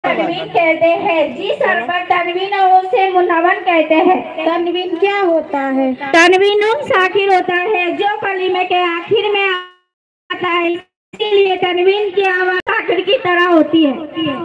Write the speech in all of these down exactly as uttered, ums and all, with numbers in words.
तनवीन कहते हैं। जी सर पर तनवीन और उसे मुनव्वन कहते हैं। तनवीन क्या होता है? तनवीन उन साकिर होता है जो कलीमे के आखिर में आता है, इसीलिए तनवीन की आवाज साकिर की तरह होती है।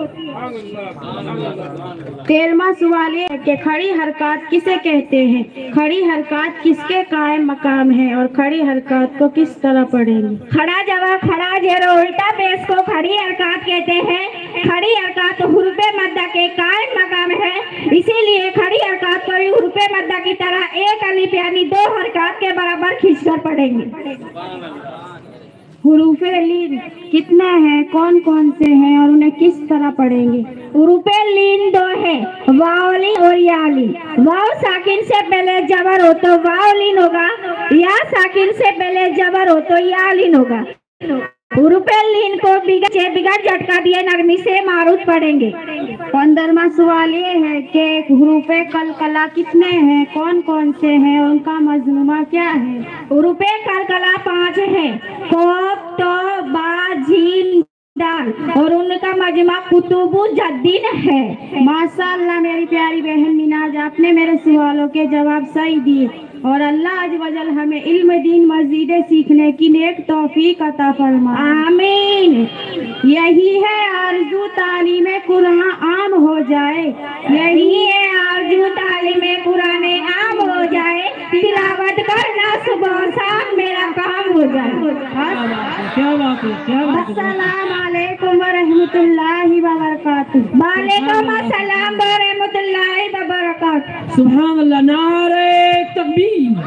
तेरहवां सवाल ये है कि खड़ी हरकत किसे कहते हैं? खड़ी हरकत किसके कायम मकाम है और खड़ी हरकत को किस तरह पढ़ेंगे? खड़ा जवाब खड़ा जेरो उल्टा पेश को खड़ी हरकत कहते हैं। खड़ी हरकत हुरूफे मद्दा के कायम मकाम है, इसीलिए खड़ी हरकत को भी हुरूफे मद्दा की तरह एक अलिफ यानी दो हरकत के बराबर खींचकर पढ़ेंगे। हुरूफे लीन कितना है, कौन कौन से हैं और उन्हें किस तरह पढ़ेंगे? हुरूफे लीन दो है, वाओलीन और यालीन। वाव साकिन से पहले जबर हो तो वाओलीन होगा, या साकिन से पहले जबर हो तो यालीन होगा। हुरूफे लीन को बिगड़ बिगड़ झटका दिए नरमी से मारूद पढ़ेंगे। पंद्रहवां सवाल ये है कि हुरूफे कलकला कितने हैं, कौन कौन से हैं और उनका मजमूआ क्या है? हुरूफे कलकला पांच है, कोफ तो बा जीम दाल, और उनका मजमा कुतुबु जद्दीन है। माशाअल्लाह मेरी प्यारी बहन मिनाज, आपने मेरे सवालों के जवाब सही दिए और अल्लाह अज वजल हमें इल्म दीन मजीद सीखने की नेक तौफीक अता फरमाए। आमीन। यही है आरज़ू तालीम कुरान आम हो जाए, यही है आरज़ू तालीम कुरान आम हो जाए, तिलावत करना सुबह शाम मेरा काम हो जाए। क्या बात है, क्या बात है। अस्सलाम वालेकुम व रहमतुल्लाहि व बरकातुहू। वालेकुम अस्सलाम व रहमतुल्लाहि व बरकातुहू। सुभान अल्लाह। नारे तकबीर,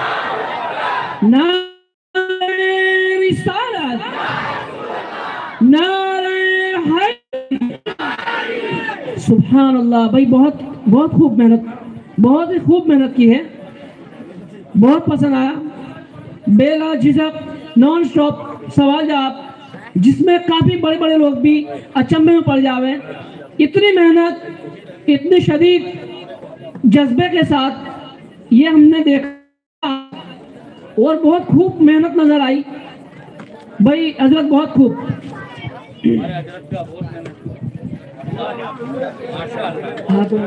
नारे रिसालत, नारे हैदर। सुभान अल्लाह। भाई बहुत बहुत खूब मेहनत, बहुत ही खूब मेहनत की है, बहुत पसंद आया। बेला झिझक नॉन स्टॉप सवाल जवाब, जिसमें काफी बड़े बड़े लोग भी अचंभे में पड़ जावे। इतनी मेहनत, इतने शदीद जज्बे के साथ ये हमने देखा और बहुत खूब मेहनत नजर आई। भाई हजरत बहुत खूब। हाँ तो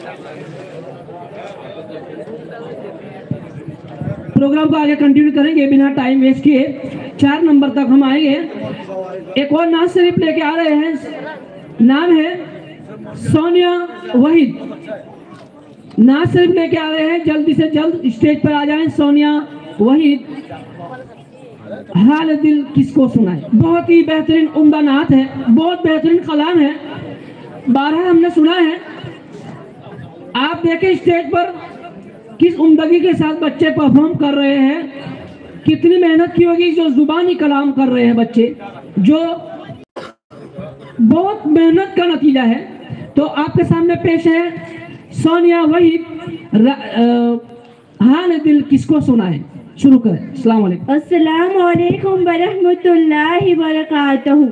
प्रोग्राम को आगे कंटिन्यू करेंगे बिना टाइम वेस्ट किए। चार नंबर तक हम आएंगे। एक और नाज शरीफ लेके आ रहे हैं, नाम है सोनिया वहीद। नाज शरीफ लेके आ रहे हैं, जल्दी से जल्द स्टेज पर आ जाएं। सोनिया वहीद, हाल दिल किसको सुनाए। बहुत ही बेहतरीन उम्दा नात है, बहुत बेहतरीन कलाम है, बारह हमने सुना है। आप देखें स्टेज पर किस उम्दगी के साथ बच्चे परफॉर्म कर रहे हैं, कितनी मेहनत की होगी। जो जुबानी कलाम कर रहे हैं बच्चे, जो बहुत मेहनत का नतीजा है। तो आपके सामने पेश है सोनिया वहीद, हाल दिल किसको सुनाए। शुरू करें। अस्सलाम वालेकुम। अस्सलाम वालेकुम व रहमतुल्लाहि व बरकातुहू।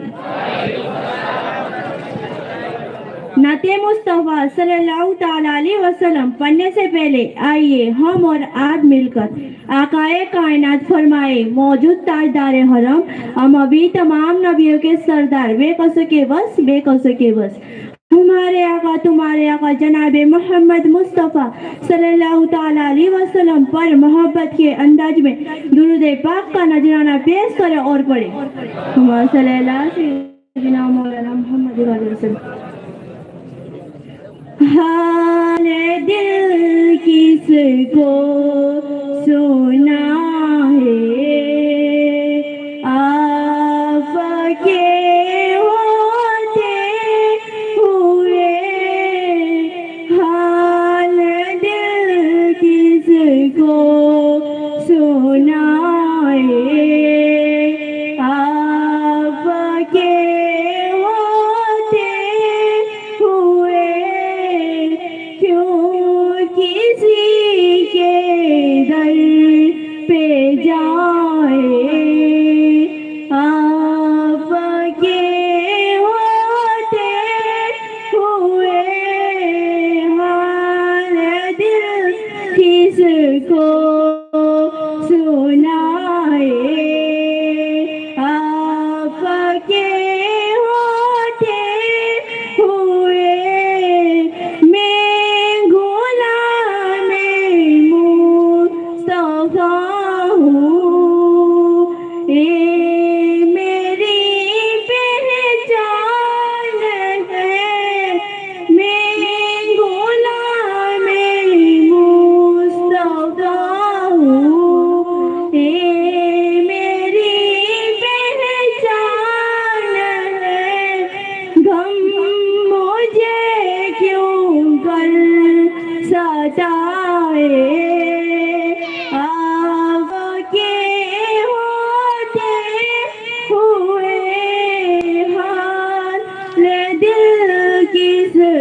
नाते मुस्तफा सल्लल्लाहु ताला अलैहि वसल्लम पढ़ने से पहले आइए हम और आप मिलकर आकाए कायनात फरमाए मौजूद ताजदार हरम, हम अभी तमाम नबियों के सरदार बेकसों के बस बेकसों के बस तुम्हारे आका तुम्हारे आका जनाबे मोहम्मद मुस्तफ़ा सल्लल्लाहु ताला अलैहि वसल्लम पर मोहब्बत के अंदाज में दुरूद पाक का नजराना पेश करें और पढ़े। हाल दिल किसको सुना है, आपके होते हुए हाल दिल किसको सुना है, आपके होते हुए क्यों किसी के दर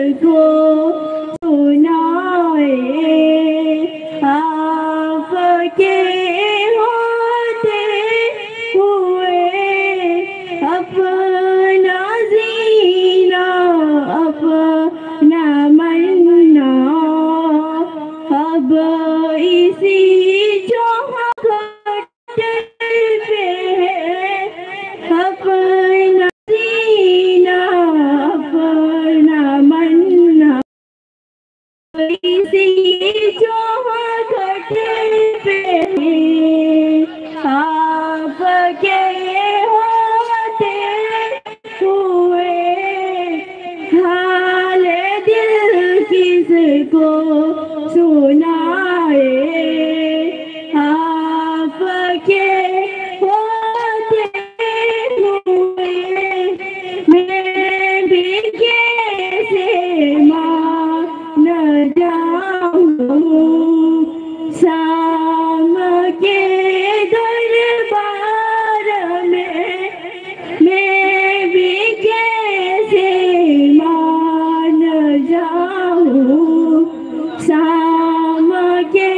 किसको सुनाए, आपके होते हुए अपना जीना अपना मरना, अब इसी चौखट पे अपना जीना अपना मरना, इसी चौखट पे आपके होते हुए हाल दिल किसको सुनाए, आपके होते हुए मैं भी कैसे मान जाऊं, शाम के दरबार में मैं भी कैसे मान जाऊं, शाम के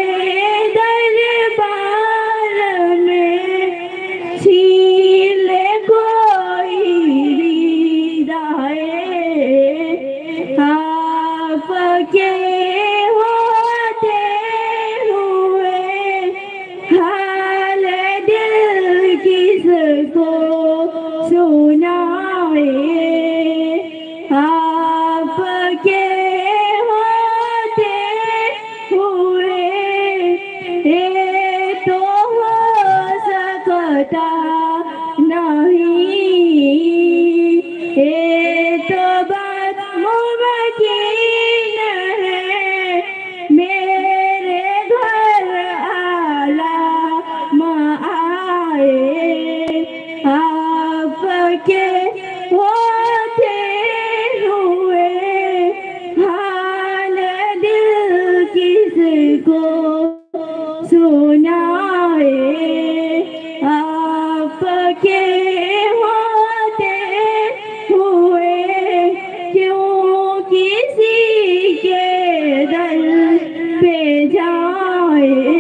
दरबार में छीन ले कोई रिदाए, आपके होते हुए हाल दिल किसको सुनाए, आपके होते हुए ये तो हो सकता नहीं, ये तो बात मुमकिन है, मेरे घर आला आए, आपके होते हुए हाल दिल किसको सुनाए, आपके होते हुए क्यों किसी के दर पे जाए,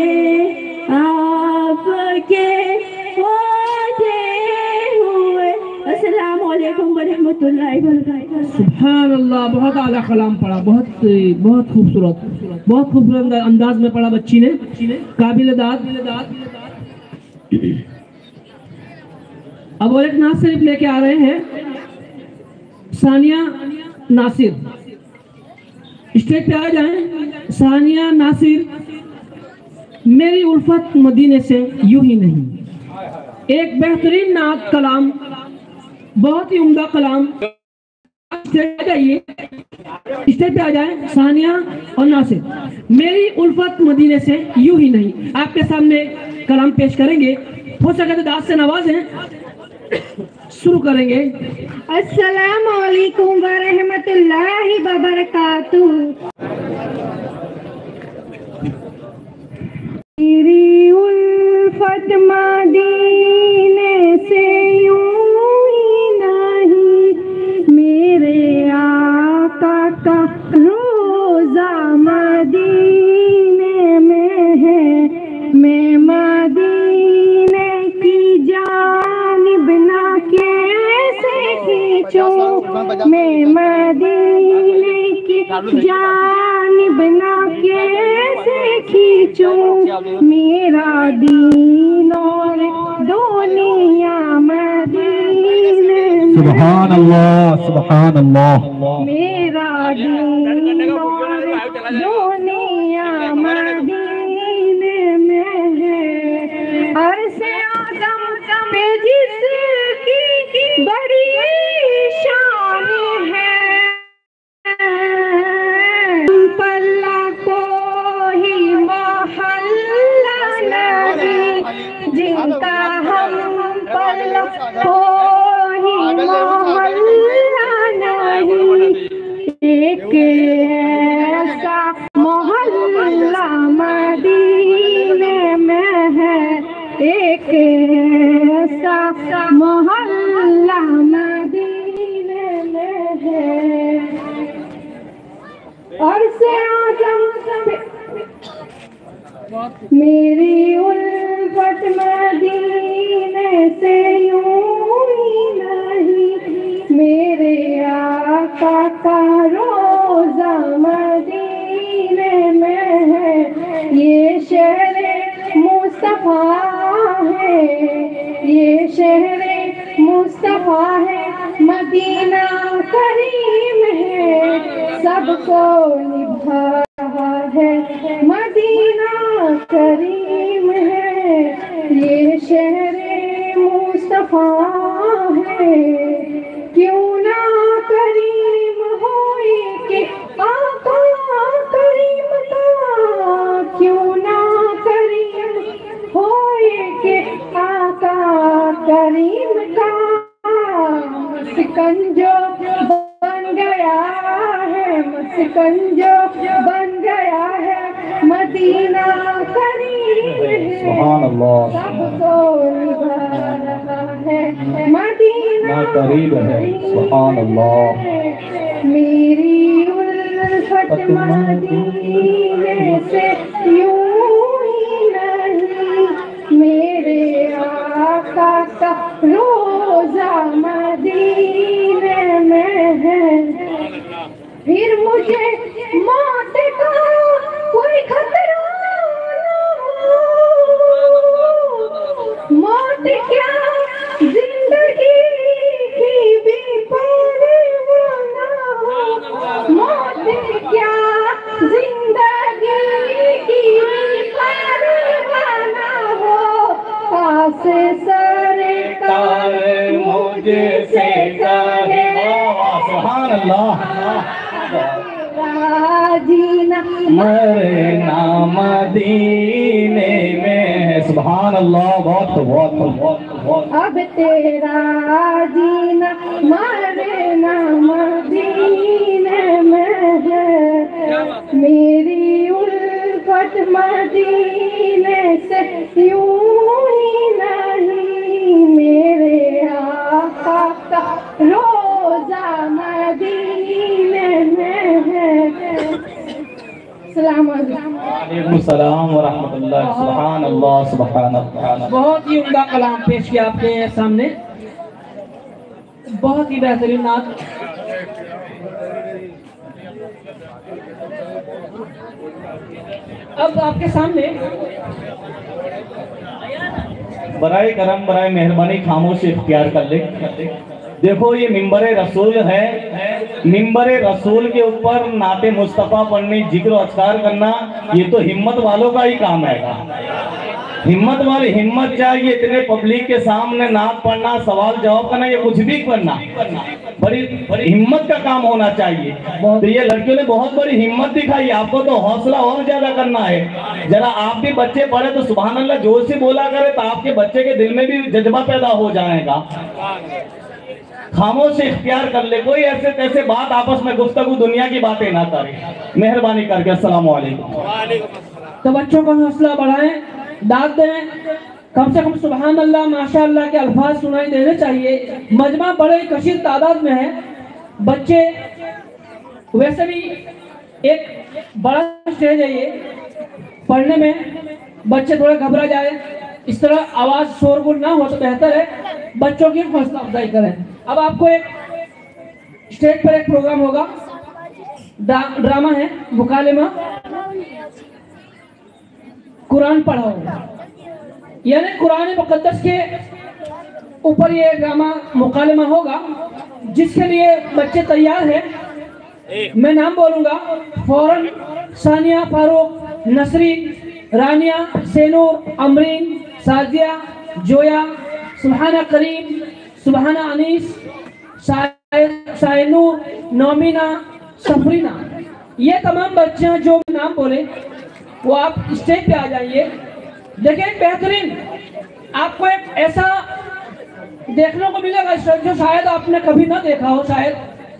आपके होते हुए। अस्सलाम वालेकुम व रहमतुल्लाहि व बरकातहू। सुभान अल्लाह, बहुत आला कलाम पढ़ा, बहुत बहुत खूबसूरत, बहुत खूबसूरत अंदाज में पढ़ा बच्ची ने, काबिल दाद। अब और एक नात शरीफ लेके आ रहे हैं सानिया नासिर, स्टेज पे आ जाएं। सानिया नासिर, मेरी उल्फत मदीने से यूं ही नहीं, एक बेहतरीन नात कलाम, बहुत ही उम्दा कलाम। स्टेज पे जाइए, स्टेज पे आ जाए सानिया और नासिर, मेरी उल्फत मदीने से यूं ही नहीं, आपके सामने कलाम पेश करेंगे। हो सके तो दाद से नवाजें, शुरू करेंगे। अस्सलामु अलैकुम व रहमतुल्लाहि व बरकातहू। मेरी उल्फत मदीने से यूं ही नहीं, मेरे आका का रोज़ा मदीने में है, मैं मदीने की जानिब ना कैसे खींचूं, मैं मदीने की जानिब ना कैसे खींचूं, मेरा दीन और दुनिया मदीने में। सुभान अल्लाह, सुभान अल्लाह। मेरा दीन और दुनिया मदीने में है, अरसे आदम पे जिसकी बड़ी शान है, पल्ला को ही मोहल्ला नहीं, जिनका हम पल्ला को ही मोहल्ला नहीं, एक ऐसा मोहल्ला मदीने में है, एक ऐसा मोहल्ला मदीने में है। मेरी उल्फत मदीने से यूं ही नहीं, मेरे आका का रोज़ा मदीने में है। ये शहरे मुस्तफा है, ये शहरे मुस्तफा है, मदीना करीम है, सबको निभा रहा है, मदीना करीम है। ये शहरे मुस्तफा है, क्यों ना करीम होए कि आका करीम का, क्यों ना करीम होए कि आका करीम का। सिकंजो बन गया है, सिकंजो बन गया है, मदीना करीम है, सुभान अल्लाह, सबको निभा रहा है, मदीना करीब है। सुभान अल्लाह। मेरी उल्फत मदीने से यूं ही नहीं, मेरे आका का रोज़ा मदीने में है। फिर मुझे मौत का कोई खतरा न हो, मौत क्या जिंदगी की भी परवाह न हो, मौत क्या जिंदगी की भी परवाह न हो। पास सरकार मुझे से कहे, सुभान अल्लाह। जीना मेरे नाम मदीने में है। सुभान अल्लाह। बहुत बहुत बहुत बहुत। अब तेरा जीना मरे नाम मदीने में है। मेरी उल्फत मदीने से यूं ही नहीं, मेरे आका का रोज़ा मदीने में है। सलाम अलैकुम। वालेकुम सलाम व रहमतुल्लाह। सुभान अल्लाह, सुभान अल्लाह। बहुत ही उम्दा कलाम पेश किया आपके सामने, बहुत ही बेहतरीन नात। अब आपके सामने बराए करम बराए मेहरबानी खामोश इख्तियार कर ले। देखो ये मिंबर रसूल है, मिंबर रसूल के ऊपर नाते मुस्तफ़ा पढ़ने, जिक्र अज़कार करना, ये तो हिम्मत वालों का ही काम है। हिम्मत वाली हिम्मत चाहिए। इतने पब्लिक के सामने नात पढ़ना, सवाल जवाब करना, ये कुछ भी करना बड़ी बड़ी हिम्मत का काम होना चाहिए। तो ये लड़कियों ने बहुत बड़ी हिम्मत दिखाई। आपको तो हौसला और ज्यादा करना है। जरा आप भी बच्चे पढ़े तो सुभान अल्लाह जोर से बोला करे, तो आपके बच्चे के दिल में भी जज्बा पैदा हो जाएगा। खामोश इख्तियार कर ले, कोई ऐसे तैसे बात आपस में गुफ्तगू दुनिया की बातें ना करे, मेहरबानी करके। अस्सलाम वालेकुम। तो बच्चों का हौसला बढ़ाएं, दाद दें, कम से कम सुभान अल्लाह माशाअल्लाह के अल्फाज सुनाई देने चाहिए। मजमा बड़े कशीर तादाद में है। बच्चे वैसे भी एक बड़ा स्टेज है ये, पढ़ने में बच्चे थोड़े घबरा जाए, इस तरह आवाज शोरगुल ना हो तो बेहतर है। बच्चों की हौसला अफजाई करें। अब आपको एक स्टेज पर एक प्रोग्राम होगा, ड्रामा है, मुकालिमा, कुरान पढ़ाओ, यानी कुरान मुकद्दस के ऊपर ये ड्रामा मुकालिमा होगा, जिसके लिए बच्चे तैयार हैं। मैं नाम बोलूंगा, फौरन सानिया, फारूक, नसरी, रानिया, सेनूर, अमरीन, साजिया, जोया, सुबहाना करीम, सुबहाना अनीस, साइनूर, नोमिना, सफरीना, ये तमाम बच्चे जो नाम बोले वो आप स्टेज पे आ जाइए। देखिए बेहतरीन आपको एक ऐसा देखने को मिलेगा जो शायद आपने कभी ना देखा हो। शायद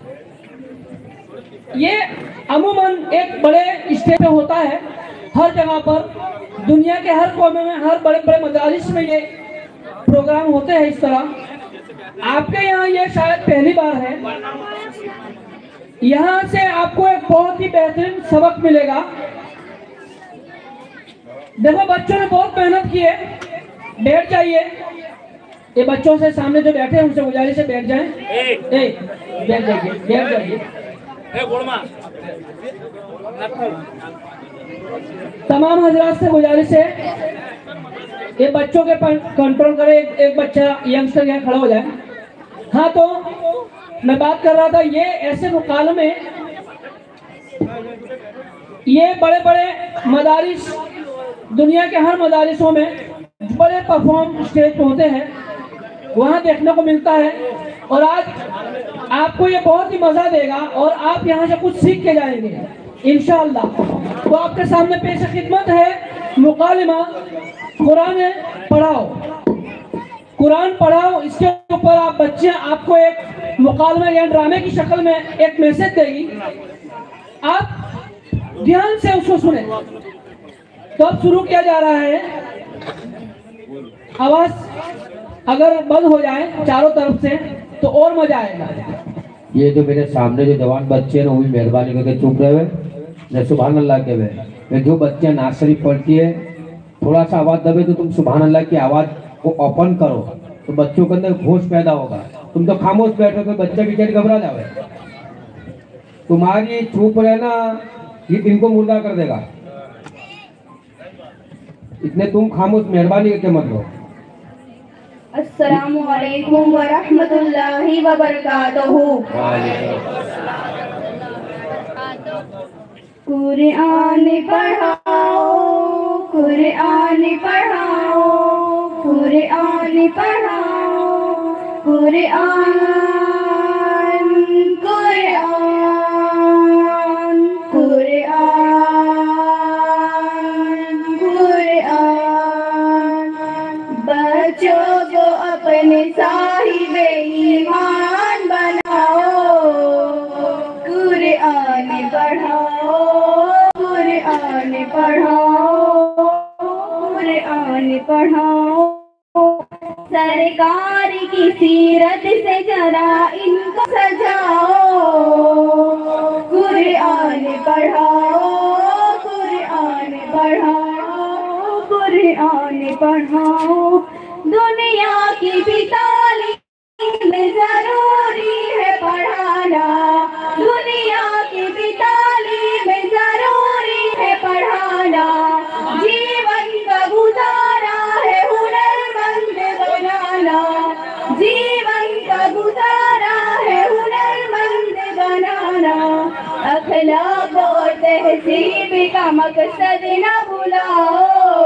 ये अमूमन एक बड़े स्टेज पे होता है, हर जगह पर, दुनिया के हर कोने में, हर बड़े बड़े मदारिस में ये प्रोग्राम होते हैं इस तरह। आपके यहाँ ये शायद पहली बार है। यहाँ से आपको एक बहुत ही बेहतरीन सबक मिलेगा। देखो बच्चों ने बहुत मेहनत की है, बैठ जाइए। ये बच्चों से सामने जो बैठे हैं उनसे गुजारिश है बैठ जाएं। ए, बैठ जाइए, बैठ जाइए। तमाम हजरात से गुजारिश है ये बच्चों के कंट्रोल करें। एक, एक बच्चा यंगस्टर यहाँ खड़ा हो जाए। हाँ, तो मैं बात कर रहा था, ये ऐसे मुकालमे, ये बड़े बड़े मदारिस, दुनिया के हर मदारिसों में बड़े परफॉर्म स्टेज पे होते हैं, वहाँ देखने को मिलता है। और आज आपको ये बहुत ही मजा देगा और आप यहाँ से कुछ सीख के जाएंगे इंशाअल्लाह। तो आपके सामने पेश खिदमत है मुकालिमा कुरान पढ़ाओ। कुरान पढ़ाओ, इसके ऊपर आप बच्चे आपको एक मुकालमा या ड्रामे की शक्ल में एक मैसेज देगी, आप ध्यान से उसको सुने। तो अब शुरू किया जा रहा है। आवाज अगर बंद हो जाए चारों तरफ से तो और मजा आएगा। ये जो मेरे सामने जो जवान बच्चे हैं वो भी मेहरबानी करके चुप रहे हुए, मैं सुभान अल्लाह के हुए। जो बच्चे नाज शरीफ पढ़ती है, थोड़ा सा आवाज दबे तो तुम सुभान अल्लाह की आवाज को ओपन करो तो बच्चों के अंदर होश पैदा होगा। तुम तो खामोश बैठो तो बच्चे बेचारे घबरा जावे। तुम्हारी चुप रहना ये इनको मुर्दा कर देगा, इतने तुम खामोश मेहरबानी करके मत लो। अस्सलामु अलैकुम व रहमतुल्लाहि व बरकातहू। कुरान पढ़ाओ, कुरान पढ़ाओ, कुरान पढ़ाओ, कुरान कुरान कुरान कुरान। बच्चों को अपने साहिबे ईमान बनाओ, कुरान पढ़ाओ, कुरान पढ़ाओ, कुरान पढ़ाओ। सरकार की सीरत से जरा इनको सजाओ, कुरान पढ़ाओ, कुरान पढ़ाओ, कुरान पढ़ाओ। दुनिया की भी तालीम जरूरी है पढ़ाना, दुनिया की भी तालीम जरूरी है पढ़ाना। जीवन का गुजारा है हुनरमंद बनाना, जीवन का गुजारा है हुनरमंद बनाना। अखलाक और तहजीब का मकसद न भुलाओ,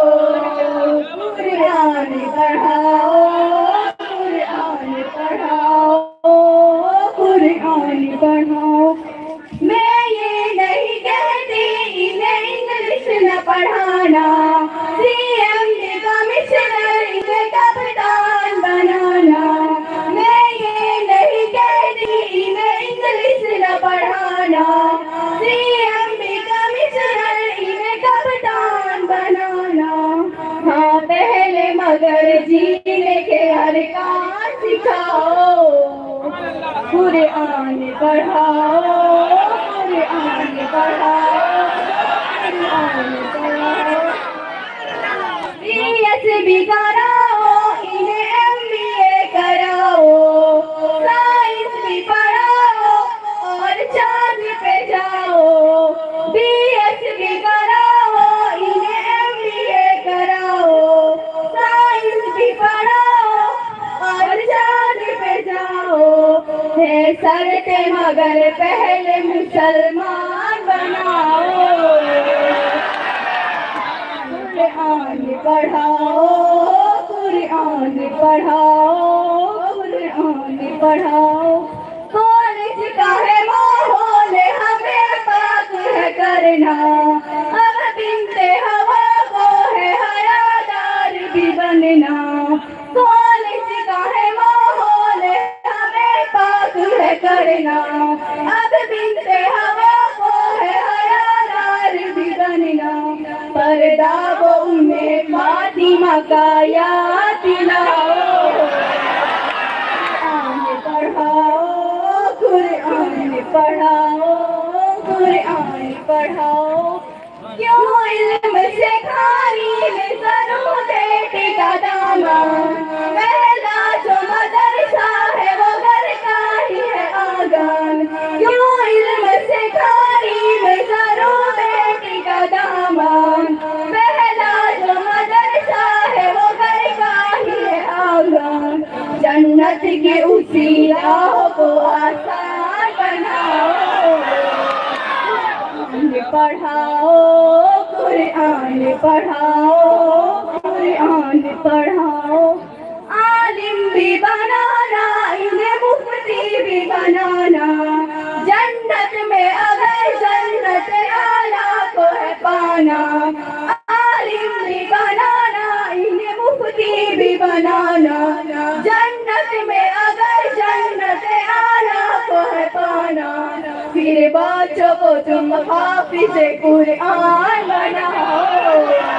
कुरान पढ़ाओ, कुरान पढ़ाओ, कुरान पढ़ाओ। मैं ये नहीं कहती इन्हें इंग्लिश न पढ़ाना, सीएम कमिश्नर इन्हें कप्तान बनाना। मैं ये नहीं कहती इन्हें इंग्लिश न पढ़ाना, सीएम कमिश्नर इन्हें कप्तान बनाना। हाँ, पहले मगर जीने के हरकत सिखाओ, कुरान पढ़ाओ, कुरान पढ़ाओ, कुरान पढ़ाओ। बीएस भी कराओ, इन्हें एमबीए कराओ, साइंस भी पढ़ाओ और चांद पे जाओ। बीएस भी कराओ, इन्हें एमबीए कराओ, साइंस भी पढ़ाओ और चांद पे जाओ। है शर्ते मगर पहले मुसलमान बनाओ, कुरान पढ़ाओ, कुरान पढ़ाओ, कुरान पढ़ाओ। कॉलेज का है माहौल हमें पाक है करना, अब बिनते हवा को है हयादार भी बनना। कॉलेज का है माहौल हमें पाक है करना, अब बिनते हवा को है हयादार भी बनना। पर्दा वो उन्हें फातिमा का याद दिलाओ, कुरान पढ़ाओ, कुरान पढ़ाओ, कुरान पढ़ाओ। क्यों इल्म से खारी में जरूर बेटी का दामन, पहला जो मदरसा है वो घर का ही है आंगन, क्यों इल्म से खारी में जरूर बेटी का दामन, पहला जो मदरसा है वो घर का ही है आंगन, जन्नत के उसी राह को आसान बनाओ, पढ़ाओ कुरान पढ़ाओ, कुरान पढ़ाओ, आलिम भी बनाना, इन्हें मुफ्ती भी बनाना, जन्नत में अगर जन्नत आला को है पाना, आलिम भी बनाना, इन्हें मुफ्ती भी बनाना, जन्नत में अगर जन्नत आला को है पाना, फिर बच्चों को तुम हाफिज़े कुरान बनाओ,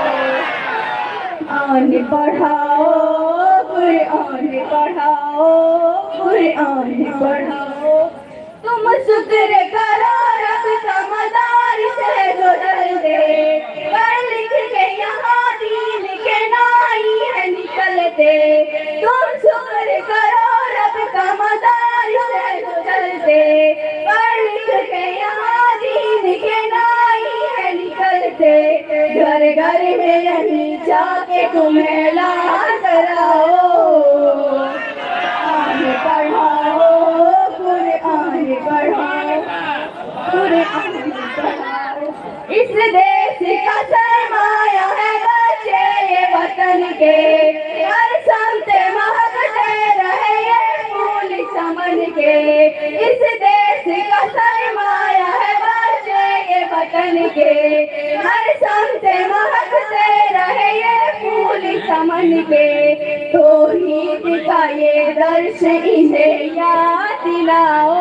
आन पढ़ाओ कुरान पढ़ाओ, कुरान पढ़ाओ, तुम शुक्र करो रब का मदारिस है जो दर्दे, पढ़ लिख के यहाँ दीन के नाई है निकलते, तुम शुक्र करो रब का मदारिस है जो दर्दे, पढ़ लिख के यहाँ दीन के नाई है निकलते, घर घर में यही जाके तुम्हें लान कराओ, आन पढ़ाओ कुरान पढ़ाओ, कुरान पढ़ाओ, इस देश का सरमाया है बच्चे ये वतन के, हर समते महकते रहे ये फूल चमन के, इस देश का सरमाया है बच्चे ये वतन के, हर समते महकते रहे ये फूल चमन के, तौहीद का ये दर्श इन्हें याद दिलाओ,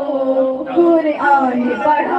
कुरान पढ़ाओ,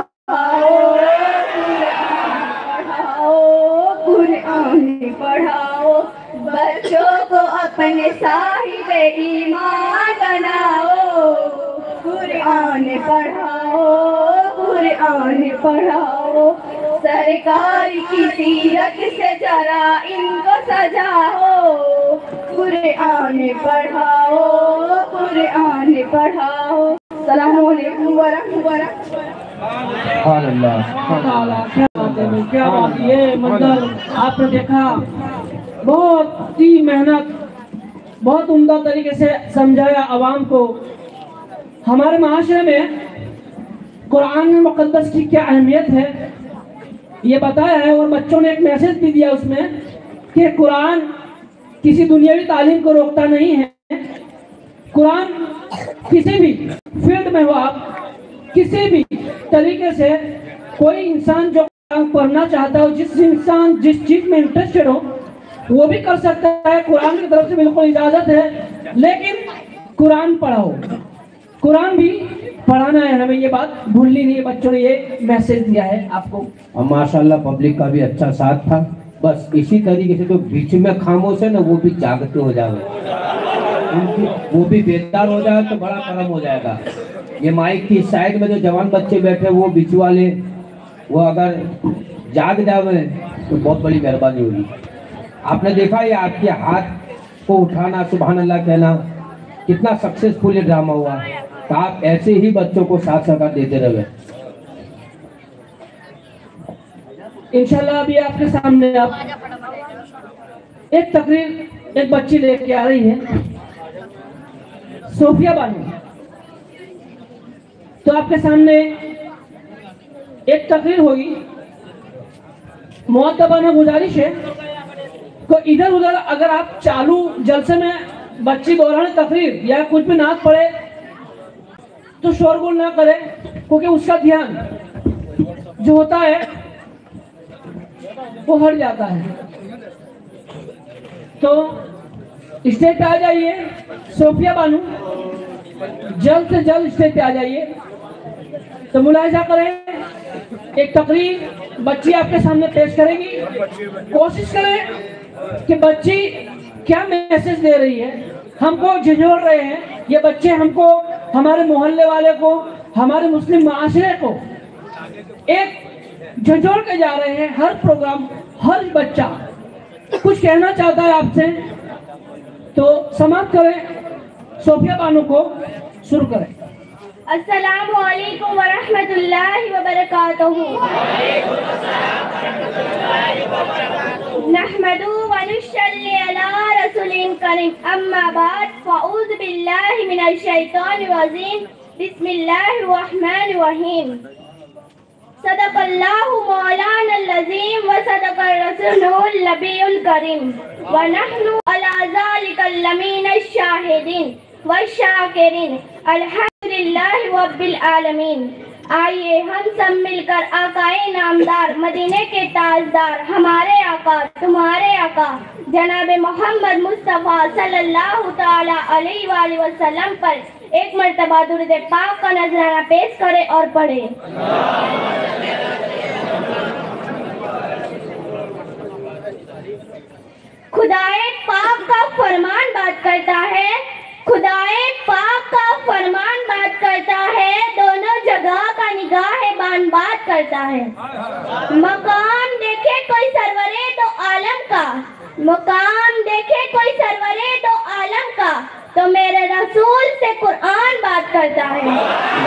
कुरान पढ़ाओ, बच्चों को अपने साहिब ईमान बनाओ, कुरान पढ़ाओ, कुरान पढ़ाओ, सरकार की सीरत से जरा इनको सजाओ, कुरान पढ़ाओ, कुरान पढ़ाओ। अस्सलामु अलैकुम वरहमतुल्लाह। क्या बात है, क्या बात, ये मंजर आपने देखा, बहुत ही मेहनत, बहुत उम्दा तरीके से समझाया आवाम को, हमारे माशरे में कुरान मुक़द्दस की क्या अहमियत है ये बताया है, और बच्चों ने एक मैसेज भी दिया उसमें कि कुरान किसी दुनियावी तालीम को रोकता नहीं है, कुरान किसी भी फील्ड में हो, आप किसी भी तरीके से कोई इंसान जो पढ़ना चाहता हो, जिस इंसान जिस चीज में इंटरेस्टेड हो वो भी कर सकता है, कुरान की तरफ से बिल्कुल इजाजत है, लेकिन कुरान पढ़ाओ, कुरान भी पढ़ाना है हमें, ये बात भूलनी नहीं है। बच्चों ने ये मैसेज दिया है आपको, और माशाल्लाह पब्लिक का भी अच्छा साथ था। बस इसी तरीके से तो बीच में खामोश है ना, वो भी जागते हो जाए, वो भी बेदार हो जाए तो बड़ा करम हो जाएगा। ये माइक की साइड में जो जवान बच्चे बैठे वो बीच वाले, वो अगर जाग जावे तो बहुत बड़ी मेहरबानी होगी। आपने देखा ये आपके हाथ को उठाना, सुभान अल्लाह कहना, कितना सक्सेसफुल ये ड्रामा हुआ। तो आप ऐसे ही बच्चों को साथ सहकार देते रहे। इंशाल्लाह अभी आपके सामने आप एक तकरीर एक बच्ची लेके आ रही है, सोफिया बानू। तो आपके सामने एक तकरीर होगी, मुअद्दबाना गुजारिश है तो इधर उधर अगर आप चालू जलसे में बच्ची दौरान तकरीर या कुछ भी नाच पड़े तो शोरगुल ना करें, क्योंकि उसका ध्यान जो होता है वो हट जाता है। तो स्टेज पे आ जाइए सोफिया बानू, जल्द से जल्द स्टेज पे आ जाइए। तो मुलाहिजा करें, एक तकरीर बच्ची आपके सामने पेश करेगी, कोशिश करें कि बच्ची क्या मैसेज दे रही है, हमको झिझोड़ रहे हैं ये बच्चे, हमको हमारे मोहल्ले वाले को, हमारे मुस्लिम माशरे को एक झिझोड़ के जा रहे हैं। हर प्रोग्राम हर बच्चा कुछ कहना चाहता है आपसे, तो समाप्त करें। सोफिया बानो को शुरू करें। अस्सलामु अलैकुम व रहमतुल्लाहि व बरकातुहू। नहमदु व नुसल्ली अला रसूलिल करीम, अम्मा बाद, फ़अऊज़ु बिल्लाहि मिनश शैतानिर रजीम, बिस्मिल्लाहिर रहमानिर रहीम। सदक़ल्लाहु मौलानल अज़ीम व सदक़र रसूलुहुल नबियुल करीम व नहनु अला ज़ालिकल लमीनश शाहिदीन व शाकिरीन, अल्हम्दुलिल्लाहि रब्बिल आलमीन। आइए हम सब मिलकर आकाए नामदार, मदीने के ताजदार, हमारे आका, तुम्हारे आका जनाब मोहम्मद मुस्तफ़ा सल्लल्लाहु ताला अलैहि वसल्लम पर एक मर्तबा दुरूद पाक का नजराना पेश करें और पढ़े। खुदाए पाक का फरमान बात करता है, खुदाए पाक का फरमान बात करता है, दोनों जगह का निगाह बान बात करता है। मकाम देखे कोई सरवरे दो आलम का, मकाम देखे कोई सरवरे दो आलम का, तो मेरे रसूल से कुरान बात करता है।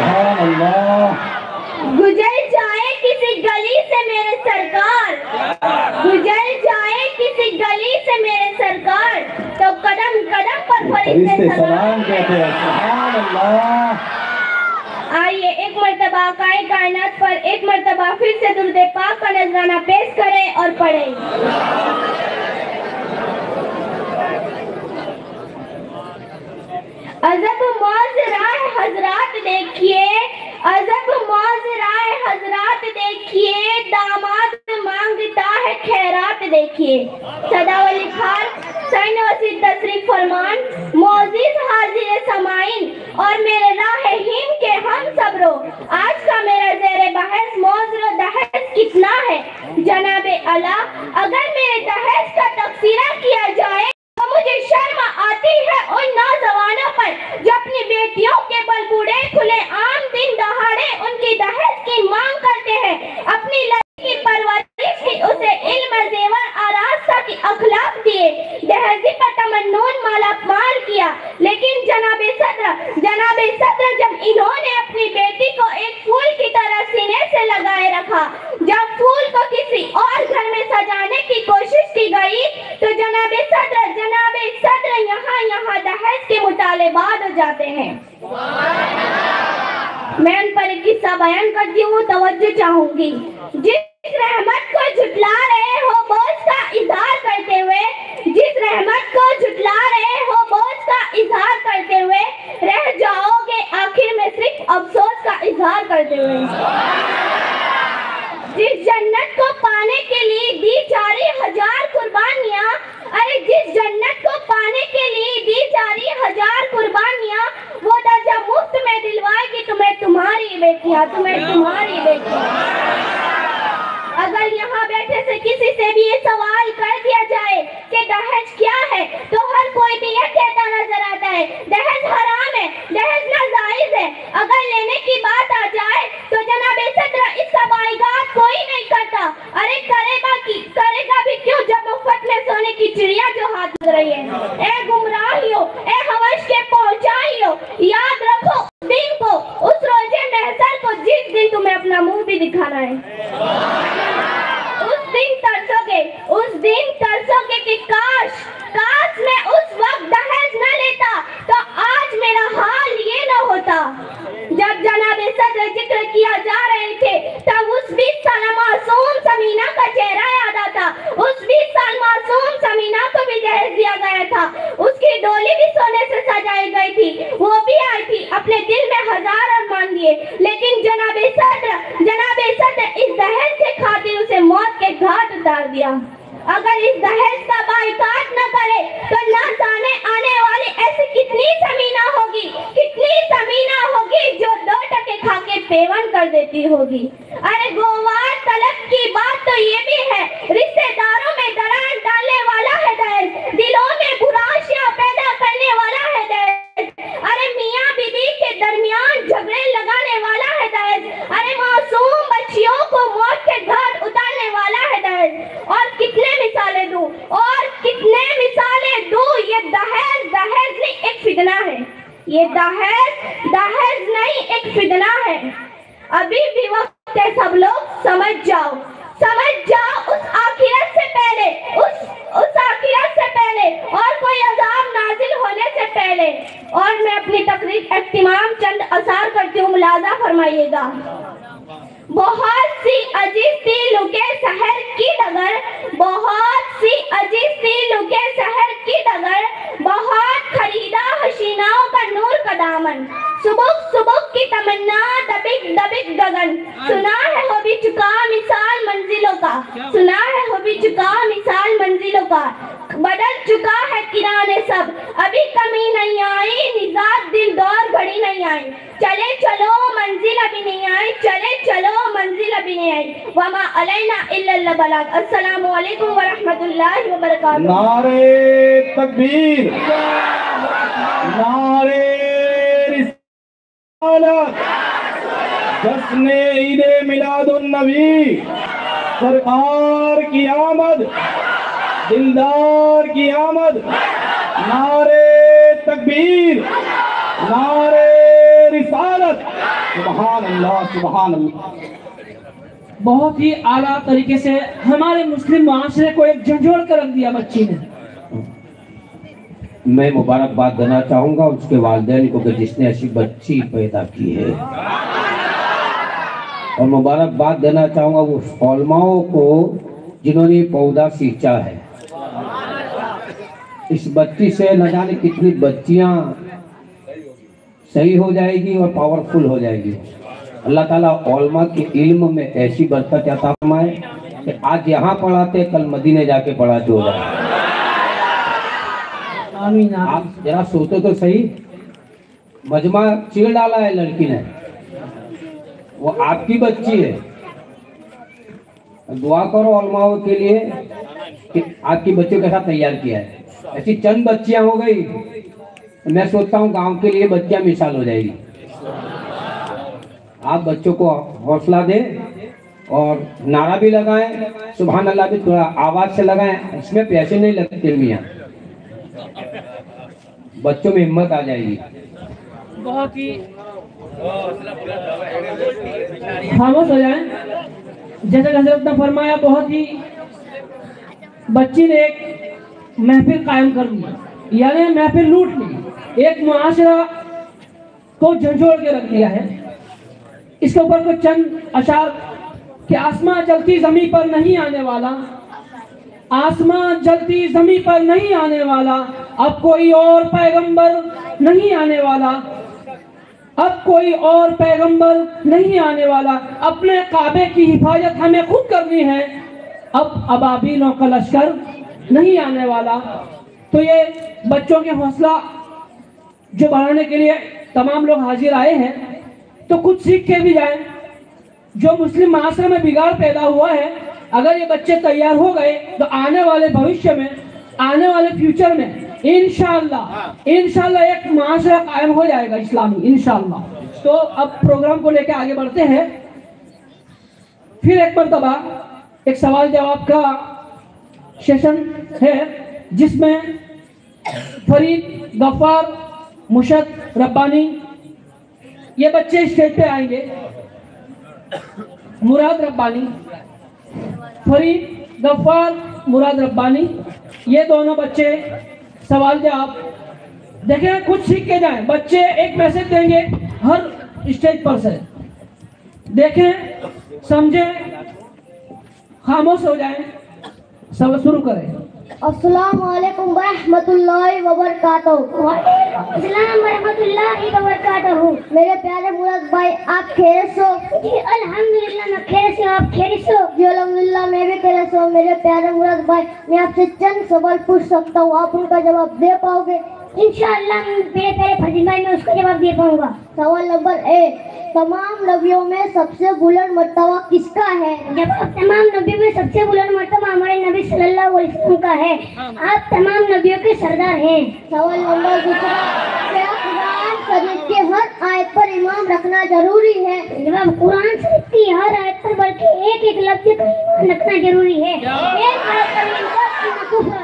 गुजर जाए किसी गली से मेरे सरकार, गुजर जाए किसी गली से मेरे सरकार, तो कदम कदम पर फरिश्ते सलाम कहते हैं। सुभान अल्लाह। आइए एक मर्तबा काए कायनात पर एक मर्तबा फिर से दुरूद पाक का नजराना पेश करें और पढ़ें। अजब मौजराए हजरात देखिए, अजब मौजराए हजरात देखिए, दामाद मांगता है खैरात देखिए। सदावली खान सैन वसीद तशरीफ फरमान, मौजिज हाजिर समाइन और मेरे राह हिम के हम सबरो। आज का मेरा ज़ेरे बहस मौजरो दहस कितना है जनाबे अला, अगर मेरे दहस का तफसीरा किया जाए तो मुझे शर्म आती है उन नौजवानों पर जो अपनी बेटियों के बलबूते खुले आम दिन दहाड़े उनकी दहेज की मांग करते हैं। अपनी लड़की की परवरिश की, उसे इल्म जेवर आरास्ता की अखलाक दिए, दहेजी पर तमन्नून माला माल किया। लेकिन जनाबे सदर जनाबे सदर जब इन्होंने अपनी बेटी को एक फूल की तरह सीने से लगाए रखा, जब फूल को किसी और घर में सजाने की कोशिश की गई तो जनाबे सदर जनाबे सदर यहाँ यहाँ दहेज के मुतालिबात हो जाते हैं। मैं उन पर एक किस्सा बयान करती हूँ, तवज्जो चाहूंगी। जिस रहमत को झुटला रहे हो बोझ का इजहार करते हुए, जिस रहमत को झुटला रहे हो बोझ का इजहार करते हुए, रह जाओगे आखिर में सिर्फ अफसोस का इजहार करते हुए। जिस जन्नत को पाने के लिए दी जा रही हजार कुर्बानियाँ, अरे जिस जन्नत को पाने के लिए दी जा रही हजार कुर्बानियाँ, वो दर्जा मुफ्त में दिलवाएगी तुम्हें तुम्हारी बेटियाँ, तुम्हें तुम्हारी बेटियाँ। अगर यहाँ बैठे से किसी से भी ये सवाल कर दिया जाए कि दहेज क्या है, तो हर कोई भी ये कहता नजर आता है दहेज हराम है, दहेज नाजायज है। अगर लेने की बात आ जाए तो जनाबे सदर इसका बाइगात कोई नहीं करता। अरे करेगा की करेगा भी क्यों जब मुफ्त में सोने की चिड़िया जो हाथ लग रही है। ए गुमराहियों, ए हवस के पहुंचाइयो, याद रखो उस दिन को, उस रोजे महसर को जिस दिन तुम्हें अपना मुंह भी दिखाना है। उस दिन तरसोगे, उस दिन तरसोगे कि काश काश मैं उस वक्त दहेज न लेता तो आज मेरा हाल ये न होता। जब जनाबे सदर जिक्र किया जा रहे थे तब उस बीस साल मासूम समीना का चेहरा याद आता। उस बीस साल मासूम समीना को भी दहेज दिया गया था, उसकी डोली भी सोने से सजाई गई थी, वो भी आई थी, अपने दिल में हजार अरमान दिए, लेकिन जनाबे सदर जनाबे सदर इस दहेज के खातिर उसे मौत के घाट उतार दिया। अगर इस दहेज का बाइकाट न करे तो न जाने आने वाली ऐसी कितनी समीना होगी, कितनी समीना होगी जो दो टके खा के पेवन कर देती होगी। अरे गोवार तलब की बात तो ये भी है, रिश्तेदारों में दरार डालने वाला है दहेज, दिलों में बुराशियां पैदा करने वाला है दहेज। अरे मियाँ बीबी के दरमियान झगड़े लगाने वाला है दहेज। अरे मासूम बच्चियों को मौत के घाट उतारने वाला है दहेज। और कितने ये दहेज दहेज नहीं, एक फितना है। अभी भी वक्त है, सब लोग समझ जाओ, समझ जाओ। उस आखिरत से पहले, उस उस आखिरत से पहले और कोई अजाब नाजिल होने से पहले। और मैं अपनी तकरीर इख्तिमाम चंद असार करती हूँ, मुलाजा फरमाइएगा। बहुत सी अजीज सी लुके शहर की डगर, बहुत सी अजीज सी लुके शहर की डगर, बहुत खरीदा हसीनाओं का नूर का दामन, सुबह सुबह की तमन्ना दबिक दबिक गगन। सुना है हो भी चुका मिसाल मंजिलों का, सुना है हो भी चुका मिसाल मंजिलों का, बदल चुका है किराने सब, अभी कमी नहीं आई, निजात दिल दौर घड़ी नहीं आई। चले चलो मंजिल अभी नहीं आई, चले चलो मंजिल अभी नहीं आई। वमा अलैना इल्लल बलाग। अस्सलामु अलैकुम व रहमतुल्लाहि व बरकातुहू। नारे तकबीर, नारे रिसालत, जश्ने ईदे मिलादुन नबी, सरकार की आमद, दिलदार की आमद। नारे तकबीर, नारे रिसालत, सुभान अल्लाह, सुभान अल्लाह। बहुत ही आला तरीके से हमारे मुस्लिम माशरे को एक झंझोड़ कर रख दिया बच्ची ने। मैं मुबारकबाद देना चाहूंगा उसके वालिदैन को कि जिसने ऐसी बच्ची पैदा की है, और मुबारकबाद देना चाहूंगा उस उलमाओं को जिन्होंने पौधा सींचा है। इस बच्ची से न जाने कितनी बच्चियां सही हो जाएगी और पावरफुल हो जाएगी। अल्लाह ताला उलमा के इल्म में ऐसी बरकत अता फरमाए कि आज यहाँ पढ़ाते कल मदीने जाके पढ़ाते हो जाए। आमीन। आप जरा सोचो तो सही, मजमा चीर डाला है लड़की ने, वो आपकी बच्ची है। दुआ करो उलमाओं के लिए कि आपकी बच्चों के साथ तैयार किया है। ऐसी चंद बच्चियां हो गई, मैं सोचता हूँ गांव के लिए बच्चियां मिसाल हो जाएगी। आप बच्चों को हौसला दें और नारा भी लगाएं, सुभान अल्लाह भी थोड़ा आवाज से लगाएं। इसमें पैसे नहीं लगते मियाँ, बच्चों में हिम्मत आ जाएगी। बहुत ही खामोश हो जाएं। जैसे हजरत ने फरमाया, बहुत ही बच्ची ने एक महफिल कायम कर दी, यानी महफिल लूट ली, एक मुआशरा को झंझोड़ के रख दिया है। इसके ऊपर कुछ चंद अशार कि आसमां जलती जमीन पर नहीं आने वाला, आसमां जलती जमीन पर नहीं आने वाला, अब कोई और पैगंबर नहीं आने वाला, अब कोई और पैगंबर नहीं आने वाला, अपने काबे की हिफाजत हमें खुद करनी है, अब अबाबीलों का लश्कर नहीं आने वाला। तो ये बच्चों के हौसला जो बढ़ाने के लिए तमाम लोग हाजिर आए हैं, तो कुछ सीख के भी जाएं। जो मुस्लिम माशरे में बिगाड़ पैदा हुआ है, अगर ये बच्चे तैयार हो गए तो आने वाले भविष्य में, आने वाले फ्यूचर में इंशाअल्लाह इंशाअल्लाह एक माशरा कायम हो जाएगा इस्लामी, इंशाअल्लाह। तो अब प्रोग्राम को लेकर आगे बढ़ते हैं। फिर एक मरतबा एक सवाल जवाब का सेशन है, जिसमें फरीद, गफ्फार, मुशद, रब्बानी ये बच्चे स्टेज पे आएंगे। मुराद रब्बानी, फरीद, गफ्फार, मुराद रब्बानी, ये दोनों बच्चे सवाल जवाब देखें, कुछ सीख के जाएं। बच्चे एक मैसेज देंगे हर स्टेज पर से, देखें, समझें, खामोश हो जाएं। सब शुरू करें। अस्सलाम वालेकुम रहमतुल्लाहि व बरकातहू। अस्सलाम रहमतुल्लाहि व बरकातहू। मेरे प्यारे मुराद भाई, आप खैरियत से हो? जी अल्हम्दुलिल्लाह, मैं खैरियत से हूं। आप खैरियत से हो? जी अल्हम्दुलिल्लाह, मैं भी खैरियत से हूं। मेरे प्यारे मुराद भाई, मैं आपसे चंद सवाल पूछ सकता हूँ, आप उनका जवाब दे पाओगे? इंशाअल्लाह मेरे प्यारे फर्जी भाई, मैं उसका जवाब दे पाऊंगा। सवाल नंबर ए, तमाम नबियों में सबसे बुलंद मर्तबा किसका है? जवाब, तमाम नबियों में सबसे बुलंद मर्तबा हमारे नबी सल्लल्लाहु अलैहि वसल्लम का है। आप तमाम नबियों के सरदार हैं। सवाल नंबर दूसरा, क्या कुरान शरीफ के हर आयत पर ईमान रखना जरूरी है? जवाब, कुरान शरीफ की हर आयत पर बल्कि एक एक लफ्ज पर ईमान रखना जरूरी है। एक आयत पर ईमान कुफ्र है।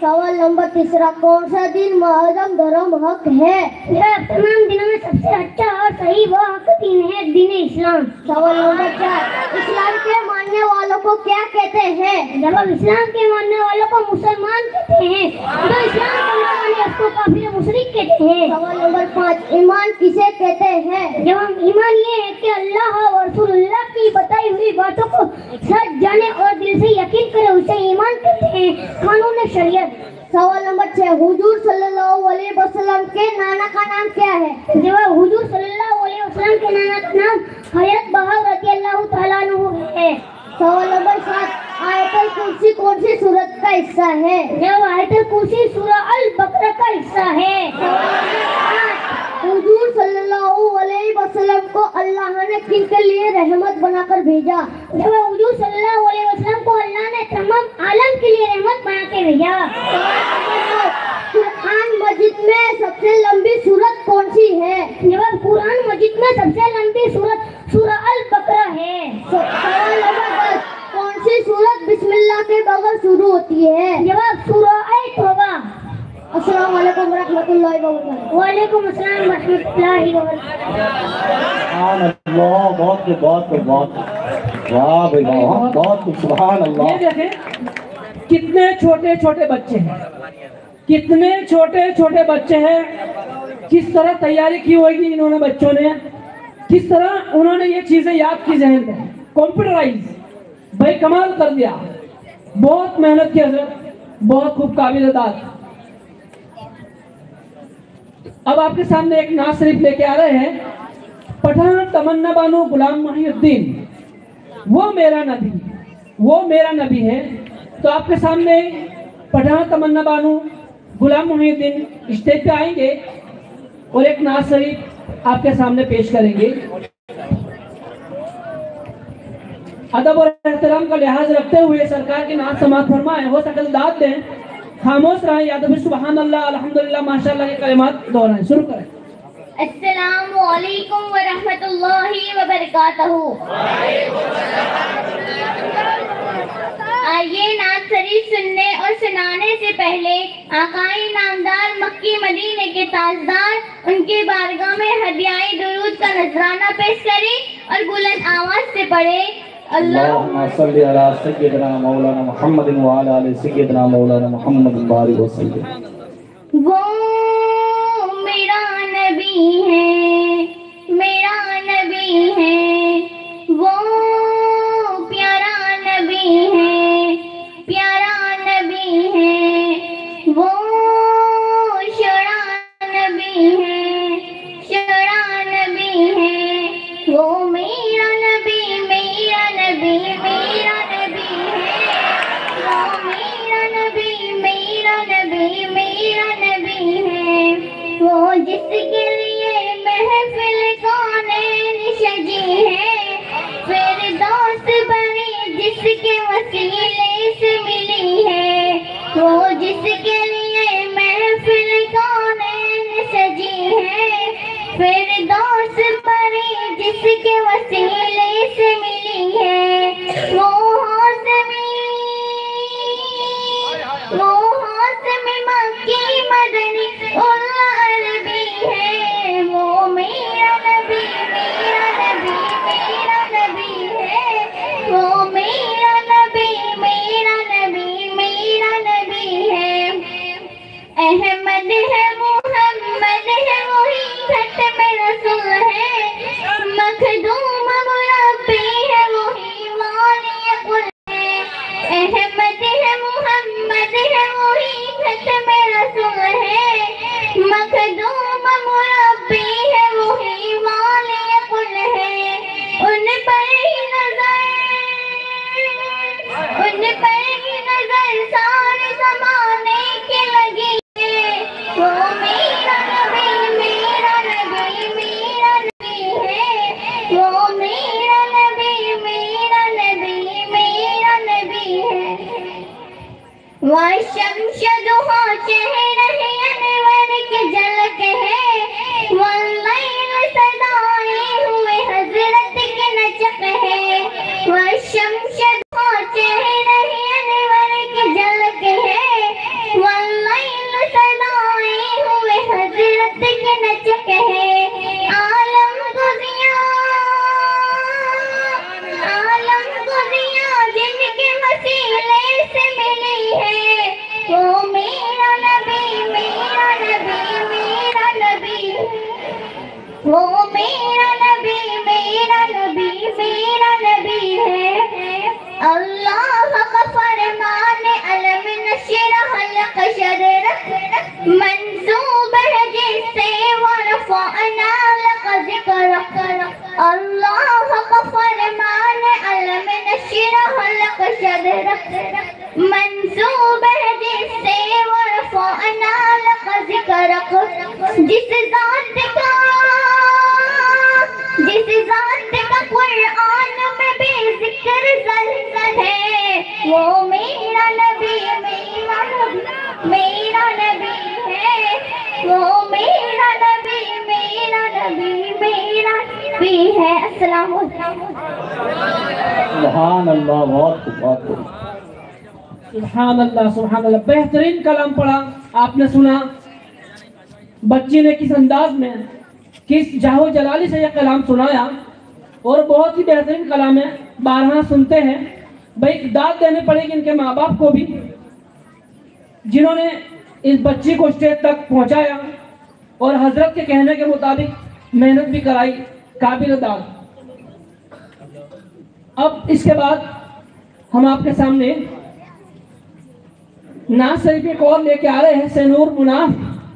सवाल नंबर तीसरा, कौन सा दिन मुहर्रम धर्म हक है? तमाम दिनों में सबसे अच्छा और सही वो हक दिन है, दिन इस्लाम। सवाल नंबर चार, इस्लाम के मानने वालों को क्या कहते हैं? जवाब, इस्लाम के मानने वालों को मुसलमान कहते हैं, जो इस्लाम को न माने उसको काफिर मुशरिक कहते हैं। सवाल नंबर पाँच, ईमान किसे कहते हैं? जवाब, ईमान ये है कि अल्लाह और रसूलुल्लाह की बताई हुई बातों को सच जाने और दिल से यकीन करे, उसे ईमान कहते हैं, कानून शरीयत। सवाल नंबर छह, हुजूर सल्लल्लाहु अलैहि वसल्लम के नाना का नाम क्या है? जवाब, हुजूर सल्लल्लाहु अलैहि वसल्लम के नाना का नाम हज़रत बहार रज़ियल्लाहु तआला अन्हु है। सवाल नंबर सात, आयतुल कुर्सी कौन सी सूरत का हिस्सा है? जवाब, आयतुल कुर्सी सूरह अल बकरा का हिस्सा है। सवाल नंबर आठ, हुजूर सल्लल्लाहु अलैहि वसल्लम को अल्लाह ने किनके लिए रहमत बनाकर भेजा? जवाब, हुजूर सल्लल्लाहु अलैहि वसल्लम को अल्लाह ने तमाम आलम के लिए रहमत बना के भेजा। कुरान मजीद में सबसे लंबी सूरत कौन सी है? जवाब, कुरान मजीद में सबसे लंबी सूरत सूरह अल बकरा है। सवाल नंबर दस, कौन सी सूरत बिस्मिल्लाह के बगैर शुरू होती है? जवाब, सूरह अल-तौबा। अस्सलाम वालेकुम रहमतुल्लाहि व बरकातहू। वालेकुम अस्सलाम रहमतुल्लाहि व बरकातहू। अल्लाह, बहुत खूब, बहुत खूब, बहुत वाह भाई वाह, बहुत खूब, सुभान अल्लाह। ये देखें कितने छोटे छोटे बच्चे हैं, कितने छोटे छोटे बच्चे हैं, किस तरह तैयारी की होगी इन्होंने बच्चों ने, किस तरह उन्होंने ये चीजें याद की जहन में, कंप्यूटराइज भाई कमाल कर दिया, बहुत मेहनत की हजरत, बहुत खूब काबिल दाद। अब आपके सामने एक नात शरीफ लेके आ रहे हैं, पठान तमन्ना बानो गुलाम मोहिउद्दीन, वो मेरा नबी, वो मेरा नबी है। तो आपके सामने पठान तमन्ना बानो गुलाम मोहिउद्दीन स्टेज पे आएंगे और एक नात शरीफ आपके सामने पेश करेंगे। अदब और एहतराम का लिहाज रखते हुए सरकार की नात समाअत फरमाएं, हो सके दाद दें, खामोश रहें या तो फिर सुभान अल्लाह अल्हम्दुलिल्लाह माशाअल्लाह के कलिमात दोहराएं। शुरू करें। अस्सलामु अलैकुम व रहमतुल्लाहि व बरकातहू। आइए नात शरीफ सुनने और सुनाने से पहले आकाई नामदार मक्की मदीने के ताजदार उनके बारगाह में हदियाए दुरूद का नजराना पेश करें और बुलंद आवाज से पढ़े। अल्लाहुम्मा सल्ली अला सय्यिदना मौलाना मुहम्मदिन व अला आलि सय्यिदना मौलाना मुहम्मद बारिक वसल्लम। वो मेरा नबी है, मेरा नबी है, वो प्यारा नबी है, प्यारा नबी है, वो शरा नबी है, शरा नबी है, वो मेरा नबी, मेरा नबी, मेरा नबी है, वो मेरा नबी, मेरा नबी, मेरा नबी है, वो जिसके लिए महफिल कौनैन सजी है, फिर दोस्त बनी जिसके वसीले से मिली है, वो जिसके लिए महफिल कौनैन सजी है, फिर दोस्त बनी जिसके वसीले से मिली है, वो हाशमी, वो हाशमी मक्की मदनी और अरबी है, वो मेरा नबी, मेरा नबी, मेरा नबी है, वो मेरा नबी, मेरा नबी, मेरा नबी है। अहमद है, मोहम्मद है, वही खत्म रसूल है, मखदूम मुरब्बी है, वही वाली कुल है। अहमद है, मोहम्मद है, वही खत्म रसूल है, मखदूम मुरब्बी है, वही वाली कुल है। उन पर ही नजर, उन पर ही नजर सारे जमाने के लगी है, वो मेरा नबी, मेरा नबी, मेरा नबी है, वो मेरा नबी, मेरा नबी, मेरा नबी है। वशम्स दुहा चेहरा है अनवर की झलक है, वल्लैल सदाए हुए हजरत के नचक है, वशम्स दुहा चेहरा है अनवर की झलक है, शदरक मंसूब है जिससे वरफ़अना लक ज़िक्रक अल्लाह का फरमान अलम नशरह लक शदरक मंसूब है जिससे वरफ़अना लक ज़िक्रक जिस ज़ात का जिस ज़ात का कुरान में बेज़िक्र ज़ल्ज़ल है वो मेरा नबी मेरा नबी मेरा नबी है वो मेरा नबी मेरा नबी मेरा नबी है। अस्सलाम वालेकुम। सुभान अल्लाह, बहुत बहुत खूब। सुभान अल्लाह सुभान अल्लाह। बेहतरीन कलाम पढ़ा आपने, सुना बच्ची ने किस अंदाज में, किस जाहो जलाली से यह कलाम सुनाया, और बहुत ही बेहतरीन कलाम है। बारहा सुनते हैं भाई, दाद देनी पड़ेगी इनके माँ बाप को भी, जिन्होंने इस बच्ची को स्टेज तक पहुंचाया और हजरत के कहने के मुताबिक मेहनत भी कराई, काबिल दाद। अब इसके बाद हम आपके सामने नाज शरीफ एक और लेके आ रहे हैं, सैनूर मुनाफ,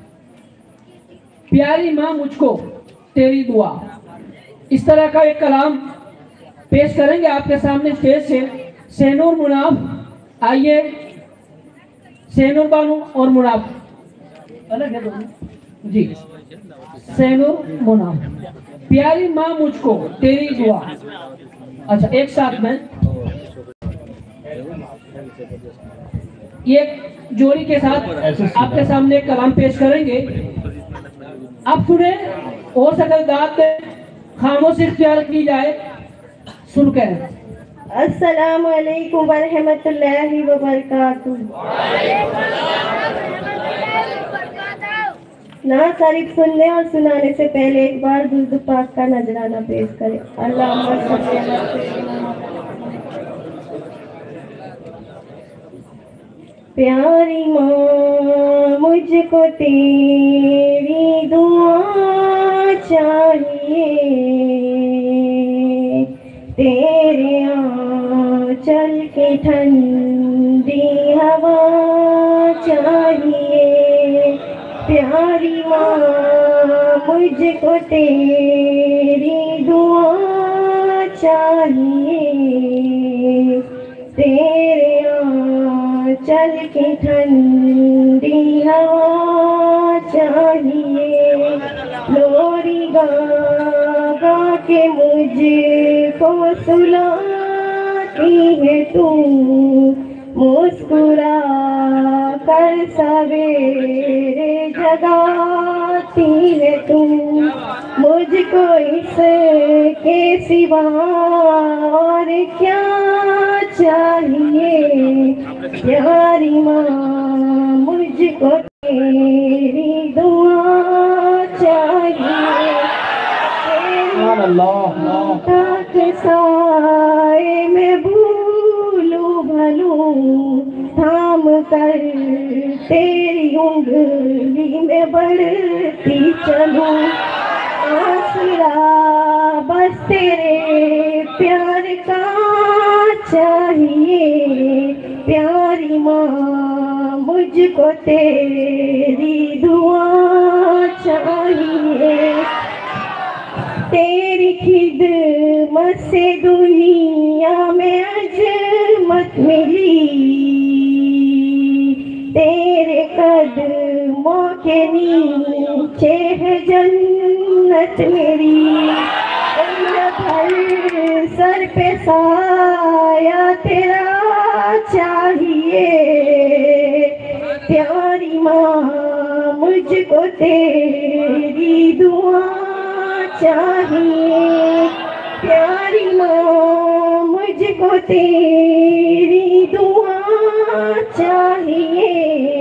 प्यारी माँ मुझको तेरी दुआ। इस तरह का एक कलाम पेश करेंगे आपके सामने स्टेज से सैनूर मुनाफ। आइए, सैनूर बानू और मुनाफ अलग है दोनों जी। सैनूर मुनाफ, प्यारी माँ मुझको तेरी दुआ। अच्छा, एक साथ में एक जोड़ी के साथ आपके सामने एक कलाम पेश करेंगे। आप सुने, हो सके दाद खामोशी इख्तियार की जाए, सुन कर। अस्सलामु अलैकुम व रहमतुल्लाहि व बरकातुहू। नाज शरीफ सुनने और सुनाने से पहले एक बार दुरूद पाक का नजराना पेश करें। अल्लाहुम्मा सल्ली अला सय्यिदना। प्यारी माँ मुझको तेरी दुआ चाहिए, तेरे आंचल की ठंडी हवा चाहिए। प्यारी माँ मुझको तेरी दुआ चाहिए, तेरे आंचल की ठंडी हवा चाहिए। लोरी गा गा के मुझको सुलाती है तू, मुस्कुरा कर सवेरे जगाती है तू। मुझको इसके सिवा और क्या चाहिए। प्यारी माँ मुझको तेरी दुआ चाहिए, के साए में भूलूं भलूं थाम कर तेरी उंगली में बढ़ती चलूं। आसरा बस तेरे प्यार का चाहिए। प्यारी माँ मुझको तेरी दुआ चाहिए। तेरी खिदमत से दुनिया में अजमत मिली, तेरे कदमों के नीचे है जन्नत मेरी। भर सर पे साया तेरा चाहिए। प्यारी माँ मुझको तेरी दुआ चाहिए। प्यारी माँ मुझको तेरी दुआ चाहिए।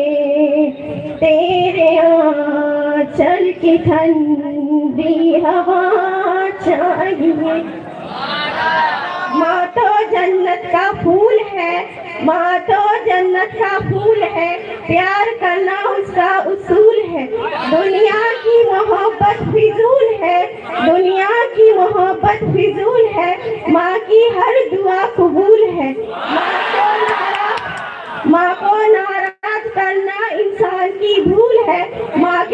तेरे आंचल की ठंडी हवा चाहिए। माँ तो जन्नत का फूल है, माँ तो जन्नत का फूल है, प्यार करना उसका उसूल है। दुनिया की मोहब्बत फिजूल है, दुनिया की मोहब्बत फिजूल है, माँ की हर दुआ कबूल है। माँ को नाराज माँ को नाराज करना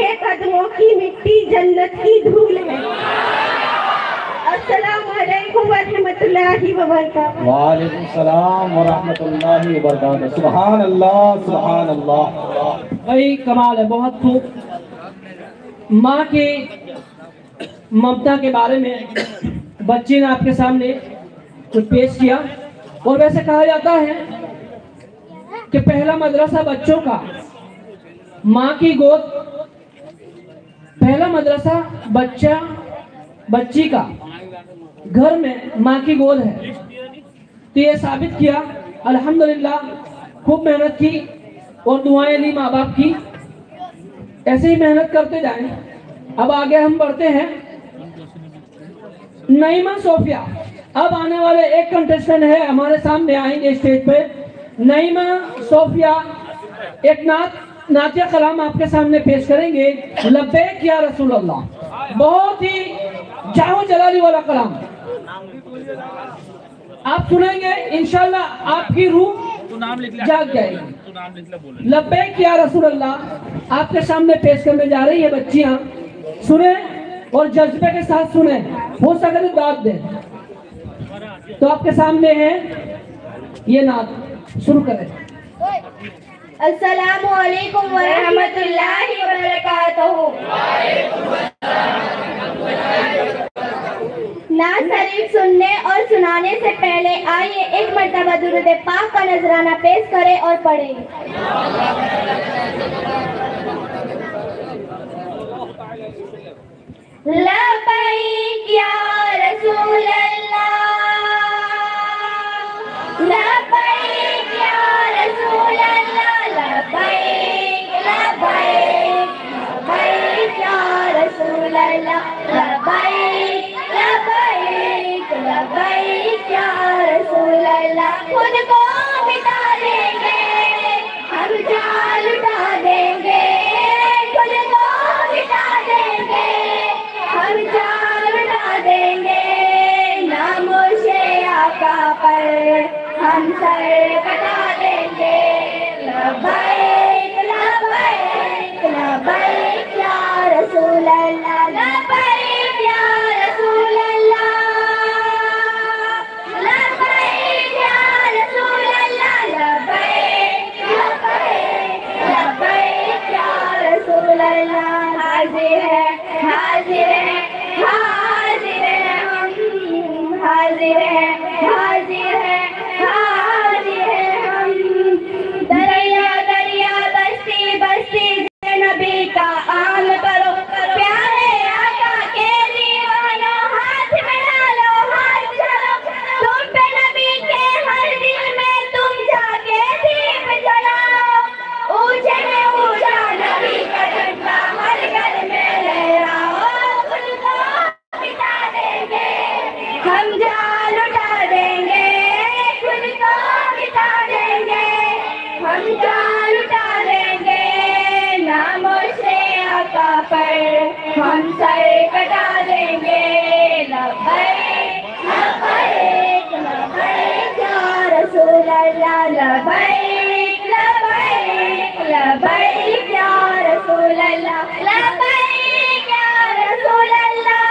आपके कदमों की मिट्टी जन्नत की धूल है। अस्सलाम वालेकुम व रहमतुल्लाहि व बरकातहू। वालेकुम सलाम व रहमतुल्लाहि व बरकातहू। सुभान अल्लाह सुभान अल्लाह। भाई कमाल है, बहुत खूब। माँ की ममता के बारे में बच्चे ने आपके सामने कुछ पेश किया। और वैसे कहा जाता है कि पहला मदरसा बच्चों का माँ की गोद, पहला मदरसा बच्चा बच्ची का घर में माँ की गोद है। तो ये साबित किया अल्हम्दुलिल्लाह, खूब मेहनत की और दुआएं ली माँ बाप की। ऐसे ही मेहनत करते जाएं। अब आगे हम बढ़ते हैं। नईमा सोफिया, अब आने वाले एक कंटेस्टेंट है हमारे सामने, आएंगे स्टेज पे। नईमा सोफिया एक नात नातिया कलाम आपके सामने पेश करेंगे। लब्बैक या रसूल अल्लाह, बहुत ही जाहो जलाली वाला कलाम आप सुनेंगे। इंशाल्लाह आपकी रूह जाग जाएगी। लब्बैक या रसूल अल्लाह आपके सामने पेश करने जा रही है बच्चियां। सुने और जज्बे के साथ सुने, हो सके तो दाद दें। तो आपके सामने है ये नात, शुरू करें। अस्सलामु अलैकुम व रहमतुल्लाहि व बरकातहू। नात शरीफ सुनने और सुनाने से पहले आइए एक मर्तबा दुरूद पाक का नजराना पेश करें और पढ़ें। लब्बैक या रसूल अल्लाह, लब्बैक या रसूल अल्लाह, लब्बैक लब्बैक लब्बैक या रसूल अल्लाह, लब्बैक लब्बैक लब्बैक या रसूल अल्लाह। खुद को मिटा देंगे हम जान लुटा देंगे, खुद को मिटा देंगे हम जान लुटा देंगे, नामोशे आका पर हम सर कटा देंगे। लब्बैक लब्बैक लब्बैक या रसूल अल्लाह, लब्बैक या रसूल अल्लाह, लब्बैक या रसूल अल्लाह, लब्बैक लब्बैक लब्बैक या रसूल अल्लाह। हाजिर है हाजिर है हाजिर है हम, हाजिर है हाजिर है हाजिर है हम। दरिया दरिया बस्ती बस्ती नबी का आम करो, प्यारे आका के दीवानों हाथ मिला लो हाथ चलो, तुम पे नबी के हर दिल में तुम जाके दीप जलाओ। ऊंचे में ऊंचा नबी का झंडा हर घर में लहराओ, खुद को मिटा देंगे हम जान लुटा देंगे, खुद को मिटा देंगे हम जान लुटा देंगे, नामों से आका पर हम सर कटा देंगे। लब्बैक लब्बैक लब्बैक या रसूल अल्लाह, लब्बैक लब्बैक लब्बैक या रसूल अल्लाह, लब्बैक या रसूल अल्लाह,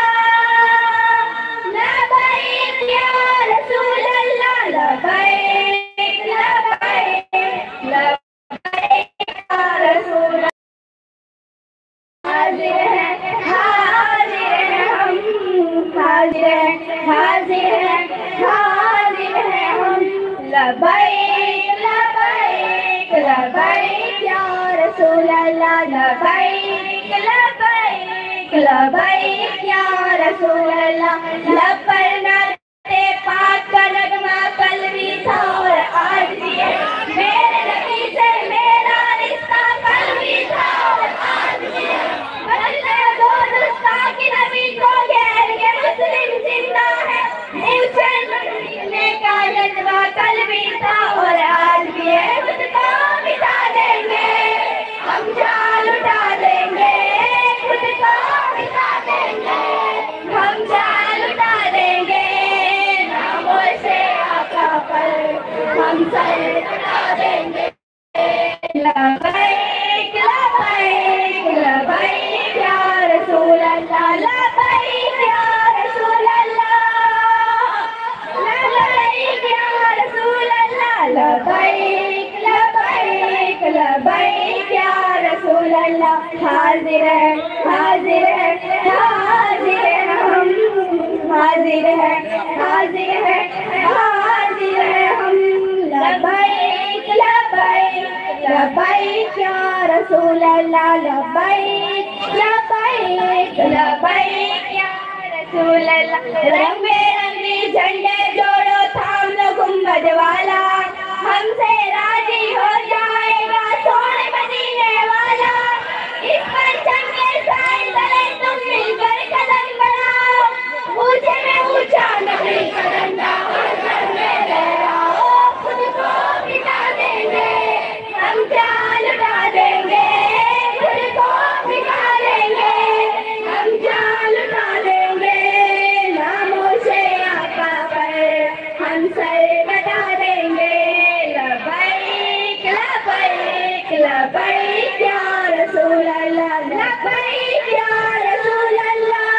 लब्बैक या रसूल अल्लाह, लब्बैक लब्बैक लब्बैक या रसूल अल्लाह। हाजिर है हाजिर है हम, हाजिर है हाजिर है हाजिर है हम। लब्बैक लब्बैक लब्बैक या रसूल अल्लाह, लब्बैक लब्बैक लब्बैक या रसूल अल्लाह। लब पर नाते पाक का नगमा कल भी था और आज भी है, मेरे नबी से मेरा रिश्ता कल भी था और आज भी है। बदले दो गुस्ताखी नबी को घेर के मुस्लिम जिंदा है, ऊंचे बनने का जज्बा कल भी था और आज भी है। खुद को मिटा देंगे हम जान लुटा देंगे, खुद को मिटा देंगे हम जान लुटा देंगे, नामों से आका पर लबैक लबैक लबैक या रसूल अल्लाह। हाजिर है हाजिर है हाजिर है हम, हाजिर है हाजिर है हाजिर है हम। लबैक लबैक लबैक या रसूल अल्लाह। लबैक लबैक लबैक या रसूल अल्लाह। रंग बिरंगी झंडे जोड़ो थाम लो गुंबद वाला, हमसे राजी हो जाएगा सोने मदीने वाला। इस परचम के साए तले तुम मिलकर कदम बढ़ाओ, ऊंचे में ऊंचा नबी का झंडा हर में लहराओ। खुद को मिटा देंगे हम जान लुटा देंगे, खुद को मिटा देंगे हम जान लुटा देंगे। नामों से आका पर हम सर कटा देंगे। लबैक लबैक लबैक या रसूल अल्लाह। लबैक या रसूल अल्लाह।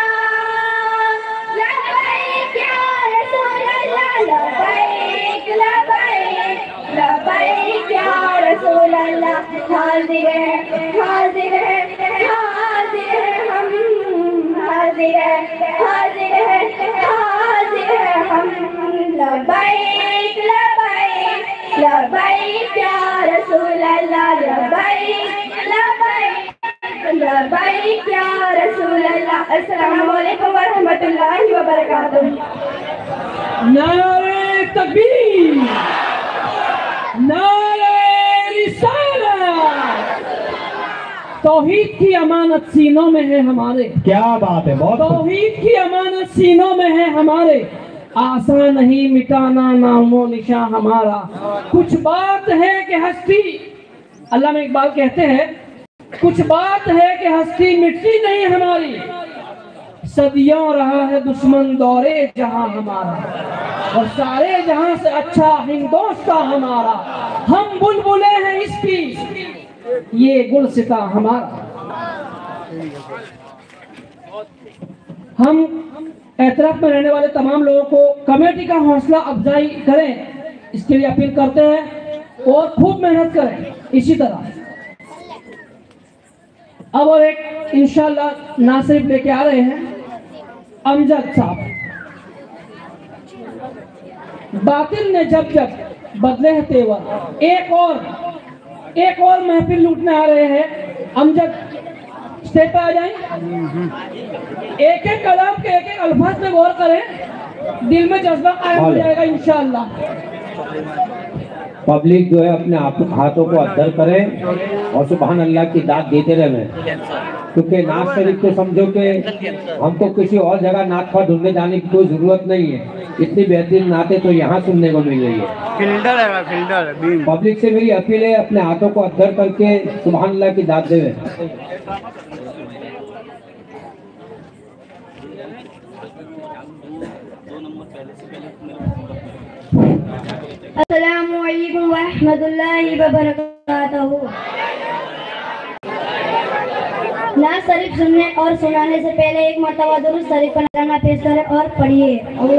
लबैक या रसूल अल्लाह। लबैक लबैक लबैक या रसूल अल्लाह। हाजिर है हाजिर है हाजिर है हम, हाजिर है हाजिर है हाजिर है हम। लबैक लबैक लबैक या रसूल अल्लाह। लबैक लबैक लबैक या रसूल अल्लाह। अस्सलामु अलैकुम व रहमतुल्लाहि व बरकातुहू। नारे तकबीर, नारे रिसालत। तौहीद की अमानत सीनों में है हमारे। क्या बात है, बहुत तौहीद की अमानत सीनों में है हमारे, आसान नहीं मिटाना नामो निशां हमारा। कुछ बात है कि हस्ती, अल्लामा इकबाल कहते हैं, कुछ बात है कि हस्ती मिटती नहीं हमारी, सदियों रहा है दुश्मन दौरे जहां हमारा, और सारे जहां से अच्छा हिंदोस्ता हमारा। हम बुलबुले हैं इसकी, ये गुलसिता हमारा। हम एतराफ में रहने वाले तमाम लोगों को कमेटी का हौसला अफजाई करें, इसके लिए अपील करते हैं और खूब मेहनत करें इसी तरह। अब और एक इंशाल्लाह नासिर लेके आ रहे हैं अमजद साहब। बातिल ने जब जब बदले हैं तेवर, एक और एक और महफिल लूटने आ रहे हैं। अमजद स्टेज पे आ जाएं, एक एक कलाम के एक एक अल्फाज पे गौर करें, दिल में जज्बा कायम हो जाएगा इंशाअल्लाह। पब्लिक जो है अपने हाथों को अद्दर करें और सुभान अल्लाह की दाद देते रहे, क्योंकि नात शरीफ तो समझो कि हमको किसी और जगह नात का ढूंढने जाने की कोई जरूरत नहीं है। इतनी बेहतरीन नाते तो यहाँ सुनने को मिल रही है। फिल्टर है, फिल्टर बीम। पब्लिक से मेरी अपील है, अपने हाथों को अद्दर करके सुभान अल्लाह की दाद देवे। अस्सलामु अलैकुम व रहमतुल्लाहि व बरकातहू। नात शरीफ सुनने और सुनाने से पहले एक मरतबा दुरूद शरीफ का नज़राना पेश करें और पढ़िए।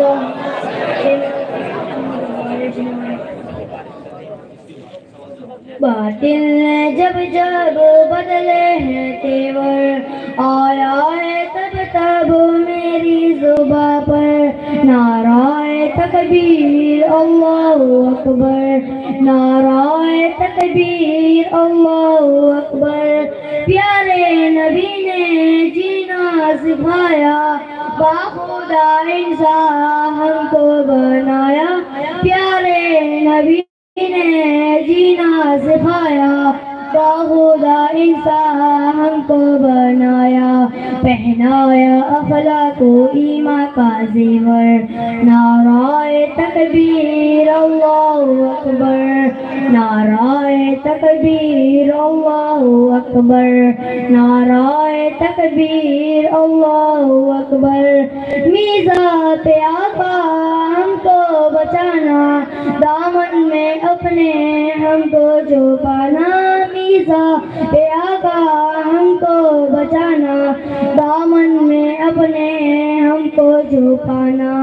बातिल ने जब जब बदले हैं तेवर, आया है तब तब मेरी जुबा पर नाराए तकबीर अल्लाहु अकबर, नाराए तकबीर अल्लाहु अकबर। प्यारे नबी ने जीना सिखाया, बाखुदा इंसान हमको बनाया। प्यारे नबी ने जीना सिखाया, बाखुदा इंसान हमको बनाया। पहनाया अखलाको ईमान का जेवर, नाराए तकबीर अल्लाहु अकबर, नाराए तकबीर अल्लाहु अकबर, नाराए तकबीर अल्लाहु अकबर। मीज़ा पे आका हमको बचाना, दामन में अपने हमको जो पाना। मीज़ा पे आका हमको बचाना, दामन में अपने हमको जो पाना।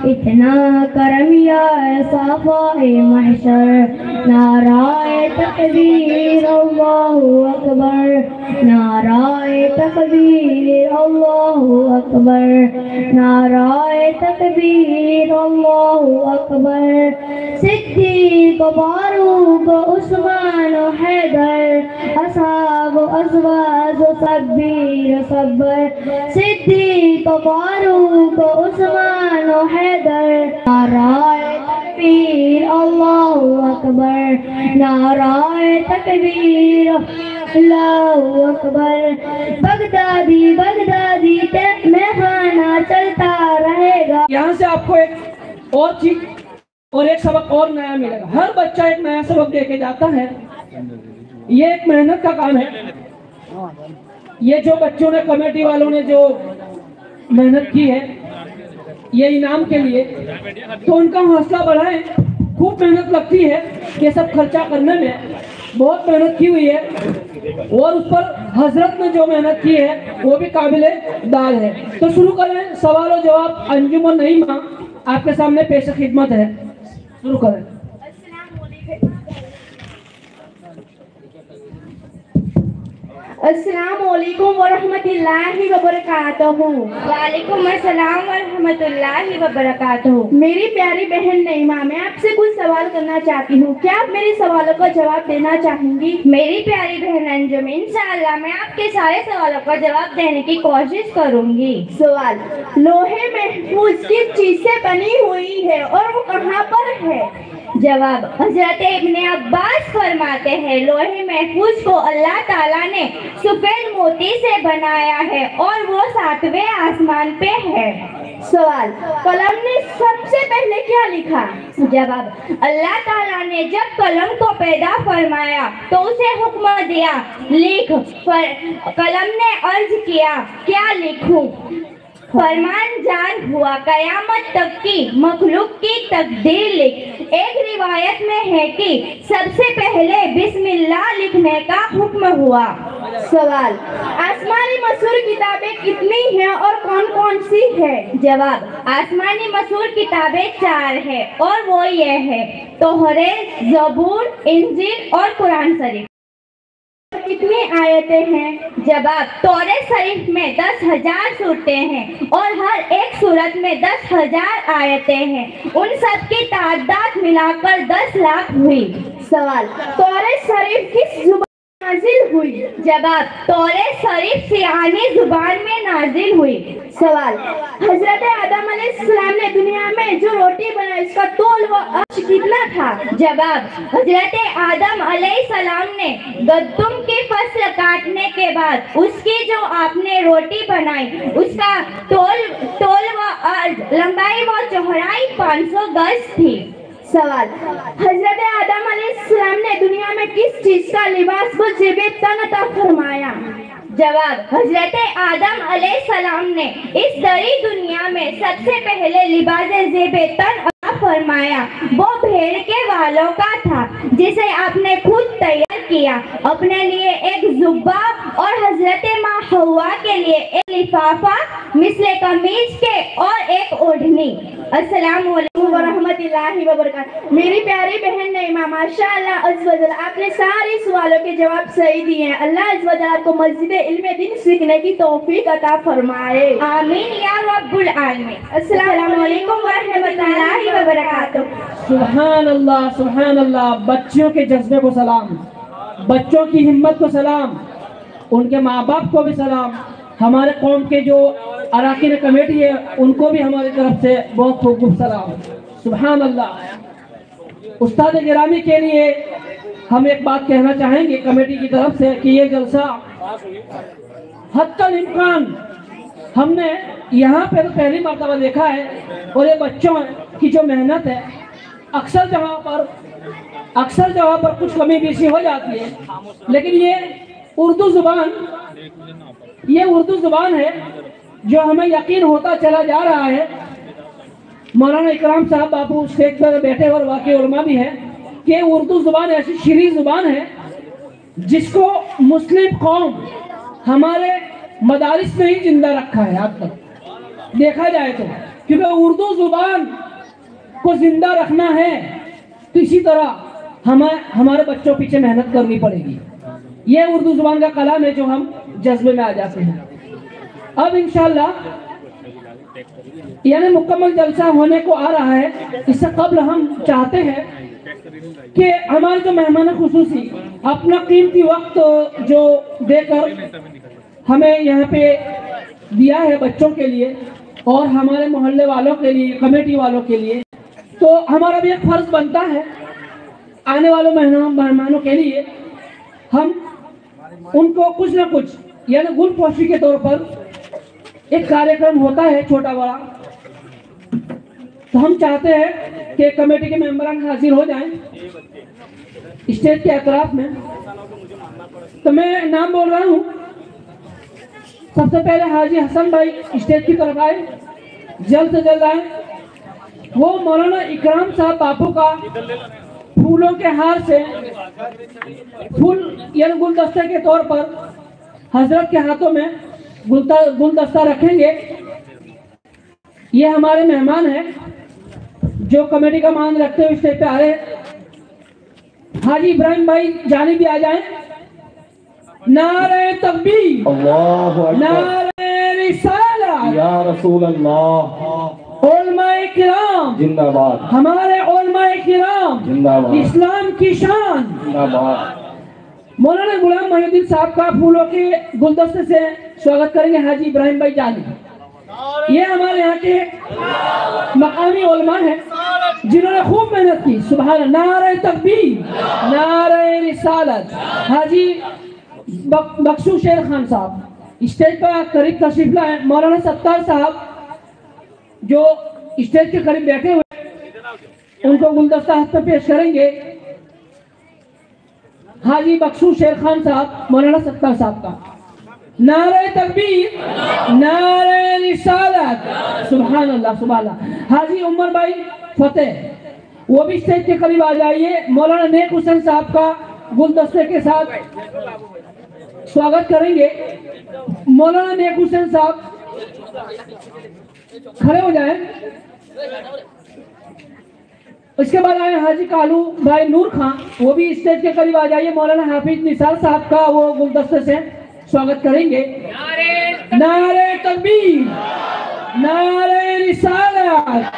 इतना करम या साफ़ाए महशर, नाराए तकबीर अल्लाहु अकबर, नाराए तकबीर अल्लाहु अकबर, नाराए तकबीर अल्लाहु अकबर। सिद्दीक़ फारूक उस्मान हैदर, असहाब अज़वाज सब्बीर सब्बर, सिद्दीक़ फारूक उस्मान हैदर, नाराए तकबीर अल्लाहु अकबर, नाराए तकबीर अल्लाहु अकबर। बगदादी बगदादी में खाना चलता रहेगा। यहाँ से आपको एक और चीज और एक सबक और नया मिलेगा। हर बच्चा एक नया सबक देके जाता है। ये एक मेहनत का काम है। ये जो बच्चों ने, कमेटी वालों ने जो मेहनत की है ये इनाम के लिए, तो उनका हौसला बढ़ाएं। खूब मेहनत लगती है, ये सब खर्चा करने में बहुत मेहनत की हुई है और उस पर हजरत ने जो मेहनत की है वो भी काबिले दाल है। तो शुरू करें। सवाल और जवाब अंजुमन नईमा आपके सामने पेश खिदमत है। शुरू करें। अस्सलामुअलैकुम वरहमतुल्लाहि वबरकातुहू। वालेकुम अस्सलाम व रहमतुल्लाहि व बरकातुहू। मेरी प्यारी बहन नईमा, मैं आपसे कुछ सवाल करना चाहती हूँ। क्या आप मेरे सवालों का जवाब देना चाहेंगी? मेरी प्यारी बहन अंजुम, इंशाअल्लाह मैं आपके सारे सवालों का जवाब देने की कोशिश करूंगी। सवाल, लोहे महफूज किस चीज से बनी हुई है और वो कहाँ पर है? जवाब, हजरत इब्ने अब्बास फरमाते हैं लोहे महफूज को अल्लाह ताला ने सफेद मोती से बनाया है और वो सातवें आसमान पे है। सवाल, कलम ने सबसे पहले क्या लिखा? जवाब, अल्लाह ताला ने जब कलम को पैदा फरमाया तो उसे हुक्म दिया लिख। कलम ने अर्ज किया क्या लिखूं? फरमान जान हुआ कयामत तक की मखलूक की तकदीर लिख। एक रिवायत में है कि सबसे पहले बिस्मिल्लाह लिखने का हुक्म हुआ। सवाल, आसमानी मशहूर किताबें कितनी हैं और कौन कौन सी है? जवाब, आसमानी मशहूर किताबें चार है और वो ये है तौरात, ज़बूर, इंजील और कुरान शरीफ। कितनी आयतें हैं? जवाब, तौरात शरीफ में दस हजार सूरतें हैं और हर एक सूरत में दस हजार आयतें हैं। उन सब की तादाद मिलाकर दस लाख हुई। सवाल, तौरात शरीफ किस जुबान में नाजिल हुई? जवाब, तौरात शरीफ सियानी जुबान में नाजिल हुई। सवाल, हजरत आदम अलैहिस्सलाम ने दुनिया में जो रोटी बनाई उसका तोल व अर्श कितना था? जवाब, हजरत आदम अलैहिस्सलाम ने गद्दुम की फसल काटने के बाद उसकी जो आपने रोटी बनाई उसका तोल तोल व अर्ज, लंबाई व चौड़ाई पाँच सौ गज थी। सवाल, हजरत आदम अलैहिस्सलाम ने दुनिया में किस चीज का लिबास व ज़ेबे तन अता फरमाया? जवाब, हजरत आदम अलैहिस्सलाम ने इस दरी दुनिया में सबसे पहले लिबास ज़ेबे तन अता फरमाया। वो भेड़ के वालों का था जिसे आपने खुद तैयार किया। अपने लिए एक जुब्बा और हजरत माँ हवा के लिए एक लिफाफा मिसले कमीज के और एक ओढ़नी। अस्सलाम वालेकुम वरहमतुल्लाहि वबरकातुहू। मेरी प्यारी बहन नईमा, माशाअल्लाह अज़्ज़ वजल आपने सारे सवालों के जवाब सही दिए हैं। अल्लाह अज़्ज़ वजल आपको मस्जिद इल्म दिन सीखने की तौफीक अता फरमाए। आमीन या रब्बुल आलमीन। अस्सलाम वालेकुम वरहमतुल्लाहि वबरकातुहू। सुभान अल्लाह, सुभान अल्लाह। बच्चों के जज्बे को सलाम, बच्चों की हिम्मत को सलाम, उनके माँ बाप को भी सलाम, हमारे कौम के जो अराकीन कमेटी है उनको भी हमारी तरफ से बहुत खूब खूब सलाम। सुभान अल्लाह। उस्ताद गिरामी के लिए हम एक बात कहना चाहेंगे कमेटी की तरफ से कि ये जलसा हत्तल इम्कान हमने यहाँ पे तो पहली मर्तबा देखा है और ये बच्चों की जो मेहनत है अक्सर जगह पर अक्सर जगह पर कुछ कमी बेशी हो जाती है, लेकिन ये उर्दू जुबान ये उर्दू जुबान है जो हमें यकीन होता चला जा रहा है। मौलाना इकराम साहब बापू स्टेज पर बैठे और वाकई उलमा भी है कि उर्दू जुबान ऐसी शीरीं जुबान है जिसको मुस्लिम कौम हमारे मदारिस में ही जिंदा रखा है। अब तक देखा जाए तो क्योंकि उर्दू जुबान को जिंदा रखना है तो इसी तरह हमें हमारे बच्चों पीछे मेहनत करनी पड़ेगी। ये उर्दू जुबान का कलाम है जो हम जज्बे में आ जाते हैं। अब इंशाल्लाह यानी मुकम्मल जलसा होने को आ रहा है, इससे कबल हम चाहते हैं कि हमारे जो मेहमान खुसूसी अपना कीमती वक्त जो देकर हमें यहाँ पे दिया है बच्चों के लिए और हमारे मोहल्ले वालों के लिए, कमेटी वालों के लिए, तो हमारा भी एक फर्ज बनता है आने वाले मेहमान मेहमानों के लिए हम उनको कुछ ना कुछ यानी गुलपोशी के तौर पर एक कार्यक्रम होता है छोटा बड़ा, तो हम चाहते हैं कि कमेटी के मेंबरान हाजिर हो जाएं स्टेज के अतराफ में। तो मैं नाम बोल रहा हूँ। सबसे पहले हाजी हसन भाई स्टेज की तरफ आए, जल्द से जल्द आए। वो मौलाना इकराम साहब बापू का फूलों के हार से फूल यानी गुलदस्ते के तौर पर हजरत के हाथों में गुलदस्ता रखेंगे। ये हमारे मेहमान हैं जो कमेटी का मान रखते हुए स्टेज पे आ रहे हैं। हाजी इब्राहिम भाई जाने भी आ जाएं। नारे तकबीर, अल्लाहु अकबर, नारे रिसालत, या रसूल अल्लाह, उलमाए किराम जिंदाबाद, हमारे उलमाए किराम जिंदाबाद, इस्लाम की शान जिंदाबाद। मौलाना गुलाम मोहिउद्दीन साहब का फूलों के गुलदस्ते से स्वागत करेंगे हाजी इब्राहिम भाई जानी। ये हमारे यहाँ के मकामी उलमा हैं जिन्होंने खूब मेहनत की। सुभान, नारे तकबीर, नारे रिसालत। हाजी बक, बख्शू शेर खान साहब स्टेज पर करीब तशरीफ लाए। मौलाना सत्तार साहब जो स्टेज के करीब बैठे हुए उनको गुलदस्ता हाथ में पेश करेंगे। हाजी बख्शू शेर खान साहब मौलाना सत्तार साहब का। नारे तकबीर, नारे रिसालत, सुभान अल्लाह, सुभान अल्लाह। हाजी उमर भाई फतेह वो भी स्टेज के करीब आ जाइए। मौलाना नेक हुसैन साहब का गुलदस्ते के साथ स्वागत करेंगे। मौलाना नेक हुसैन साहब खड़े हो जाएं। उसके बाद आए हाजी कालू भाई नूर खान, वो भी स्टेज के करीब आ जाइए। मौलाना हाफिज निसार साहब का वो गुलदस्ते से स्वागत करेंगे। नारे तकबीर, नारे रिसालत।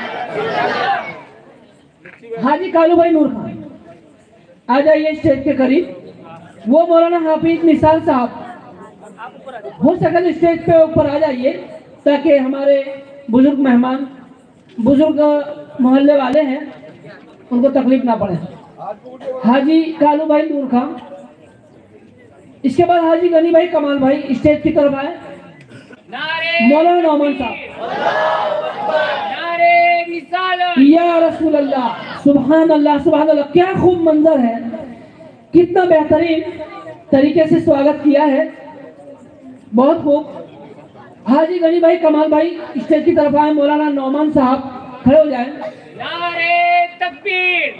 हाजी कालू भाई नूर खान आ जाइए स्टेज के करीब। वो मौलाना हाफिज निसार साहब हो सके तो स्टेज पे ऊपर आ जाइए ताकि हमारे बुजुर्ग मेहमान, बुजुर्ग मोहल्ले वाले हैं, उनको तकलीफ ना पड़े। हाजी कालू भाई नूर खान। इसके बाद हाजी गनी भाई कमाल भाई स्टेज की तरफ आए। मौलाना नौमान साहब। या रसूल अल्लाह, सुभान अल्लाह, सुभान अल्लाह। क्या खूब मंजर है, कितना बेहतरीन तरीके से स्वागत किया है, बहुत खूब। हाजी गनी भाई कमाल भाई स्टेज की तरफ आए। मौलाना नौमान साहब खड़े हो जाएं। नारे तकबीर,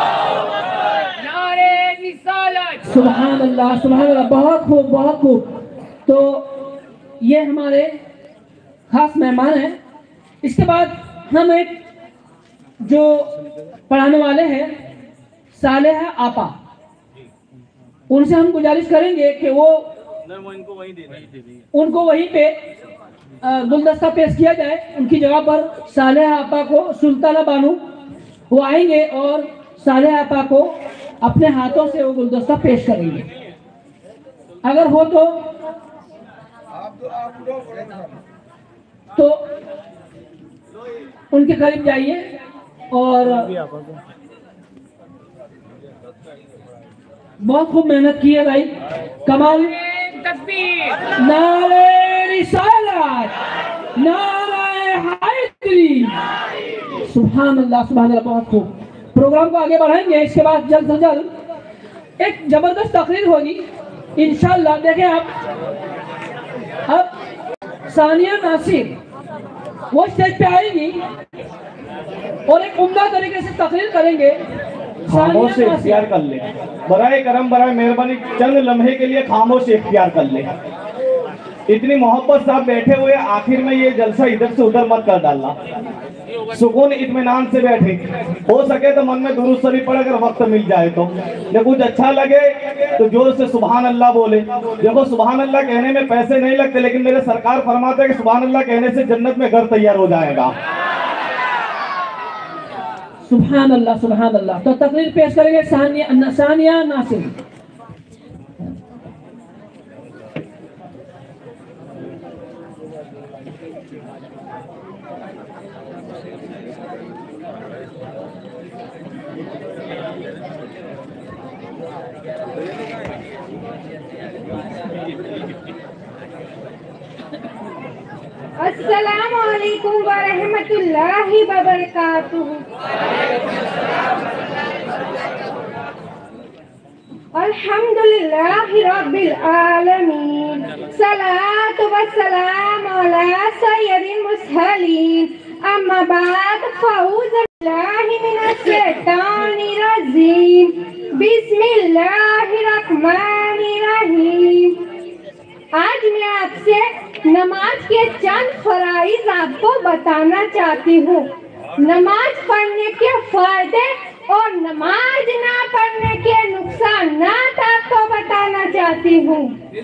नारे रिसालत, सुभान अल्लाह, सुभान अल्लाह। बहुत खूब, बहुत खूब। तो ये हमारे खास मेहमान हैं। इसके बाद हम एक जो पढ़ाने वाले हैं सालेहा आपा, उनसे हम गुजारिश करेंगे कि वो उनको वहीं पे गुलदस्ता पेश किया जाए। उनकी जगह पर सालेहा आपा को सुल्ताना बानू वो आएंगे और सालेहा आपा को अपने हाथों से वो गुलदस्ता पेश करेंगे। अगर हो तो तो उनके करीब जाइए और बहुत खूब मेहनत की है भाई, कमाल। तकबीर, नारे रिसालत, नारे हैदरी, सुभान अल्लाह, सुभान अल्लाह। बहुत खूब। प्रोग्राम को आगे बढ़ाएंगे। इसके बाद जल्द से जल्द एक जबरदस्त तकरीर होगी इंशाल्लाह। देखें आप, अब सानिया नासिर वो स्टेज पे आएगी और एक उम्दा तरीके से तकरीर करेंगे। खामोश से इख्तियार कर ले, बराए करम, बराए मेहरबानी, चंद लम्हे के लिए खामोश से इख्तियार कर ले। इतनी मोहब्बत से आप बैठे हुए, आखिर में ये जलसा इधर से उधर मत कर डालना, सुकून इत्मीनान से बैठे। हो सके तो मन में दुरूद शरीफ पढ़, अगर वक्त मिल जाए तो। जब कुछ अच्छा लगे तो जोर से सुभान अल्लाह बोले। देखो सुभान अल्लाह कहने में पैसे नहीं लगते, लेकिन मेरे सरकार फरमाते हैं कि सुभान अल्लाह कहने से जन्नत में घर तैयार हो जाएगा। सुभान अल्लाह सुभान अल्लाह। तो तकरीर पेश करेंगे सानिया सानिया नासिर। अस्सलामु अलैकुम व रहमतुल्लाहि व बरकातुहू। अल्हम्दुलिल्लाहि रब्बिल आलमीन, सलातु व सलाम अला सय्यदिल मुरसलीन, अम्मा बाद फऊज़ बिल्लाहि मिनश शैतानिर रजीम, बिस्मिल्लाहिर रहमानिर रहीम। आज मैं आपसे नमाज के चंद फराइज आपको बताना चाहती हूँ। नमाज पढ़ने के फायदे और नमाज ना पढ़ने के नुकसान आपको बताना चाहती हूँ।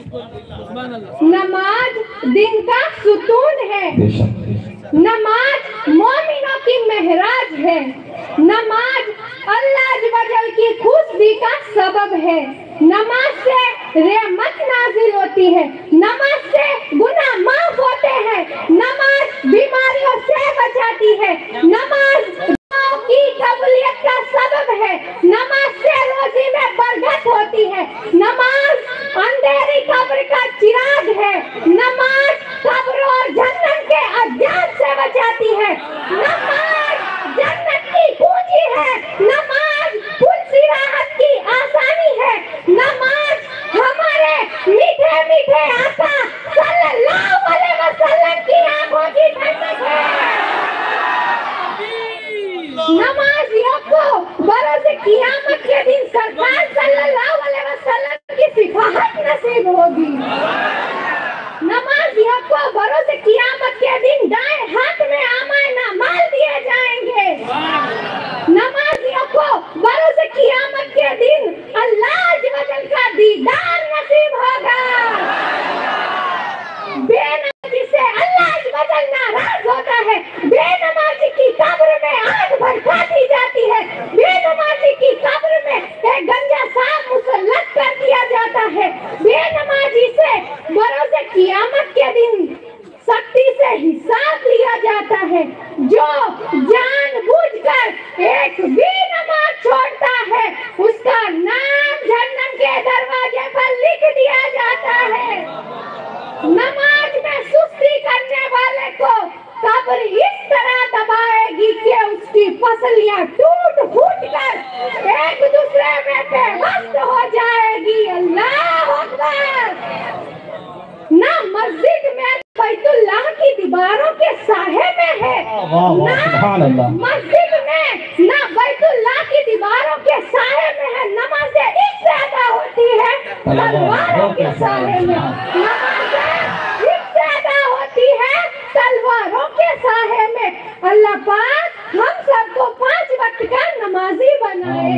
नमाज दिन का सुकून है, नमाज मोमिनों की महराज है, नमाज अल्लाह वजल की खुशबू का सबब है, नमाज से रहमत नाजिल होती है, नमाज से गुनाह माफ होते हैं, नमाज बीमारियों से बचाती है, नमाज की कबूलियत का सबब है, नमाज से रोजी में बरकत होती है, नमाज अंधेरी कब्र का चिराग है, नमाज कब्र और जन्नत के अज्ञान से बचाती है, नमाज जन्नत की पूंजी है, नमाज पुलसी राहत की आसानी है, नमाज हमारे मीठे मीठे आका सल्लल्लाहु अलैहि वसल्लम की आंखों की ठंडक है। नमाजियों को बरोज़ क़यामत के दिन सरकार सल्लल्लाहु अलैहि वसल्लम की सिफाहत नसीब होगी। नमाजियों को बरोज़ क़यामत के दिन दाएं हाथ में आमाना माल दिए जाएंगे। नमाजियों को बरोज़ क़यामत के दिन अल्लाह वजल का दीदार नसीब होगा। बेनमाजी से अल्लाह वजल नाराज होता है, बेनमाजी की कब्र में आग भड़का दी जाती है, बेनमाजी की कब्र में एक गंजा सांप मुसल्लत कर दिया जाता है, बेनमाजी से बरोज़ क़यामत के दिन सख्ती से हिसाब लिया जाता है। जो जानबूझकर एक भी नमाज छोड़ता है उसका नाम जहन्नम के दरवाजे पर लिख दिया जाता है। नमाज में सुस्ती करने वाले को कब्र इस तरह दबाएगी कि उसकी फसलियां टूट फूट कर एक दूसरे में बेवस्त हो जाएगी। अल्लाह अकबर। ना मस्जिद में बैतुल्लाह की दीवारों के साहे में है, ना मस्जिद में ना बैतुल्लाह की दीवारों के साहे में है, नमाज़ें इससे अदा होती है तलवारों के साहे में, नमाज़ें इससे अदा होती है तलवारों के साहे में। अल्लाह पाक हम सबको पांच वक्त का नमाजी बनाए।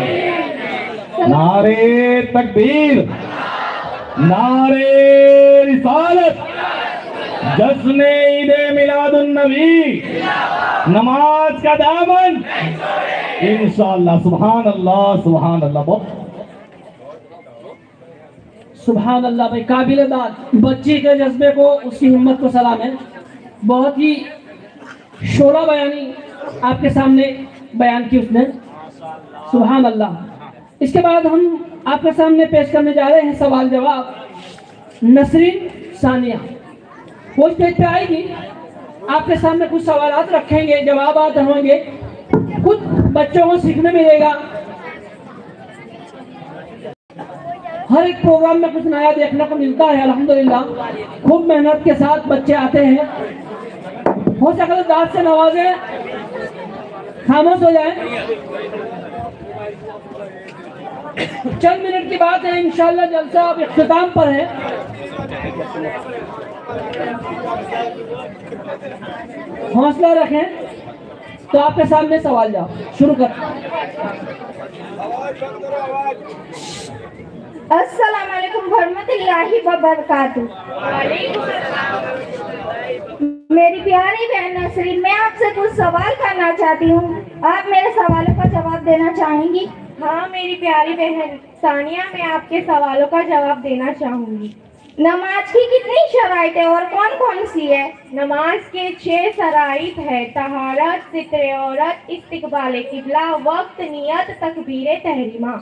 नारे तकबीर, नारे रिसालत, जश्न ईद मिलादुन नबी, नमाज का दामन इंशाअल्लाह। सुभान अल्लाह सुभान अल्लाह। सुभान अल्लाह भाई, काबिल बात। बच्ची के जज्बे को, उसकी हिम्मत को सलाम है। बहुत ही शोरा बयानी आपके सामने बयान की उसने, सुभान अल्लाह। इसके बाद हम आपके सामने पेश करने जा रहे हैं सवाल जवाब। नसरीन सानिया वो स्टेज पे आएगी, आपके सामने कुछ सवालात रखेंगे, जवाबात होंगे, कुछ बच्चों को सीखने मिलेगा। हर एक प्रोग्राम में कुछ नया देखने को मिलता है अल्हम्दुलिल्लाह। खूब मेहनत के साथ बच्चे आते हैं। हो सके तो दाद से नवाजे, खामोश हो जाए। चंद मिनट की बात है, इंशाल्लाह जलसा अब इख्तिताम पर है। हौसला रखें। तो आपके सामने सवाल जवाब शुरू कर। अस्सलाम वालेकुम वरहमतुल्लाहि वबरकातुहू। मेरी प्यारी बहन नसरीन, मैं आपसे कुछ सवाल करना चाहती हूँ। आप मेरे सवालों का जवाब देना चाहेंगी? हाँ मेरी प्यारी बहन सानिया, मैं आपके सवालों का जवाब देना चाहूँगी। नमाज की कितनी शराइत है और कौन कौन सी है? नमाज के छह शराइत है। तहारत, सित्रे औरत, इस्तिकबाल किबला, वक्त, नियत, तकबीर तहरीमा।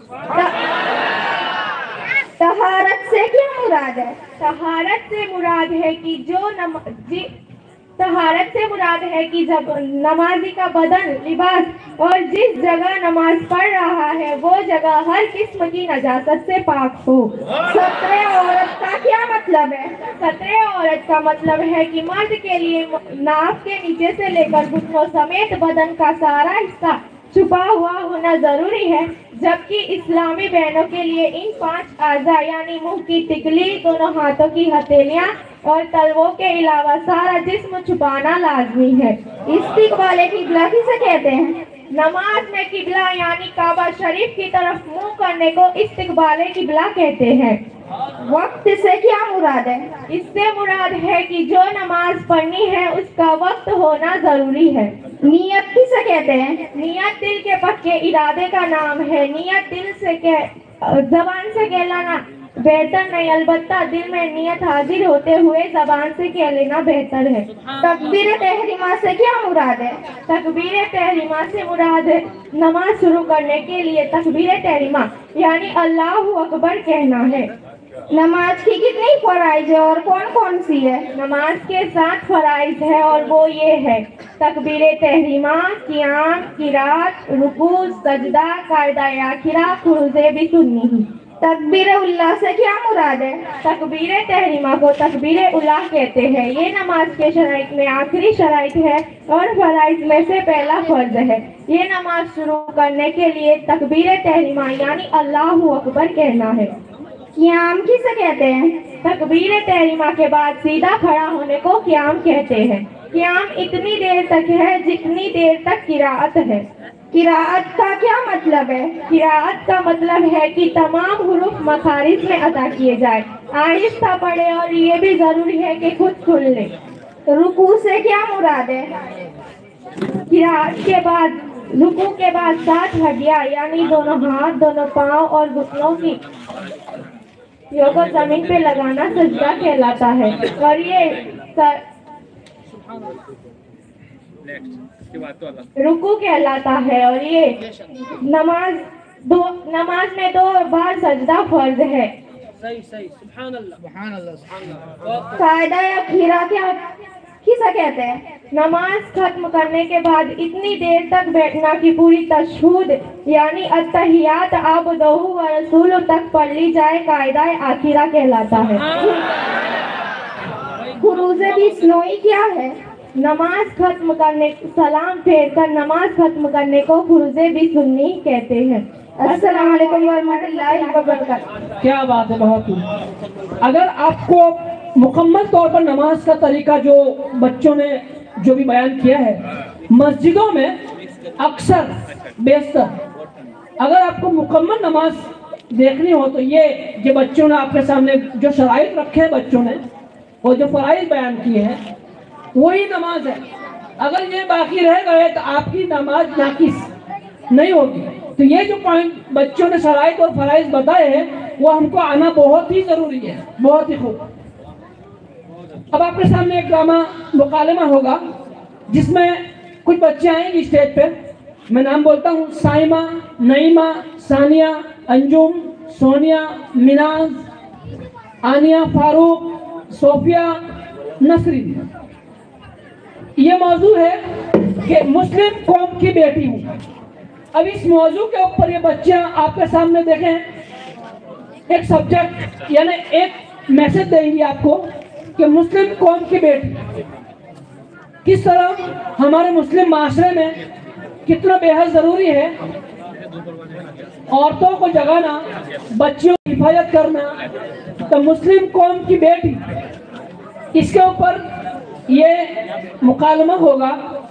तहारत से क्या मुराद है? तहारत से मुराद है कि जो नम जी तहारत से मुराद है कि जब नमाजी का बदन, लिबास और जिस जगह नमाज पढ़ रहा है वो जगह हर किस्म की नजासत से पाक हो। सत्रे औरत का क्या मतलब है? सत्रे औरत का मतलब है कि मर्द के लिए नाक के नीचे से लेकर घुटनों समेत बदन का सारा हिस्सा छुपा हुआ होना जरूरी है, जबकि इस्लामी बहनों के लिए इन पांच आज़ा यानी मुंह की तिकली, दोनों हाथों की हथेलियां और तलवों के अलावा सारा जिस्म छुपाना लाजमी है। इस्तिकबाल किबला किसे कहते हैं? नमाज में किबला यानी काबा शरीफ की तरफ मुंह करने को इस्तिकबाल किबला कहते हैं। वक्त से क्या मुराद है? इससे मुराद है कि जो नमाज पढ़नी है उसका वक्त होना जरूरी है। नियत किसे कहते हैं? नियत दिल के पक्के इरादे का नाम है। नियत दिल से कह जबान से कहलाना बेहतर नहीं, अलबत्ता दिल में नियत हाजिर होते हुए जबान से कह लेना बेहतर है। तकबीर तहरीमा से क्या मुराद है? तकबीर तहरीमा से मुराद है नमाज शुरू करने के लिए तकबीर तहरीमा यानी अल्लाहु अकबर कहना है। नमाज की कितनी फराइज है और कौन कौन सी है? नमाज के सात फराइज है और वो ये है: तकबीर तहरीमा, क़ियाम, किरात, रुकू, सजदा, कायदा आखिरा, खुरूज़े भी सुन्नी। तकबीर उल्लाह से क्या मुराद है? तकबीर तहरीमा को तकबीर उल्लाह कहते हैं। ये नमाज के शराइत में आखिरी शराइत है और फराइज में से पहला फर्ज है। ये नमाज शुरू करने के लिए तकबीर तहरीमा यानी अल्लाहु अकबर कहना है। क़ियाम किसे कहते हैं? तकबीर तहरीमा के बाद सीधा खड़ा होने को क़ियाम कहते हैं। क़ियाम इतनी देर तक है जितनी देर तक किराअत है। किराअत का क्या मतलब है? किराअत का मतलब है कि तमाम हुरूफ मखारिज में अदा किए जाए, आहिस्ता पढ़े और ये भी जरूरी है कि खुद सुन ले। रुकू से क्या मुराद है? किराअत के बाद रुकू के बाद सात हड्डियां यानी दोनों हाथ, दोनों पाँव और घुटनों की योगा जमीन पे लगाना सजदा कहलाता है। और ये सर... रुकू कहलाता है। और ये नमाज दो नमाज में दो बार सजदा फर्ज है। सही सही सुभान अल्लाह सुभान अल्लाह सुभान अल्लाह। कायदा या खीरा क्या किसे कहते हैं? नमाज खत्म करने के बाद इतनी देर तक बैठना कि पूरी तशहुद यानी अत्तहियात आबदहु व रसूलु तक पढ़ ली जाए, कायदा आखिरा कहलाता है। खुरूज़े भी स्नोई क्या है? नमाज खत्म करने सलाम फेर कर नमाज खत्म करने को खुरूज़े भी सुन्नी कहते हैं। अस्सलाम वालेकुम वरहमतुल्लाहि वबरकातुहू। क्या बात है, बहुत ही। अगर आपको मुकम्मल तौर पर नमाज का तरीका जो बच्चों ने जो भी बयान किया है, मस्जिदों में अक्सर बेशतर अगर आपको मुकम्मल नमाज देखनी हो तो ये जो बच्चों ने आपके सामने जो शराइत रखे हैं बच्चों ने और जो फराइज बयान किए हैं वही नमाज है। अगर ये बाकी रह गए तो आपकी नमाज नाकिस नहीं होगी। तो ये जो पॉइंट बच्चों ने शराइत और फराइज बताए हैं वो हमको आना बहुत ही जरूरी है, बहुत ही खूब। अब आपके सामने एक ड्रामा मुकालमा होगा जिसमें कुछ बच्चे आएंगे स्टेज पे। मैं नाम बोलता हूँ: साइमा, नईमा, सानिया, अंजुम, सोनिया, मिनाज, आनिया, फारूक, सोफिया, नसरीन। ये मौजू है कि मुस्लिम कौम की बेटी हूँ। अब इस मौजू के ऊपर ये बच्चे आपके सामने देखें एक सब्जेक्ट यानी एक मैसेज देंगी आपको कि मुस्लिम कौम की बेटी किस तरह हमारे मुस्लिम माशरे में कितना बेहद ज़रूरी है औरतों को जगाना, बच्चियों की हिफाजत करना, तो मुस्लिम कौम की बेटी, इसके ऊपर ये मुकालमा होगा।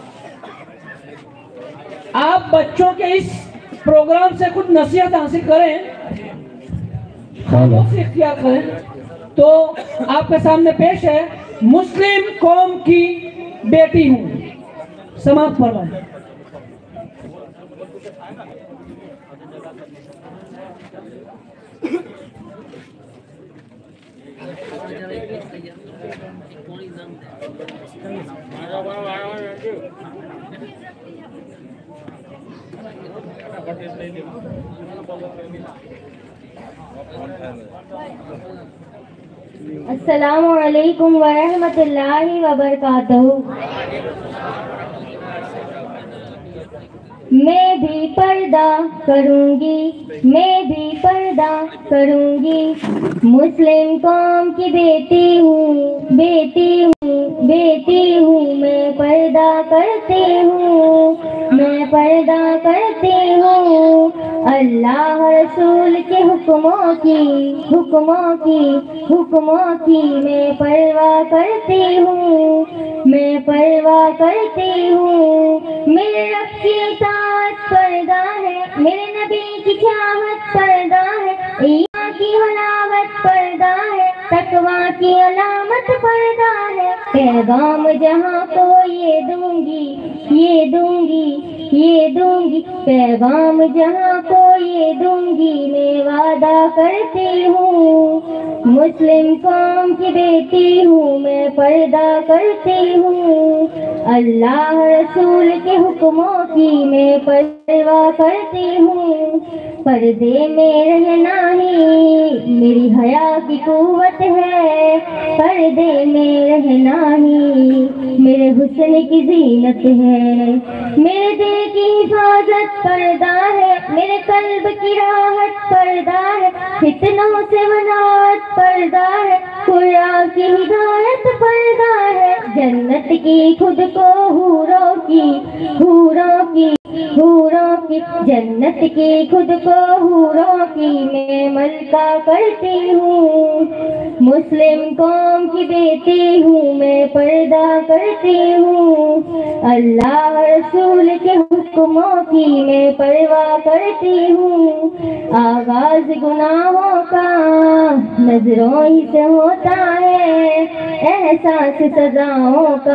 आप बच्चों के इस प्रोग्राम से कुछ नसीहत हासिल करें, खामोशी इख्तियार करें। तो आपके सामने पेश है मुस्लिम कौम की बेटी हूँ, समाप्त फरमाएं। अस्सलामु अलैकुम वरहमतुल्लाहि वबरकातुहू। मैं भी पर्दा करूंगी, मैं भी पर्दा करूंगी, मुस्लिम कौम की बेटी हूँ, बेटी हूँ, बेटी हूँ, मैं पर्दा करती हूँ, मैं पर्दा करती हूँ। अल्लाह रसूल के हुक्मों की, हुक्मों की, हुक्मों की मैं परवाह करती हूँ, मैं परवाह करती हूँ। मेरे रब की इताअत पर्दा है, मेरे नबी की चाहत पर्दा है, ईमान की हलावत पर्दा है, तकवा की अलामत पर्दा है। पैगाम जहाँ को ये दूंगी, ये दूंगी, ये दूंगी, पैगाम जहाँ को ये दूंगी, मैं वादा करती हूँ, मुस्लिम कौम की बेटी हूँ, मैं पर्दा करती हूँ। अल्लाह रसूल के हुक्मों की मैं परवाह करती हूँ। पर्दे में रहना ही मेरी हया की कुव्वत है, पर्दे में रहना ही मेरे हुस्न की जीनत है। मेरे दिल की हिफाजत पर्दा है, मेरे कल्ब की राहत पर्दा है, फितनों से मनात पर्दा है, खुदा की हिदायत पर्दा है। जन्नत की खुद को हूरों की, हूरों की, हूरों की, जन्नत की खुद को हूरों की मैं मलका करती हूँ। मुस्लिम कौम की बेटी हूँ, मैं पर्दा करती हूँ। अल्लाह रसूल के हुक्मों की मैं परवाह करती हूँ। आगाज गुनाहों का नजरों ही से होता है, एहसास सजाओं का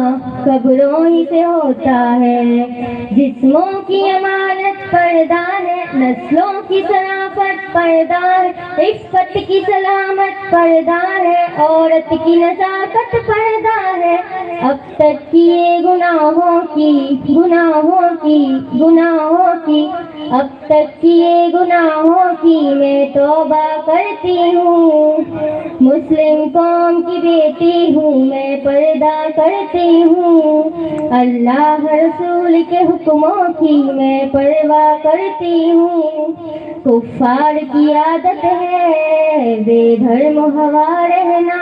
कब्रों ही से होता है। जिस्मों की अमानत पर्दा है, नस्लों की शराफत पर्दा है, इफ्फत की सलामत पर्दा है, औरत की नजाकत पर्दा है। अब तक किए गुनाहों की, गुनाहों की, गुनाहों की, अब तक किए गुनाहों की मैं तौबा करती हूँ। मुस्लिम कौम की बेटी हूँ, मैं पर्दा करती हूँ। अल्लाह रसूल के हुक्मों की मैं परवाह करती हूँ। कुफ्फार की आदत है बेधर्म हवा रहना,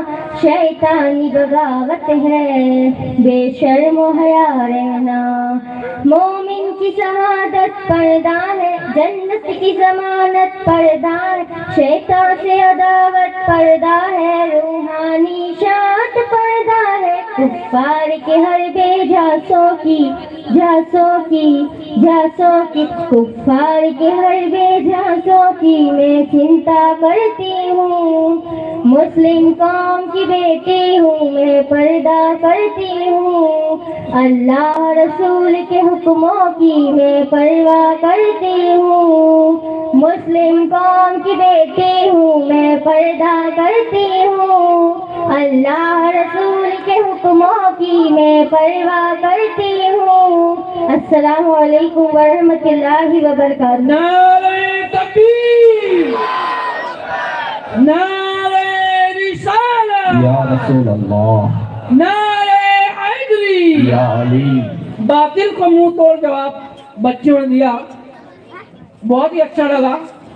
शैतानी बगावत है बेशर्म हया रहना। मोमिन की शहादत पर्दा है, जन्नत की जमानत पर्दा है, शैतान से अदावत पर्दा है, रूहानी शात पर्दा है। कुफ्फार के हर बेझासों की, झांसों की, झांसों की, कुफ्फार के हर बेझासों की मैं चिंता करती हूँ। मुस्लिम कौम की बेटी हूँ, मैं पर्दा करती हूँ। अल्लाह रसूल के हुक्मों की मैं परवाह करती हूँ। मुस्लिम कौम की बेटी हूँ, मैं पर्दा करती हूँ। अल्लाह रसूल के हुक्मों की मैं परवाह करती हूँ। अस्सलामु अलैकुम वरहमतुल्लाहि वबरकातुहू। नारे तकबीर, नारे रिसालत, या रसूल अल्लाह, नारे हैदरी, या अली। बातिल को मुंह तोड़ जवाब बच्चों ने दिया, बहुत ही अच्छा लगा।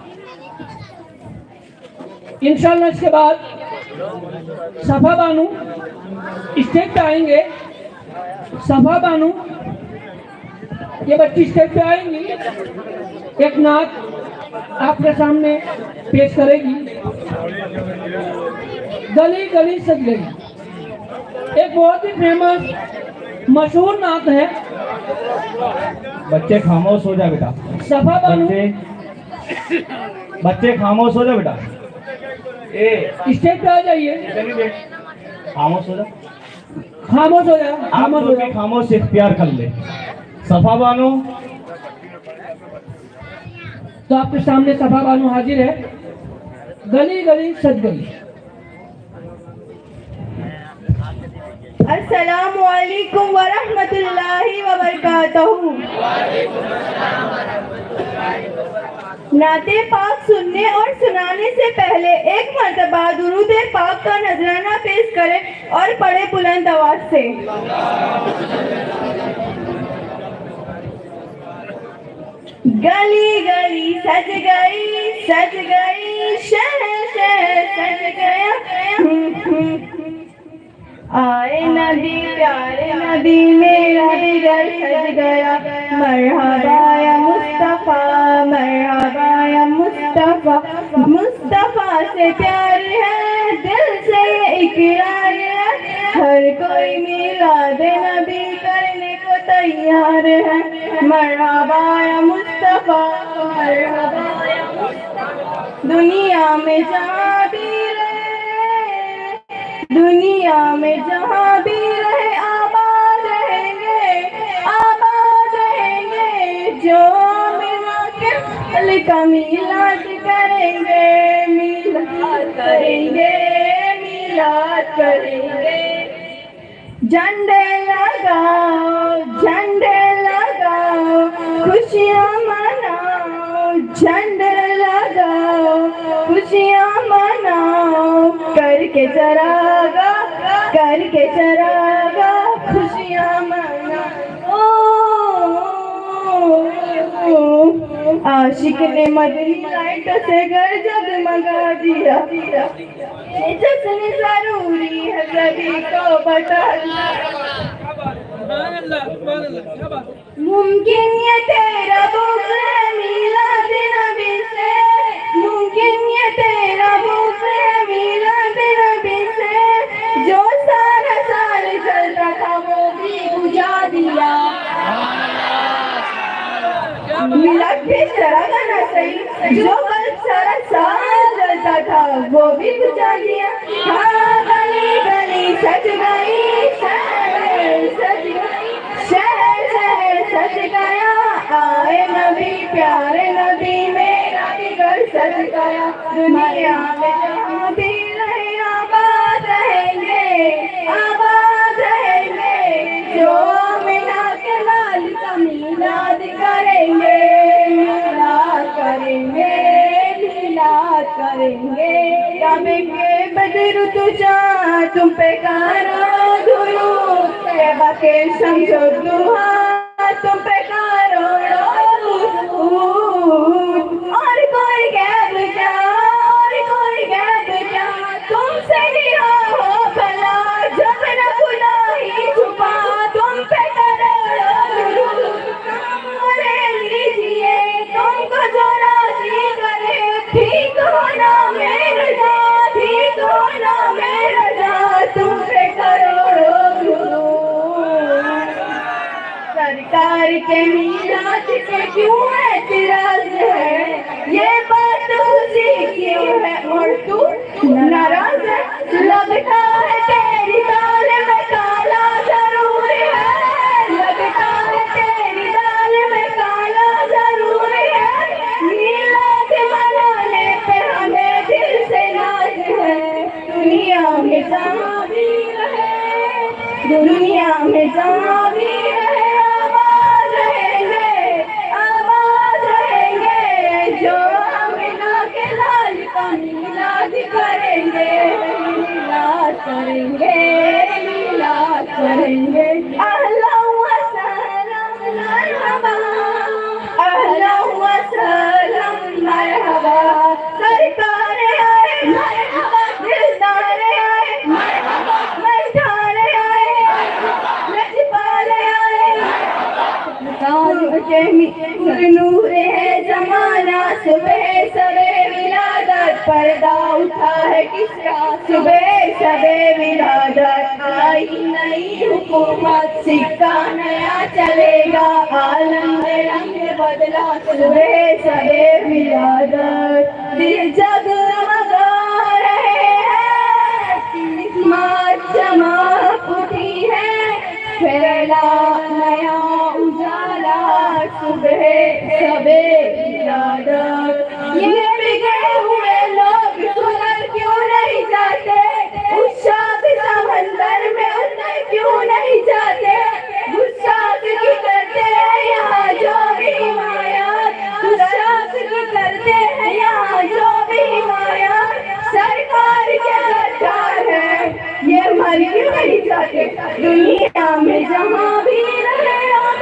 इंशाल्लाह इसके बाद सफा बानू स्टेज पे आएंगे। सफा बानू ये बच्ची स्टेज पे आएंगी। एक नात आपके सामने पेश करेगी। गली गली सज गई एक बहुत ही फेमस मशहूर नात है। बच्चे खामोश हो जा बेटा, सफा बानू बच्चे बच्चे खामोश हो जा बेटा। ए स्टेज पे आ जाइए। खामोश हो जा, खामोश हो जाओ, आप खामोश हो लोग भी जाओ। खामोश इख्तियार कर ले। सफा बानो, तो आपके सामने सफा बानू हाजिर है। गली गली सज गई। अस्सलामु अलैकुम व रहमतुल्लाहि व बरकातहू। नाते पाक सुनने और सुनाने से पहले एक मर्तबा दुरूद पाक का नजराना पेश करें और पढ़े बुलंद आवाज से। गली गली सज गई सज गई, शहर शहर सज गया। आए नबी प्यारे नबी मेरा घर सज गया। मरहबा या मुस्तफा, मरहबा या मुस्तफा। मुस्तफा से प्यार है, दिल से ये इकरार है। हर कोई मिलाद नबी करने को तैयार है। मरहबा या मुस्तफा, मरहबा या मुस्तफा। दुनिया में जहाँ भी दुनिया में जहाँ भी रहे आबाद रहेंगे, आबाद रहेंगे। जो मिला के अल का मिलाद करेंगे, मिलाद करेंगे, मिलाद करेंगे। झंडे लगाओ, झंडे लगाओ, खुशियाँ मनाओ। झंडे लगाओ, खुशियाँ मनाओ। करके चरागा, करके चरागा, खुशियाँ मनाओ। आशिक ने मदनी लाइटों से घर जगमगा दिया। ये जश्न जरूरी है सभी को बता दिया। मुमकिन ये तेरा बुग़्ज़ है मिलाद नबी से, मुमकिन ये तेरा बुग़्ज़ है मिलाद नबी से। जो सारा साल चलता था वो भी बुझा दिया। मिलाद भी चढ़ा ना सही, जो कल सारा साल चलता था वो भी बुझा दिया। हाँ गली गली सज गई, शहर सज गई, शहर शहर सज गया। आए नबी प्यारे नबी मेरा भी घर सज गया। दुनिया में जहाँ भी रहे आबाद रहेंगे, आबाद रहेंगे। जो मिला के लाल का मिलाद करेंगे, मिलाद करेंगे, मिलाद करेंगे। काबे के बदरू तुझा तुम पे कारो दुरूद, तैबा के शम्सो दुहा तुम पे कारो दुरूद। और कोई गैब क्या, और कोई गैब क्या, तुमसे लिया हो भला। जब न खुदा ही छुपा तुम पे करो दुरूद। ले लीजिए तुमको जो राजी करे, ठीक होना मेरा जा, ठीक होना मेरा जा। तुम पे करो दुरूद। सरकार के मीरात के क्यों एतराज है, ये बात उसी की है और तू नाराज है। लगता है तेरी दाल में काला जरूर है, लगता है तेरी दाल में काला जरूर है। मिलाद मनाने पे हमें दिल से नाज है। दुनिया में जहाँ भी रहे, दुनिया में जहाँ भी रहे आबाद रहेंगे, आबाद रहेंगे। जो मिला के लाल का मिलाद करेंगे, मिलाद करेंगे, मिलाद करेंगे। अहला व सहला मरहबा, अहला व सहला मरहबा। सरकार आए मरहबा, दिलदार आए मरहबा, मझधार आए लजपाल आए। नूर है जमाना सुबह सवेरे विलादत पर्दा उठा है किसका सुबह सवेरे विलादत आई नई हुकूमत सिक्का नया चलेगा आलम में रंग बदला सुबह सवेरे विलादत दिल जगमगा रहे हैं किस्मत चमक उठी है फैला नया उजाला सुबह सवेरे विलादत ये बिगड़े हुए लोग सुधर क्यों नहीं जाते उस शाद समंदर में उतर क्यों नहीं जाते गुस्सात की करते हैं यहाँ जो भी हिमायत गुस्सात की करते हैं यहाँ जो भी हिमायत सरकार के गद्दार है ये मर क्यों नहीं जाते दुनिया में जहाँ भी रहे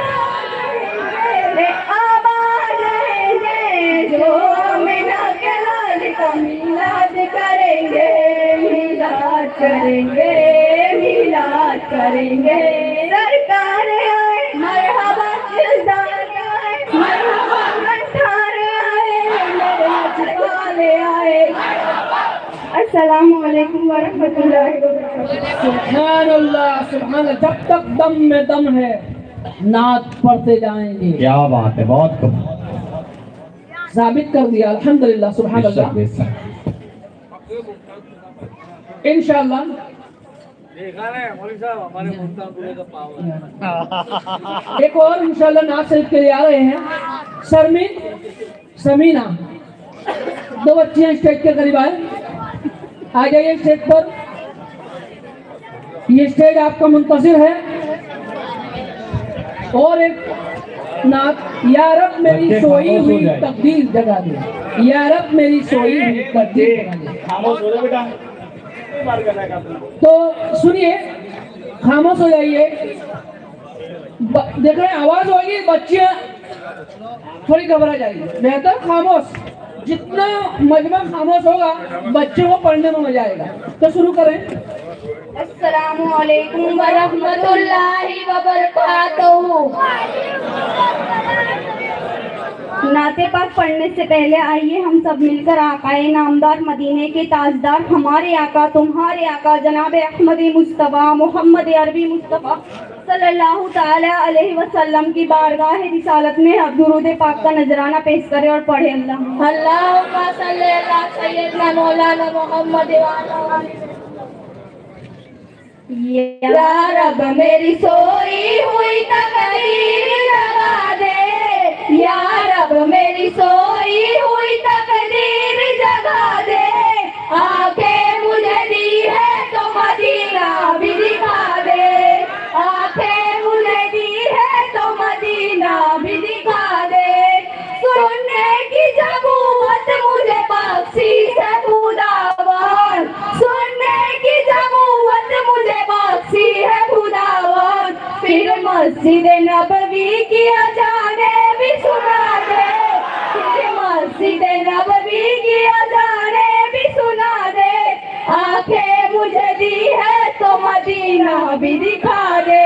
आबाद रहेंगे जो मीना के लाल का मिलाद करेंगे मिलाद करेंगे मिलाद करेंगे सरकार आए मरहबा दिलदार आए मरहबा गंठार आए मेरे नचवाले आए अस्सलामु अलैकुम वरहमतुल्लाहि वबरकातुहू। सुभान अल्लाह सुभान अल्लाह। जब तक दम में दम है नात पढ़ते जाएंगे। क्या बात है, बहुत खूब साबित कर दिया अल्हम्दुलिल्लाह सुभान अल्लाह। इंशाअल्लाह एक और इंशाअल्लाह नात शरीफ के लिए आ रहे हैं शर्मीन समीना, दो बच्चियां स्टेज के करीब आए, आ जाइए स्टेज पर। ये स्टेज आपका मुंतजिर है। और एक नात या रब मेरी सोई हुई तकदीर जगा दे, या रब मेरी सोई हुई तकदीर जगा दे। खामोश हो जाओ बेटा। तो सुनिए, खामोश हो जाइए। देख रहे हैं आवाज होगी, बच्चियां थोड़ी घबरा जाएगी। बेहतर खामोश, जितना मजमा खामोश होगा बच्चों को पढ़ने में मजा आएगा। तो शुरू करें। अस्सलामु अलैकुम वरहमतुल्लाहि वबरकातुहू। नाते पाक पढ़ने से पहले आइए हम सब मिलकर आकाए नामदार मदीने के ताजदार हमारे आका तुम्हारे आका जनाब अहमदी मुस्तफ़ा मोहम्मद अरबी मुस्तफ़ा सल्लल्लाहु ताला अलैहि वसल्लम की बारगाह रिसालत में अब दुरूद पाक का नजराना पेश करें और पढ़े। अल्लाह अल्लाहुम्मा सल्ली अला सय्यदना मौलाना मोहम्मद या रब मेरी सोई हुई तकदीर जगा दे, या रब मेरी सोई हुई तकदीर जगा दे। आंखें मुझे दी है तो मदीना भी दिखा दे, आंखें मुझे दी है तो मदीना भी दिखा दे। सुनने की जरूरत मुझे बख्शी है खुदावन, सुनने की जरूरत मुझे बख्शी है खुदावन। फिर मस्जिद नबवी की अजाने भी सुना दे, फिर मस्जिद नबवी की अजाने भी सुना दे। आंखें मुझे दी है तो मदीना भी दिखा दे,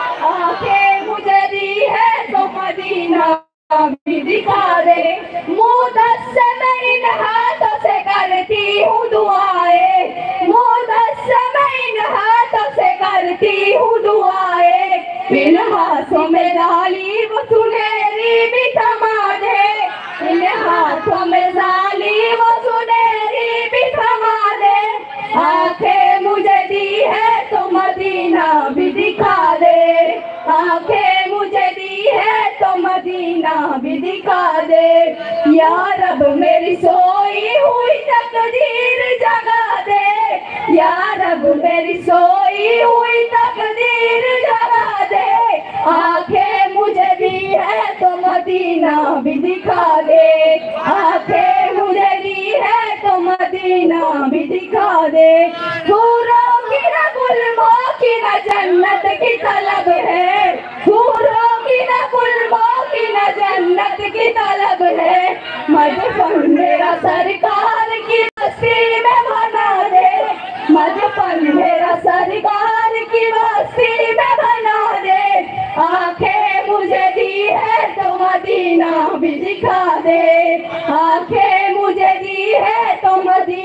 आंखें मुझे दी है तो मदीना भी दिखा दे। मुँह दस से मैं इन हाथों से करती हूँ दुआएं, मुँह दस से मैं इन हाथों से करती हूँ दुआएं। इन हाथों में डाली वो सुनहरी भी थमा दे, इन हाथों में डाली वो सुनहरी भी थमा दे। आंखें मुझे दी है तो मदीना भी दिखा दे, आंखें मुझे दी है तो मदीना भी दिखा दे। या रब मेरी सोई हुई तकदीर जगा दे, या रब मेरी सोई हुई तकदीर जगा दे। आंखें मुझे दी है तो मदीना भी दिखा दे, आंखें मुझे दी है तो मदीना भी दिखा दे। हूरों की न गुलमों की न जन्नत की तलब है, हूरों की न गुलमों की न जन्नत की तलब है। मजफन मेरा सरकार की बस्ती में बना दे, मजफन मेरा सरकार की बस्ती में बना दे। आंखें मुझे दी है तो मदीना भी दिखा दे,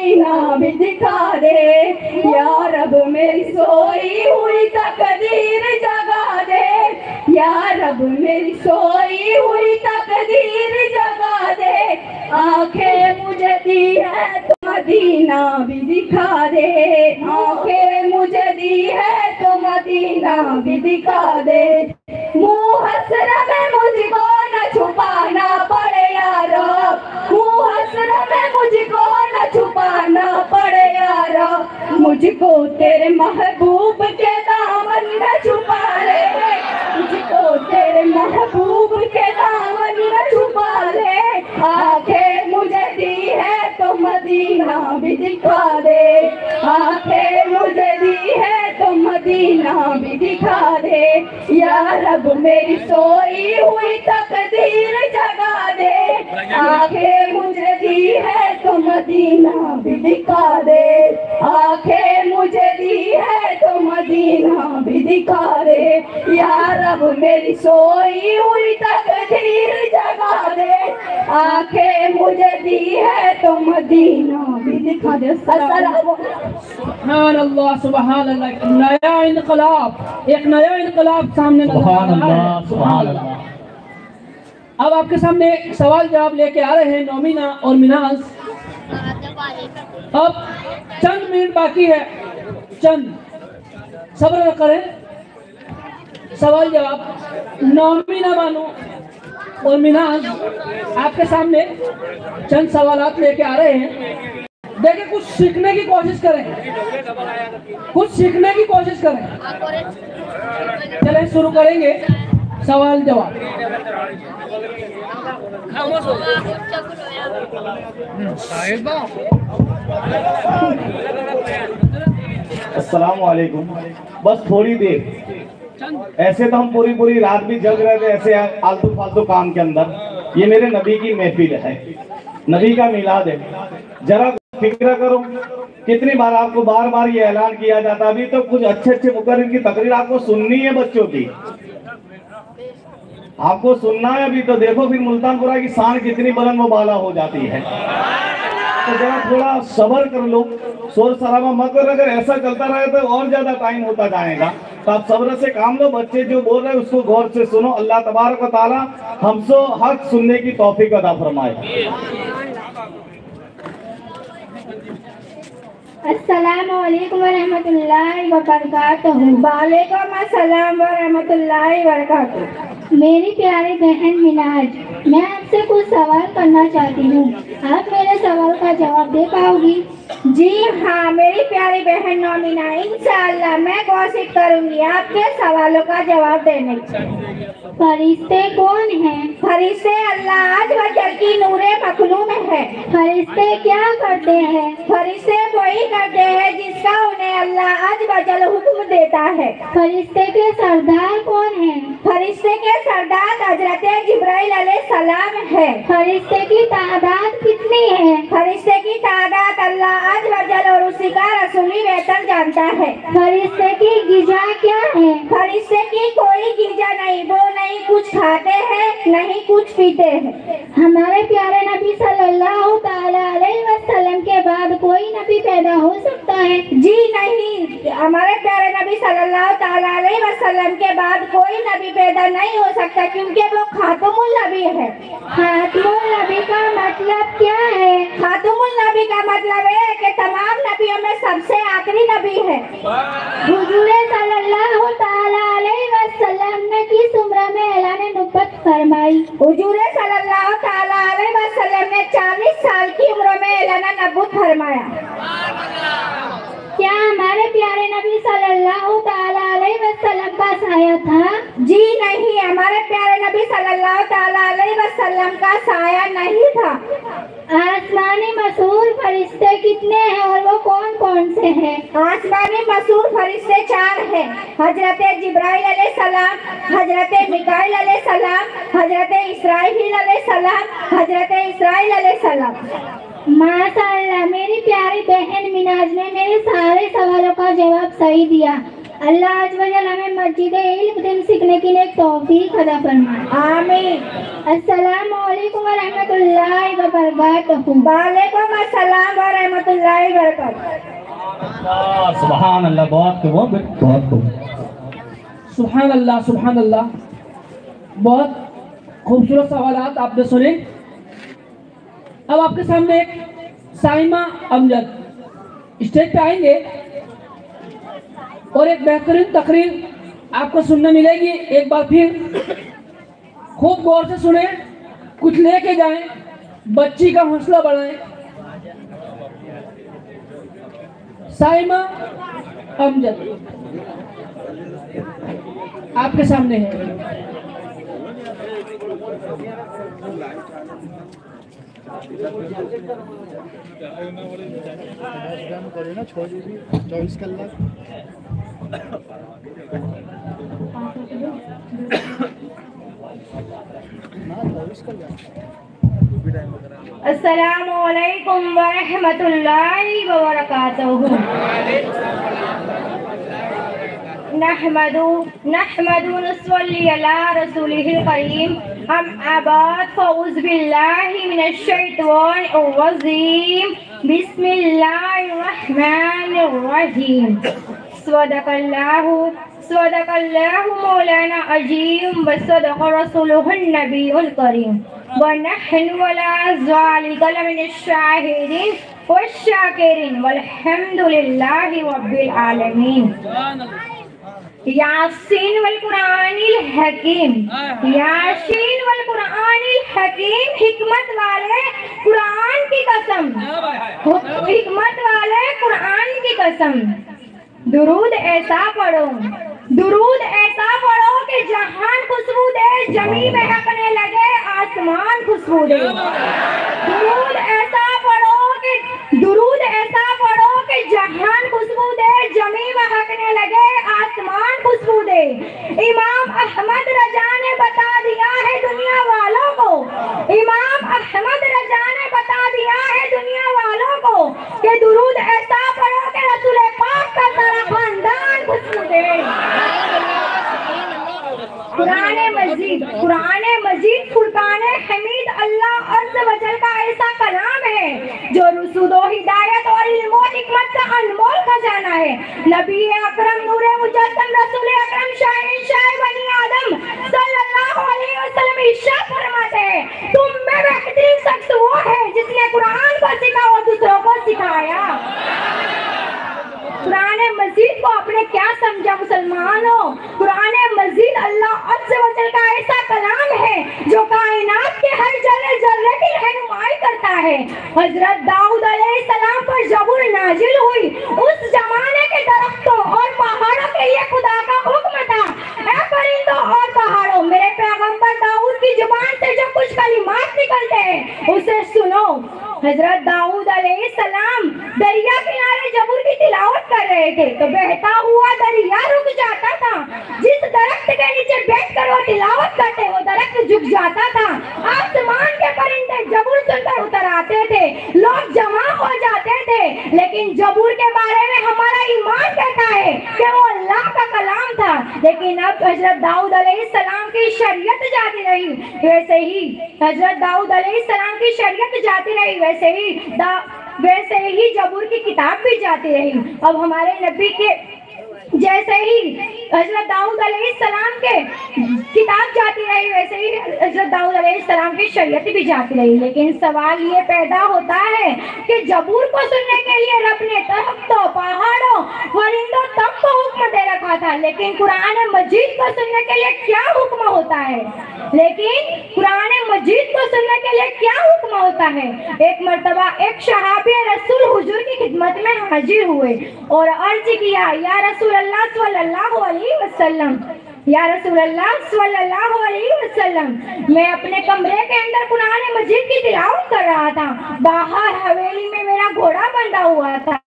मदीना भी दिखा दे, या रब मेरी सोई हुई तकदीर जगा दे, या रब मेरी सोई हुई तकदीर जगा दे, आंखें मुझे दी है तो मदीना भी दिखा दे, आंखें मुझे दी है तो मदीना भी दिखा दे, मुँह हसरा में मुझको न छुपाना पड़े यारो, मुँह हसरा में मुझको न छुपाना पड़े यारो, मुझको तेरे महबूब के दामन में छुपा ले, मुझको तेरे महबूब के दामन में छुपा ले, आंखें मुझे दी है तो मदीना भी दिखा दे, आंखें मुझे दी है तो मदीना भी दिखा दे, या रब मेरी सोई हुई तकदीर जगा दे, आंखें मुझे दी है तो मदीना भी दिखा दे, आंखें मुझे दी है तो मदीना भी दिखा दे, या रब मेरी सोई हुई तकदीर जगा दे, आंखें मुझे दी है तो मदीना भी दिखा दे। सुभान अल्लाह, सुभान अल्लाह। एक नया इनकलाब, एक नया इनकलाब सामने नजर आ सुभान रहा अल्लाह, है। सुभान अल्लाह। अब आपके सामने सवाल जवाब लेके आ रहे हैं नोमिना और मिनाज। अब चंद मिनट बाकी है, चंद सब्र करें। सवाल जवाब नोमिना बानो और मिनाज आपके सामने चंद सवालात लेके आ रहे हैं। देखिए, कुछ सीखने की कोशिश करें, कुछ सीखने की कोशिश करें। चलें शुरू करेंगे सवाल जवाब। अस्सलाम वालेकुम। बस थोड़ी देर, ऐसे तो हम पूरी पूरी रात भी जग रहे थे ऐसे आलतू फालतू काम के अंदर। ये मेरे नबी की महफिल है, नबी का मिलाद है। जरा फिक्र करो, कितनी बार आपको बार बार ये ऐलान किया जाता, अभी तो कुछ अच्छे अच्छे मुकर्रिर की तकरीर आपको सुननी है बच्चों की, आपको सुनना है अभी। तो देखो फिर मुल्तानपुरा की शान कितनी बुलंद व बाला हो जाती है। तो जरा थोड़ा सब्र कर लो, शोर शराबा मत करो। अगर ऐसा चलता रहे तो और ज्यादा टाइम होता जाएगा। तो आप सब्र से काम लो। बच्चे जो बोल रहे हैं उसको गौर से सुनो। अल्लाह तबारक व तआला हमको हक सुनने की तौफीक अता फरमाए। अस्सलामु अलैकुम वरहमतुल्लाहि वबरकातुहू। वालेकुम अस्सलाम वरहमतुल्लाहि वबरकातुहू। मेरी प्यारी बहन मिनाज, मैं आपसे कुछ सवाल करना चाहती हूँ। आप मेरे सवाल का जवाब दे पाओगी? जी हाँ मेरी प्यारी बहन नोमिना, इंशाअल्लाह मैं कोशिश करूंगी आपके सवालों का जवाब देने की। फरिश्ते कौन हैं? फरिश्ते अल्लाह आज वजल की नूरे मखलूक है। फरिश्ते क्या करते हैं? फरिश्ते वही करते हैं जिसका उन्हें अल्लाह आज वजल हुक्म देता है। फरिश्ते के सरदार कौन हैं? फरिश्ते के सरदार हजरत जिब्राइल अलैहिस्सलाम है। फरिश्ते की तादाद कितनी है? फरिश्ते की तादाद अल्लाह आज वजल और उसी का रसूली बेहतर जानता है। फरिश्ते की गिजा क्या है? फरिश्ते की कोई गिजा नहीं, वो नहीं कुछ खाते हैं नहीं कुछ पीते हैं। हमारे प्यारे नबी सल्लल्लाहु ताला अलैहि वसल्लम के बाद कोई नबी पैदा हो सकता है? जी नहीं, हमारे प्यारे नबी सल्लल्लाहु ताला अलैहि वसल्लम के बाद कोई नबी पैदा नहीं हो सकता, क्योंकि वो खातमुल नबी है। खातमुल नबी का मतलब क्या है? खातमुल नबी का मतलब है कि तमाम नबियों में सबसे आखिरी नबी है। हुजूर सल्लल्लाहु ताला अलैहि वसल्लम ने किस उम्र में ऐलान नबुव्वत फरमाई? हुजूर सल्लल्लाहु ताला अलैहि वसल्लम ने चालीस साल की उम्र में ऐलान नबुव्वत फरमाया। क्या हमारे प्यारे नबी सल्लल्लाहु ताला अलैहि वसल्लम का साया था? जी नहीं, हमारे प्यारे नबी सल्लल्लाहु ताला अलैहि वसल्लम का साया नहीं था। आसमानी मशहूर फरिश्ते कितने हैं और वो कौन कौन से हैं? आसमानी मशहूर फरिश्ते चार हैं। हजरत जिब्राइल अलैहिस्सलाम, हजरत मिकाइल अलैहिस्सलाम, हजरत इसराइल अलैहिस्सलाम, हजरत इसराइल अलैहिस्सलाम। माशाअल्लाह, मेरी प्यारी बहन मिनाज ने मेरे सारे सवालों का जवाब सही दिया। अल्लाह आज वजल हमें मस्जिद इल्म सीखने की नेक तौफीक अता फरमाए। आमीन। अस्सलामु अलैकुम व रहमतुल्लाहि व बरकातहू। वालेकुम अस्सलाम व रहमतुल्लाहि व बरकातहू। सुभान अल्लाह, बहुत खूब, बहुत खूब। सुभान अल्लाह, सुभान अल्लाह। बहुत खूबसूरत सवालात आपने सुने। अब आपके सामने एक साइमा अमजद स्टेज पे आएंगे और एक बेहतरीन तकरीर आपको सुनने मिलेगी। एक बार फिर खूब गौर से सुने, कुछ लेके जाएं, बच्ची का हौसला बढ़ाएं। साइमा अमजद आपके सामने है। चौबीस कलाक अस्सलामु अलैकुम व रहमतुल्लाहि व बरकातहू। नहमदु नहमदु नस्वल्ली अला रसूलिहिल करीम। हम आबाद फौज बिल्लाहि मिनश शैतानिर रजीम। बिस्मिल्लाहिर रहमानिर रहीम। सदक़ल्लाहु सदक़ल्लाहु मौलाना अजीम व सदक़ रसूलुहुन नबीयुल करीम व नहनु अला ज़ालिका लमिनश शाहिदीन वश्शाकिरीन वल्हम्दुलिल्लाहि रब्बिल आलमीन। यासीन वल कुरानिल हकीम। यासीन वल कुरानिल हकीम। हिकमत वाले कुरान की कसम, हिकमत वाले कुरान की कसम। दुरूद ऐसा पढ़ो, दुरूद ऐसा पढ़ो कि जहान खुशबू दे, जमी में हकने लगे आसमान खुशबू दे। दुरूद ऐसा पढ़ो कि दुरूद ऐसा पढ़ो कि जहान खुशबू दे, जमी में हकने लगे आसमान खुशबू दे। इमाम अहमद रजा ने बता दिया है दुनिया वालों को, इमाम अहमद रजा ने बता दिया है दुनिया वालों को कि दुरूद ऐसा पढ़ो कि रसूल पाक का सारा खानदान खुशबू दे। कुरान मजीद, कुरान मजीद फुरकान हमीद अल्लाह अज़्ज़ व जल का ऐसा कलाम है जो रुसूदो हिदायत और इल्म और हिकमत का अनमोल खजाना है। नबी अकरम नूरे मुजस्सम रसूल अकरम शाहीन शाह बनी आदम सल्लल्लाहु अलैहि वसल्लम इरशाद फरमाते हैं, तुम में बेहतरीन शख्स वो है जिसने कुरान को सीखा और दूसरों को सिखाया। कुरान मजीद को आपने क्या समझा मुसलमानों? कुरान मजीद अल्लाह अज़्ज़ व जल का ऐसा कलाम है जो कायनात के हर जर्रे जर्रे की रहनुमाई करता है। हजरत दाऊद अलैहिस्सलाम पर ज़बूर नाजिल हुई। उस जमाने के दरख्तों और पहाड़ों के लिए खुदा का हुक्म था, ऐ परिंदों और पहाड़ों, मेरे पैगंबर दाऊद की जुबान से जो कुछ कलिमात निकलते हैं उसे सुनो। हजरत दाऊद अलैहिस्सलाम दरिया किनारे ज़बूर की तिलावत कर रहे थे तो बहता हुआ दरिया रुक जाता था। जिस दरख्त के नीचे बैठकर वो तिलावत करते वो दरख्त झुक जाता था। आसमान के परिंदे ज़बूर सुनकर उतर आते थे, लोग जमा हो जाते थे। लेकिन ज़बूर के बारे में हमारा ईमान कहता है कि वो अल्लाह का कलाम था। लेकिन अब हजरत दाऊद अलैहिस्सलाम की शरीयत जाती रही, वैसे ही हजरत दाऊद अलैहिस्सलाम की शरीयत जाती रही, वैसे ही दा वैसे ही ज़बूर की किताब भी जाती रही। अब हमारे नबी के जैसे ही हजरत दाऊद अलैहिस्सलाम के किताब जाती रही, वैसे ही हजरत दाऊद अलैहिस्सलाम की शरीयत भी जाती रही। लेकिन सवाल ये पैदा होता है कि ज़बूर को सुनने के लिए रब ने दरख्तों, पहाड़ों, परिंदों तक को हुक्म दे रखा था, लेकिन कुरान मजीद को सुनने के लिए क्या हुक्म होता है? लेकिन कुरान मजीद को सुनने के लिए क्या हुक्म होता है? एक मर्तबा एक सहाबी रसूल हुजूर की खिदमत में हाजिर हुए और अर्ज किया, या रसूल अल्लाह सल्लल्लाहु अलैहि वसल्लम, या रसूल अल्लाह सल्लल्लाहु अलैहि वसल्लम, मैं अपने कमरे के अंदर कुरान मजीद की तिलावत कर रहा था। बाहर हवेली में मेरा घोड़ा बंधा हुआ था,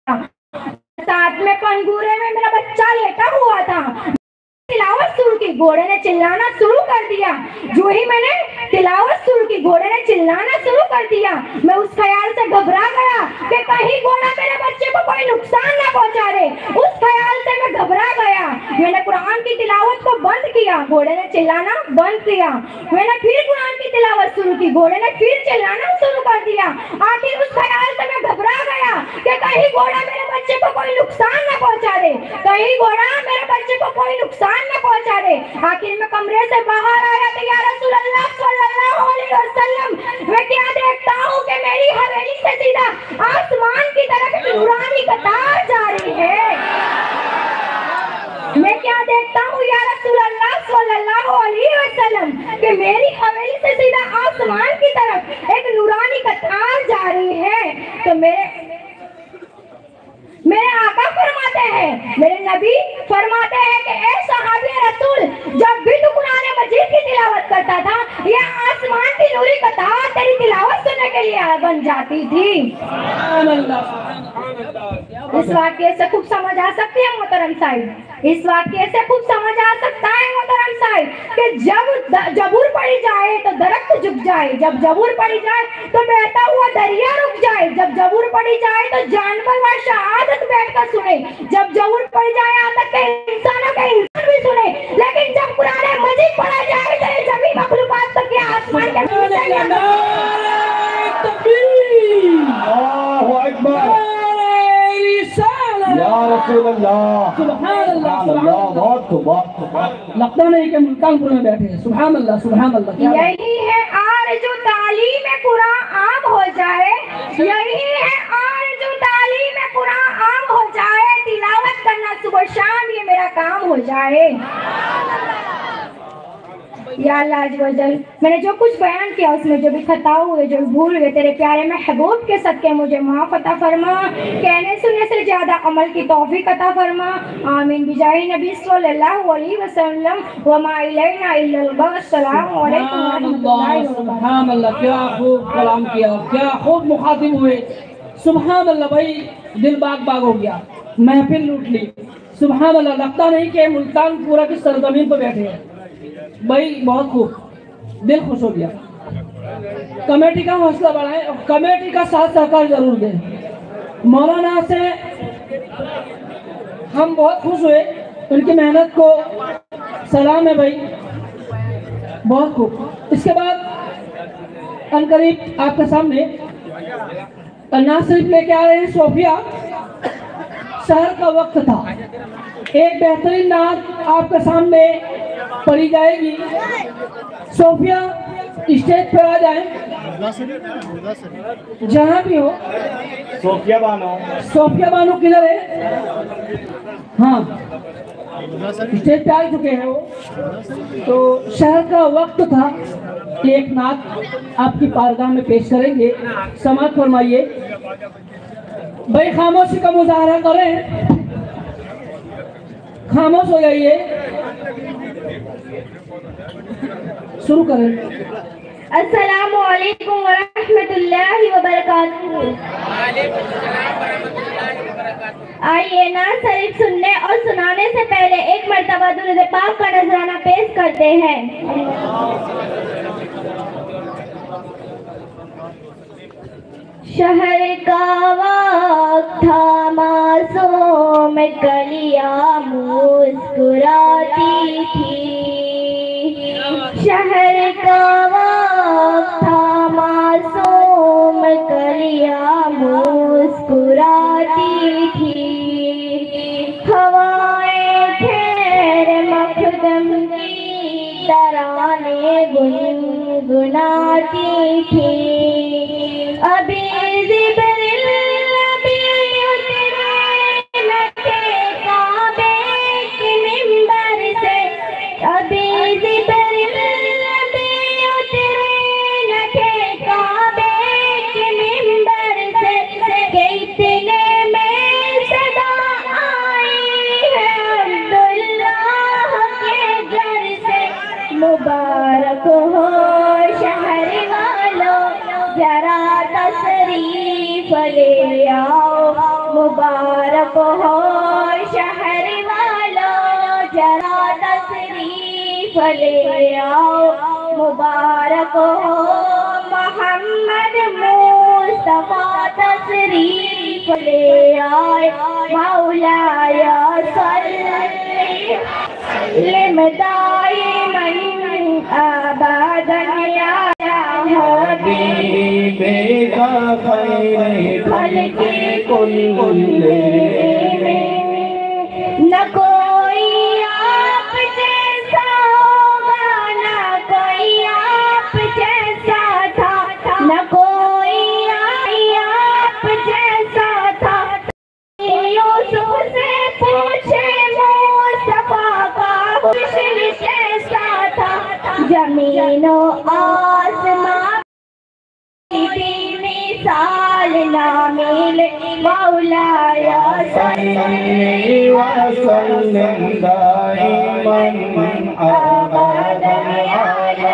साथ में पंगूरे में मेरा बच्चा लेटा हुआ था। तिलावत शुरू की, घोड़े ने चिल्लाना शुरू कर दिया। जो ही मैंने तिलावत शुरू की, घोड़े ने चिल्लाना शुरू कर दिया। मैं उस ख्याल से घबरा गया कि कहीं घोड़ा मेरे बच्चे को कोई नुकसान ना पहुंचा दे। उस ख्याल से मैं घबरा गया। मैंने कुरान की तिलावत को बंद किया, घोड़े ने चिल्लाना बंद किया। मैंने फिर कुरान की तिलावत शुरू की, घोड़े ने फिर चिल्लाना शुरू कर दिया। आखिर उस ख्याल से मैं घबरा गया कि कहीं घोड़ा मेरे बच्चे को कोई नुकसान न पहुंचा दे, कहीं घोड़ा मेरे बच्चे को कोई नुकसान न पहुंचा दे। आखिर मैं कमरे से बाहर आया तो या रसूल अल्लाह सल्लल्लाहु अलैहि वसल्लम, मैं क्या देखता हूँ कि मेरी हवेली से सीधा आसमान की तरफ एक नूरानी कतार जा रही है। मैं क्या देखता हूँ या रसूल अल्लाह सल्लल्लाहु अलैहि वसल्लम कि मेरी हवेली से सीधा आसमान की तरफ एक नूरानी कतार जा रही है। तो मेरे मेरे आका फरमाते हैं, मेरे नबी फरमाते हैं कि ऐ सहाबी रसूल, जब भी तू कुरान मजीद की तिलावत करता था, यह आसमान की नूरी कतार तेरी तिलावत सुनने के लिए बन जाती थी। इस वाक्य से खूब समझ आ सकती है मोहतरम साहिब, इस वाक्य से खूब समझ आ सकता है मोहतरम साहिब कि जब जबूर पड़ी जाए तो दरख्त झुक जाए, जब जबूर पड़ी जाए तो बहता हुआ दरिया रुक जाए, जब जबूर पड़ी जाए तो जानवर व शहादत बैठकर सुने, जब जबूर पड़ी जाए यहाँ तक के इंसानों के इंसान भी सुने। लेकिन जब कुरान मजीद पढ़ा जाए तो ये जमीन मखलूकात तो क्या आसमान के या रसूल अल्लाह, सुभान अल्लाह, बहुत खूब, बहुत खूब। लगता नहीं कि मुल्तानपुर में बैठे हैं। सुभान अल्लाह, सुभान अल्लाह। यही है आरज़ू तालीम कुरान आम हो जाए, यही है आरज़ू तालीम कुरान आम हो जाए, तिलावत करना सुबह शाम ये मेरा काम हो जाए। या अल्लाह अज़्ज़ वजल, मैंने जो कुछ बयान किया उसमें जो भी खता हुए, जो भूल हुए, तेरे प्यारे महबूब के सदके मुझे माफ़ अता फरमा, कहने सुनने से ज्यादा अमल की तौफीक अता फरमा। आमीन बिजाही नबी सल्लल्लाहु अलैहि वसल्लम व मा इलैना इल्लल बलाग। अस्सलामु अलैकुम व रहमतुल्लाहि व बरकातुहू। सुभान अल्लाह, क्या खूब कलाम किया, क्या खूब मुखातिब हुए। सुभान अल्लाह भाई, दिल बाग बाग हो गया, महफिल लूट ली। सुभान अल्लाह, लगता नहीं कि मुल्तानपुरा की सरजमीन पर बैठे हैं भाई, बहुत खूब, दिल खुश हो गया। कमेटी का हौसला बढ़ाएं और कमेटी का साथ सहकार जरूर दें। मौलाना से हम बहुत खुश हुए, उनकी मेहनत को सलाम है भाई, बहुत खूब। इसके बाद अनकरीब आपके सामने ना सिर्फ लेके आ रहे हैं सोफिया, शहर का वक्त था, एक बेहतरीन नात आपके सामने पढ़ी जाएगी। सोफिया स्टेज पर आ जाए, जहाँ भी हो। सोफिया बानो, सोफिया बानो किधर है? हाँ, स्टेज पे आ चुके हैं वो। तो शहर का वक्त था, एक नात आपकी पारगाह में पेश करेंगे, समाअत फरमाइए। भाई खामोशी का मुजाहरा करें, खामोश हो जाइए, शुरू करें। अस्सलामु अलैकुम व रहमतुल्लाहि व बरकातुहू। आइए ना शरीफ सुनने और सुनाने से पहले एक मर्तबा दुरूद पाक का नजराना पेश करते हैं। शहर का वक्त था, मासूम कलियां मुस्कुराती थी। शहर का वक्त था, मासूम कलियां मुस्कुराती थी। हवाएं ठहर मखदम की तराने गुनगुनाती थी। अभी जिब्रील नबी उतरे लगे काबे के मिंबर से। अभी जिब्रील नबी उतरे लगे काबे के मिंबर से। कि इतने में सदा आई है अब्दुल्लाह के घर से। मुबारक हो शहर वालों, जरा तशरीफ ले आओ। मुबारक हो शहर वालों, जरा तशरीफ ले आओ। मुबारक हो मोहम्मद मुस्तफा, तशरीफ फले आए मौलाया सल्ली दाइमन अबदन या हबीबे का खैर खल्क़े कुल्ले न कोई आप जैसा होगा, न कोई आप जैसा था, न कोई आप जैसा था। यूसुफ से पूछे मुस्तफा का हुस्न कैसा था। जमीनो आसमां की मिसाल ना मिले मौलाया सल्ली व सल्लिम दाइमन अबदन अला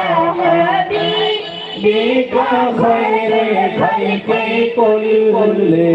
हबीबिका खैर खल्क़े कुल्ले।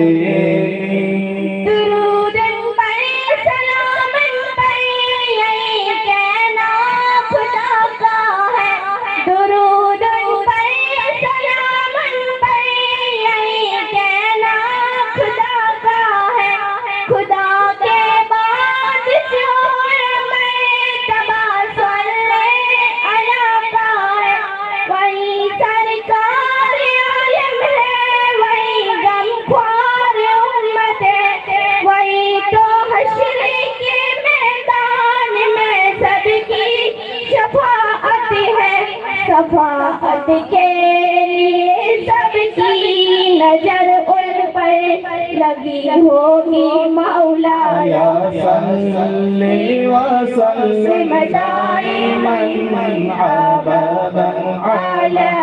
दुरूदन पर सलामन पर यही कहना खुदा का है। दुरूदन पर सलामन पर यही कहना खुदा का है। खुदा के बाद जो मर्तबा सल्ले अला का है। वही सरकार आलम है, वही गमख्वार उम्मत है, वही तो हश्र के मैदान में सबकी शफाअत है। शफाअत के लिए सबकी नजर उन पर लगी होगी मौलाया सल्ली व सल्लिम दाइमन अबदन अला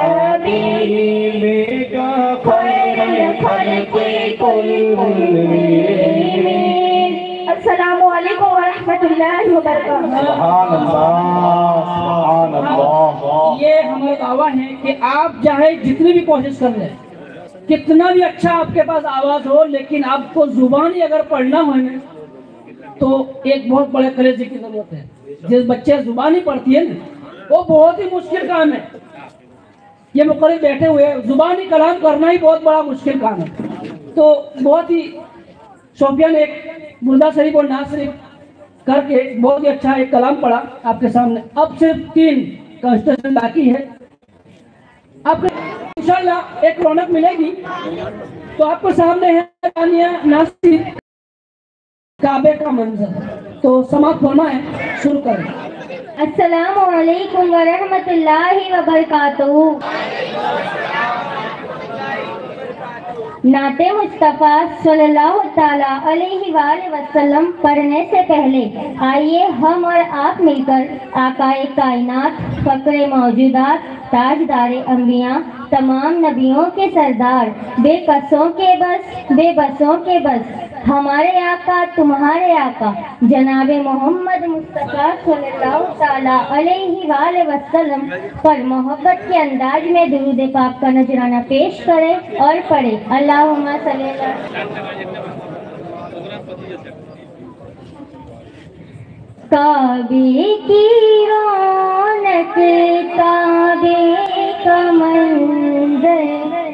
हबीबिका खैर खल्क़े कुल्ले। अस्सलामु अलैकुम व रहमतुल्लाहि व बरकातहू। सुभान अल्लाह, सुभान अल्लाह। ये हमारा दावा है कि आप चाहे जितनी भी कोशिश कर लें, कितना भी अच्छा आपके पास आवाज हो, लेकिन आपको जुबानी अगर पढ़ना हो ना, तो एक बहुत बड़े कलेजे की जरूरत है। जिस बच्चे जुबानी पढ़ती है ना, वो बहुत ही मुश्किल काम है। ये मुकर्रिर बैठे हुए जुबानी कलाम करना ही बहुत बड़ा मुश्किल काम है। तो बहुत ही शोफिया ने एक मुर्दा शरीफ और नाज शरीफ करके बहुत ही अच्छा एक कलाम पढ़ा आपके सामने। अब सिर्फ तीन कंस्ट्रक्शन बाकी है। आपको इंशाल्लाह एक रौनक मिलेगी। तो आपको सामने है नासिर काबे का मंजर। तो समाप्त फरमाएं, शुरू करें। अस्सलामु अलैकुम व रहमतुल्लाहि व बरकातहू। नाते मुस्तफ़ा सल्लल्लाहु ताला अलैहि वसल्लम पढ़ने से पहले आइए हम और आप मिलकर आकाए कायनात, फक्रे मौजूदात, ताजदारे अंबिया, तमाम नबियों के सरदार, बेकसों के बस, बेबसों के बस, हमारे आका तुम्हारे आका जनाबे मोहम्मद मुस्तफ़ा सल्लल्लाहु ताला अलैहि वसल्लम पर मोहब्बत के अंदाज में दुरूद पाक का नजराना पेश करें और पढ़े। अल्लाहुम्मा सल्ली अला काबे की रौनक, काबे का मंजर,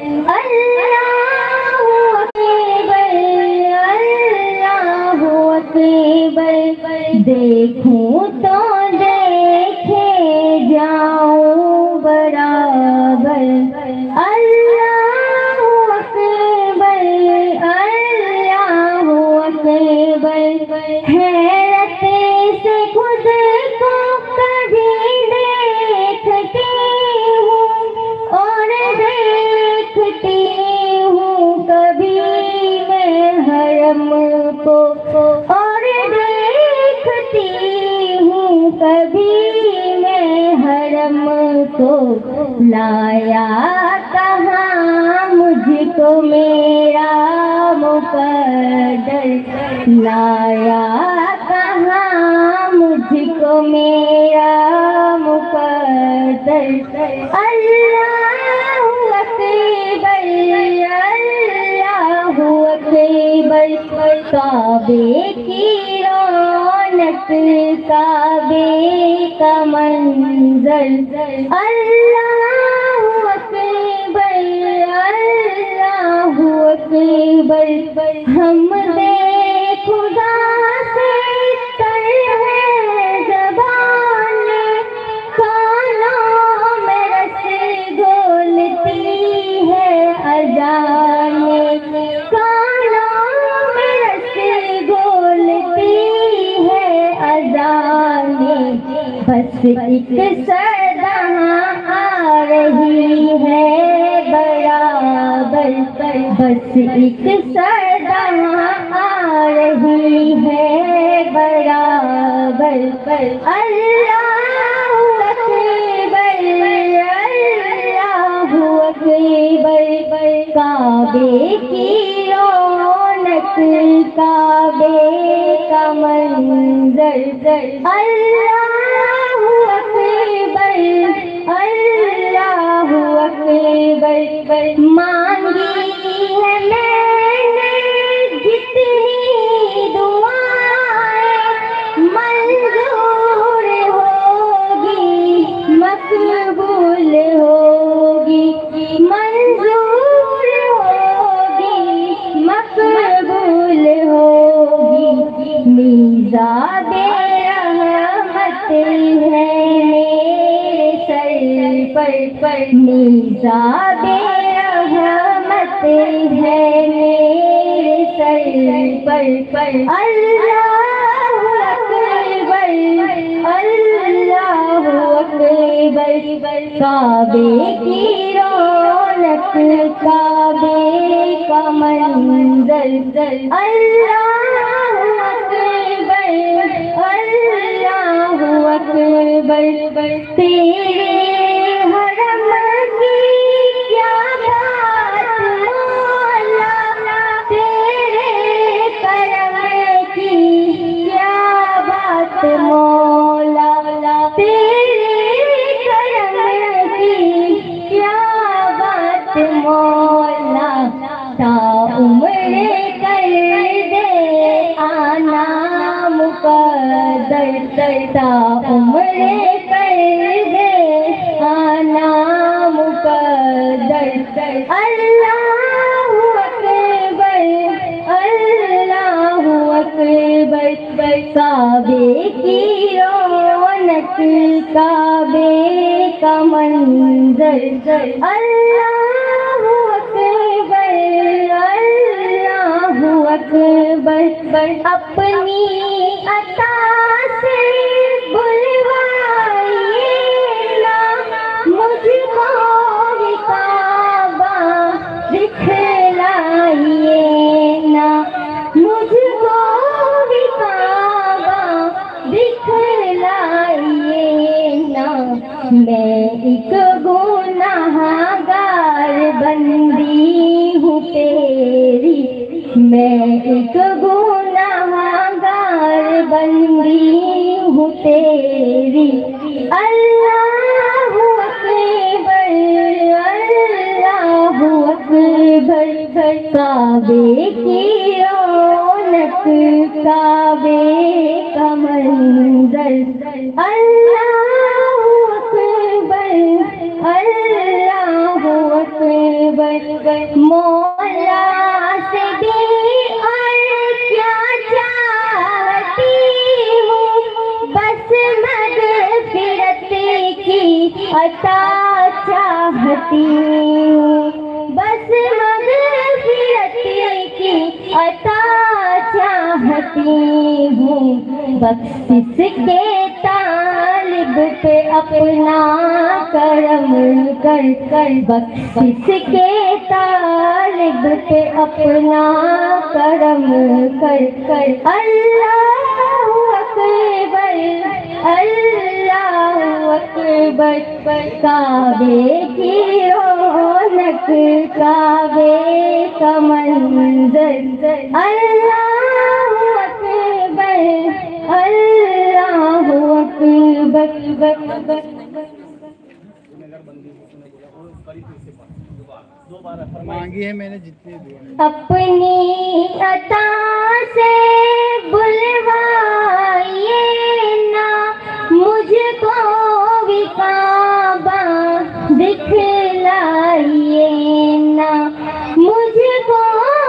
अल्लाहु अकबर, अल्लाहु अकबर। देखूं तो देखे जाऊं बराबर, अल्लाहु अकबर, अल्लाहु अकबर। हैरत से खुद को कभी देखती हूँ और देखती हूँ कभी मैं हरम को, और देखती हूँ कभी मैं हरम को। लाया कहाँ मुझको मेरा मुकद्दर, लाया कहाँ मुझको मेरा मुकद्दर। अल्लाहु अकबर, अल्लाहु अकबर। काबे की रौनक, काबे का मंजर, अल्लाहु अकबर, अल्लाहु अकबर। अकबर, हम दे खुदा से तर है ज़बान, कानों में रस घोलती है अज़ान, कानों में रस घोलती है अज़ान। बस एक सदा आ रही है बराबर, बस एक सदा आ रही है बराबर। अल्लाहु अकबर, अल्लाहु अकबर, काबे की रौनक, काबे का मंजर। अल्लाहु अकबर, अल्लाहु अकबर, मांगी है मैंने जितनी दुआएं, मंजूर होगी, मकबूल होगी, मंजूर होगी, मकबूल होगी। मीज़ाबे रहमत है मेरे सर पर, मीज़ाबे रहमत है मेरे सर पर। अल्लाहु अकबर, अल्लाहु अकबर, काबे की रौनक, काबे का मंजर। अल्लाहु अकबर, अल्लाहु अकबर, तेरे हरम की क्या बात मौला, तेरे करम की क्या बात मौला, तेरे करम की क्या बात मौला। ता उम्र कर दे आना मुकद्दर, ता उम्र कर दे आना मुकद्दर। अल्लाहु अकबर, अल्लाहु अकबर, काबे की रौनक, काबे का मंजर। अल्लाहु अकबर, अल्लाहु अकबर, अपनी अता से बुलवाइए ना मुझको भी काबा दिखलाइए ना, मुझको भी काबा दिखलाइए ना। मैं एक गुनाहगार बंदी हूँ तेरी, मैं एक गुनाहगार बंदी हूँ तेरी। अल्लाहु अकबर, अल्लाहु अकबर, काबे की रौनक, काबे का मंजर। अल्लाहु अकबर, अल्लाहु अकबर, मौला से भी और क्या चाहती हूँ, बस मग़फ़िरत की अता चाहती हूँ, बस मग़फ़िरत की अता चाहती हूँ। बख्शिश के तालिब पे अपना करम कर कर, बख्शिश के तालिब पे अपना करम कर कर। अल्लाहु अकबर, अल्लाहु अकबर, काबे की रौनक, काबे का मंजर। अल्लाहु अकबर, अल्लाहु अकबर। मांगी है मैंने जितनी दी। अपनी अता से बुलवाइए ना मुझको भी काबा दिखलाइए ना, मुझको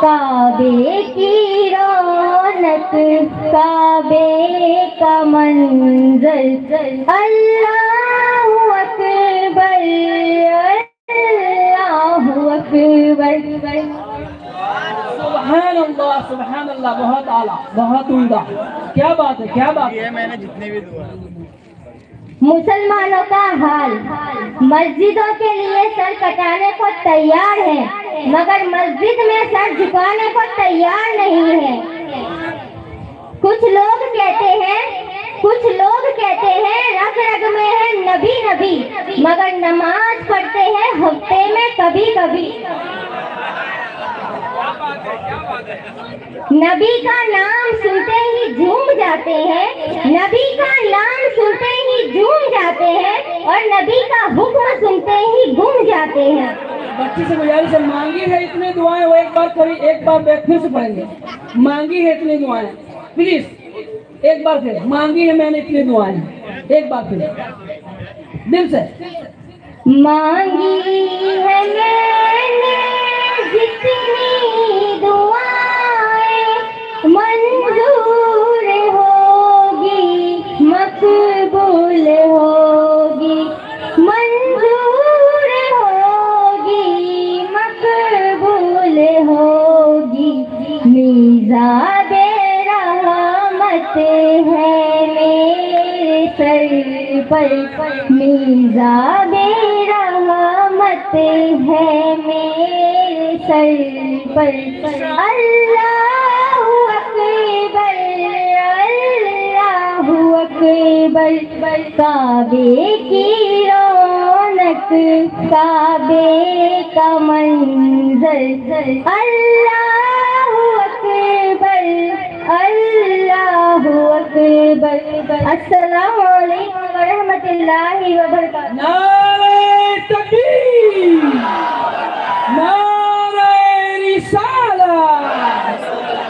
काबे की रौनक, काबे का मंजर, अल्लाहु अकबर, अल्लाहु अकबर। सुभान अल्लाह, सुभान अल्लाह, बहुत आला, बहुत उम्दा। क्या बात है, क्या बात है। ये मैंने जितने भी दुआ मुसलमानों का हाल, मस्जिदों के लिए सर कटाने को तैयार है, मगर मस्जिद में सर झुकाने को तैयार नहीं है। कुछ लोग कहते हैं कुछ लोग कहते हैं रग रग में है नबी नबी, मगर नमाज पढ़ते हैं हफ्ते में कभी कभी। नबी का नाम सुनते ही झूम जाते हैं, नबी का नाम सुनते ही झूम जाते हैं, और नबी का हुक्म सुनते ही गुम जाते हैं। बच्ची से गुजारिश है, मांगी है इतनी दुआएं, वो एक बार करी, एक बार बैठ फिर से पढ़ेंगे। मांगी है इतनी दुआएं, प्लीज एक बार फिर, मांगी है मैंने इतनी दुआएं, एक बार फिर दिल से। मांगी है मैंने जितनी दुआएं, मंजूर होगी मकबूल होगी, मंजूर होगी मकबूल होगी। मीज़ाबे रहमत है मेरे सर पर, मीज़ाबे रहमत है मेरे सर पर, अल्लाहु अकबर, अल्लाहु अकबर। काबे की रौनक, काबे का मंजर, अल्लाहु अकबर, अल्लाहु अकबर। अस्सलामु अलैकुम व रहमतुल्लाहि व बरकातहू। नारे तकबीर, नारे रिसालत।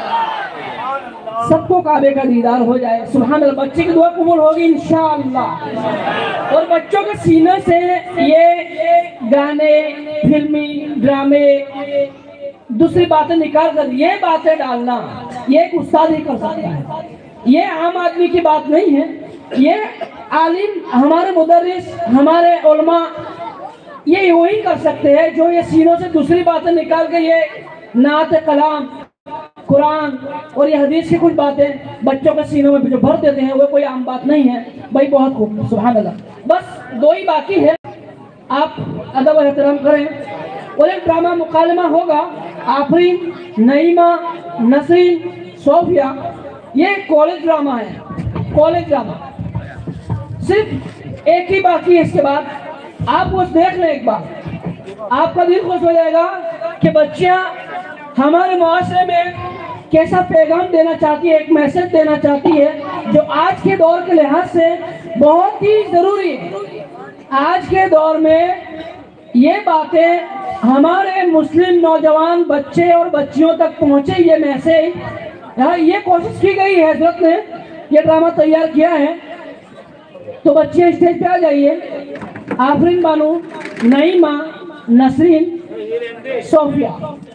सबको काबे का दीदार हो जाए। सुभान अल्लाह। बच्चे की दुआ कबूल होगी इंशाअल्लाह। और बच्चों के सीने से ये गाने, फिल्मी ड्रामे, दूसरी बातें निकाल कर ये बातें डालना, ये एक उस्ताद ही कर सकता है। ये आम आदमी की बात नहीं है। ये आलिम, हमारे मुदर्रिस, हमारे उलमा ये वही कर सकते हैं जो ये सीनों से दूसरी बातें निकाल के ये नात कलाम, कुरान और ये हदीस की कुछ बातें बच्चों के सीनों में जो भर देते हैं, वो कोई आम बात नहीं है भाई। बहुत खूब, सुभान अल्लाह। बस दो ही बाकी है, आप अदब और एहतराम करें। और एक ड्रामा मुकालमा होगा, आफरीन, नईमा, नसरीन, सोफिया। ये कॉलेज ड्रामा है, कॉलेज ड्रामा। सिर्फ एक ही बाकी है, इसके बाद आप वो देख लें एक बार, आपका दिल खुश हो जाएगा कि बच्चियां हमारे मुआशरे में कैसा पैगाम देना चाहती है, एक मैसेज देना चाहती है जो आज के दौर के लिहाज से बहुत ही जरूरी है। आज के दौर में ये बातें हमारे मुस्लिम नौजवान बच्चे और बच्चियों तक पहुंचे, ये मैसेज, ये कोशिश की गई है, हजरत ने ये ड्रामा तैयार किया है। तो बच्चे स्टेज पे आ जाइए। आफरीन बानो, नईमा, नसरीन, सोफिया।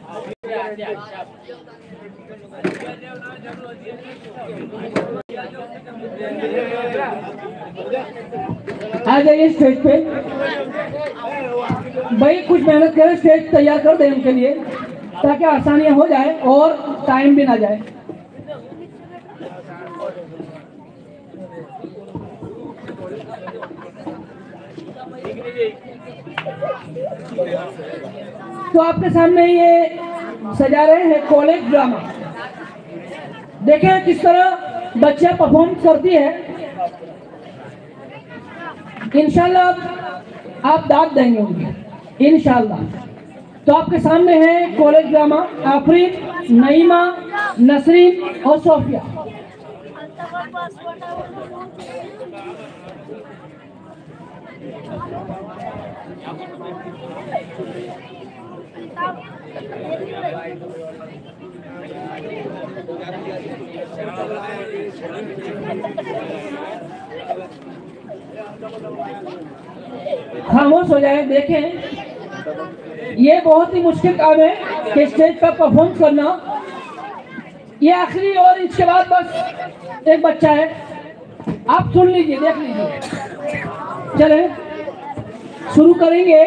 आ जाइए स्टेज पे भाई, कुछ मेहनत करें, स्टेज तैयार कर दें उनके लिए ताकि आसानियां हो जाए और टाइम भी ना जाए। तो आपके सामने ये सजा रहे हैं कॉलेज ड्रामा। देखें किस तरह बच्चियां परफॉर्म करती है। इंशाल्लाह आप दाद देंगे उनकी इंशाल्लाह। तो आपके सामने है कॉलेज ड्रामा, आफरीन, नईमा, नसरीन और सोफिया। खामोश हो जाए। देखें ये बहुत ही मुश्किल काम है कि स्टेज पर परफॉर्म करना। ये आखिरी और इसके बाद बस एक बच्चा है, आप सुन लीजिए, देख लीजिए। चले शुरू करेंगे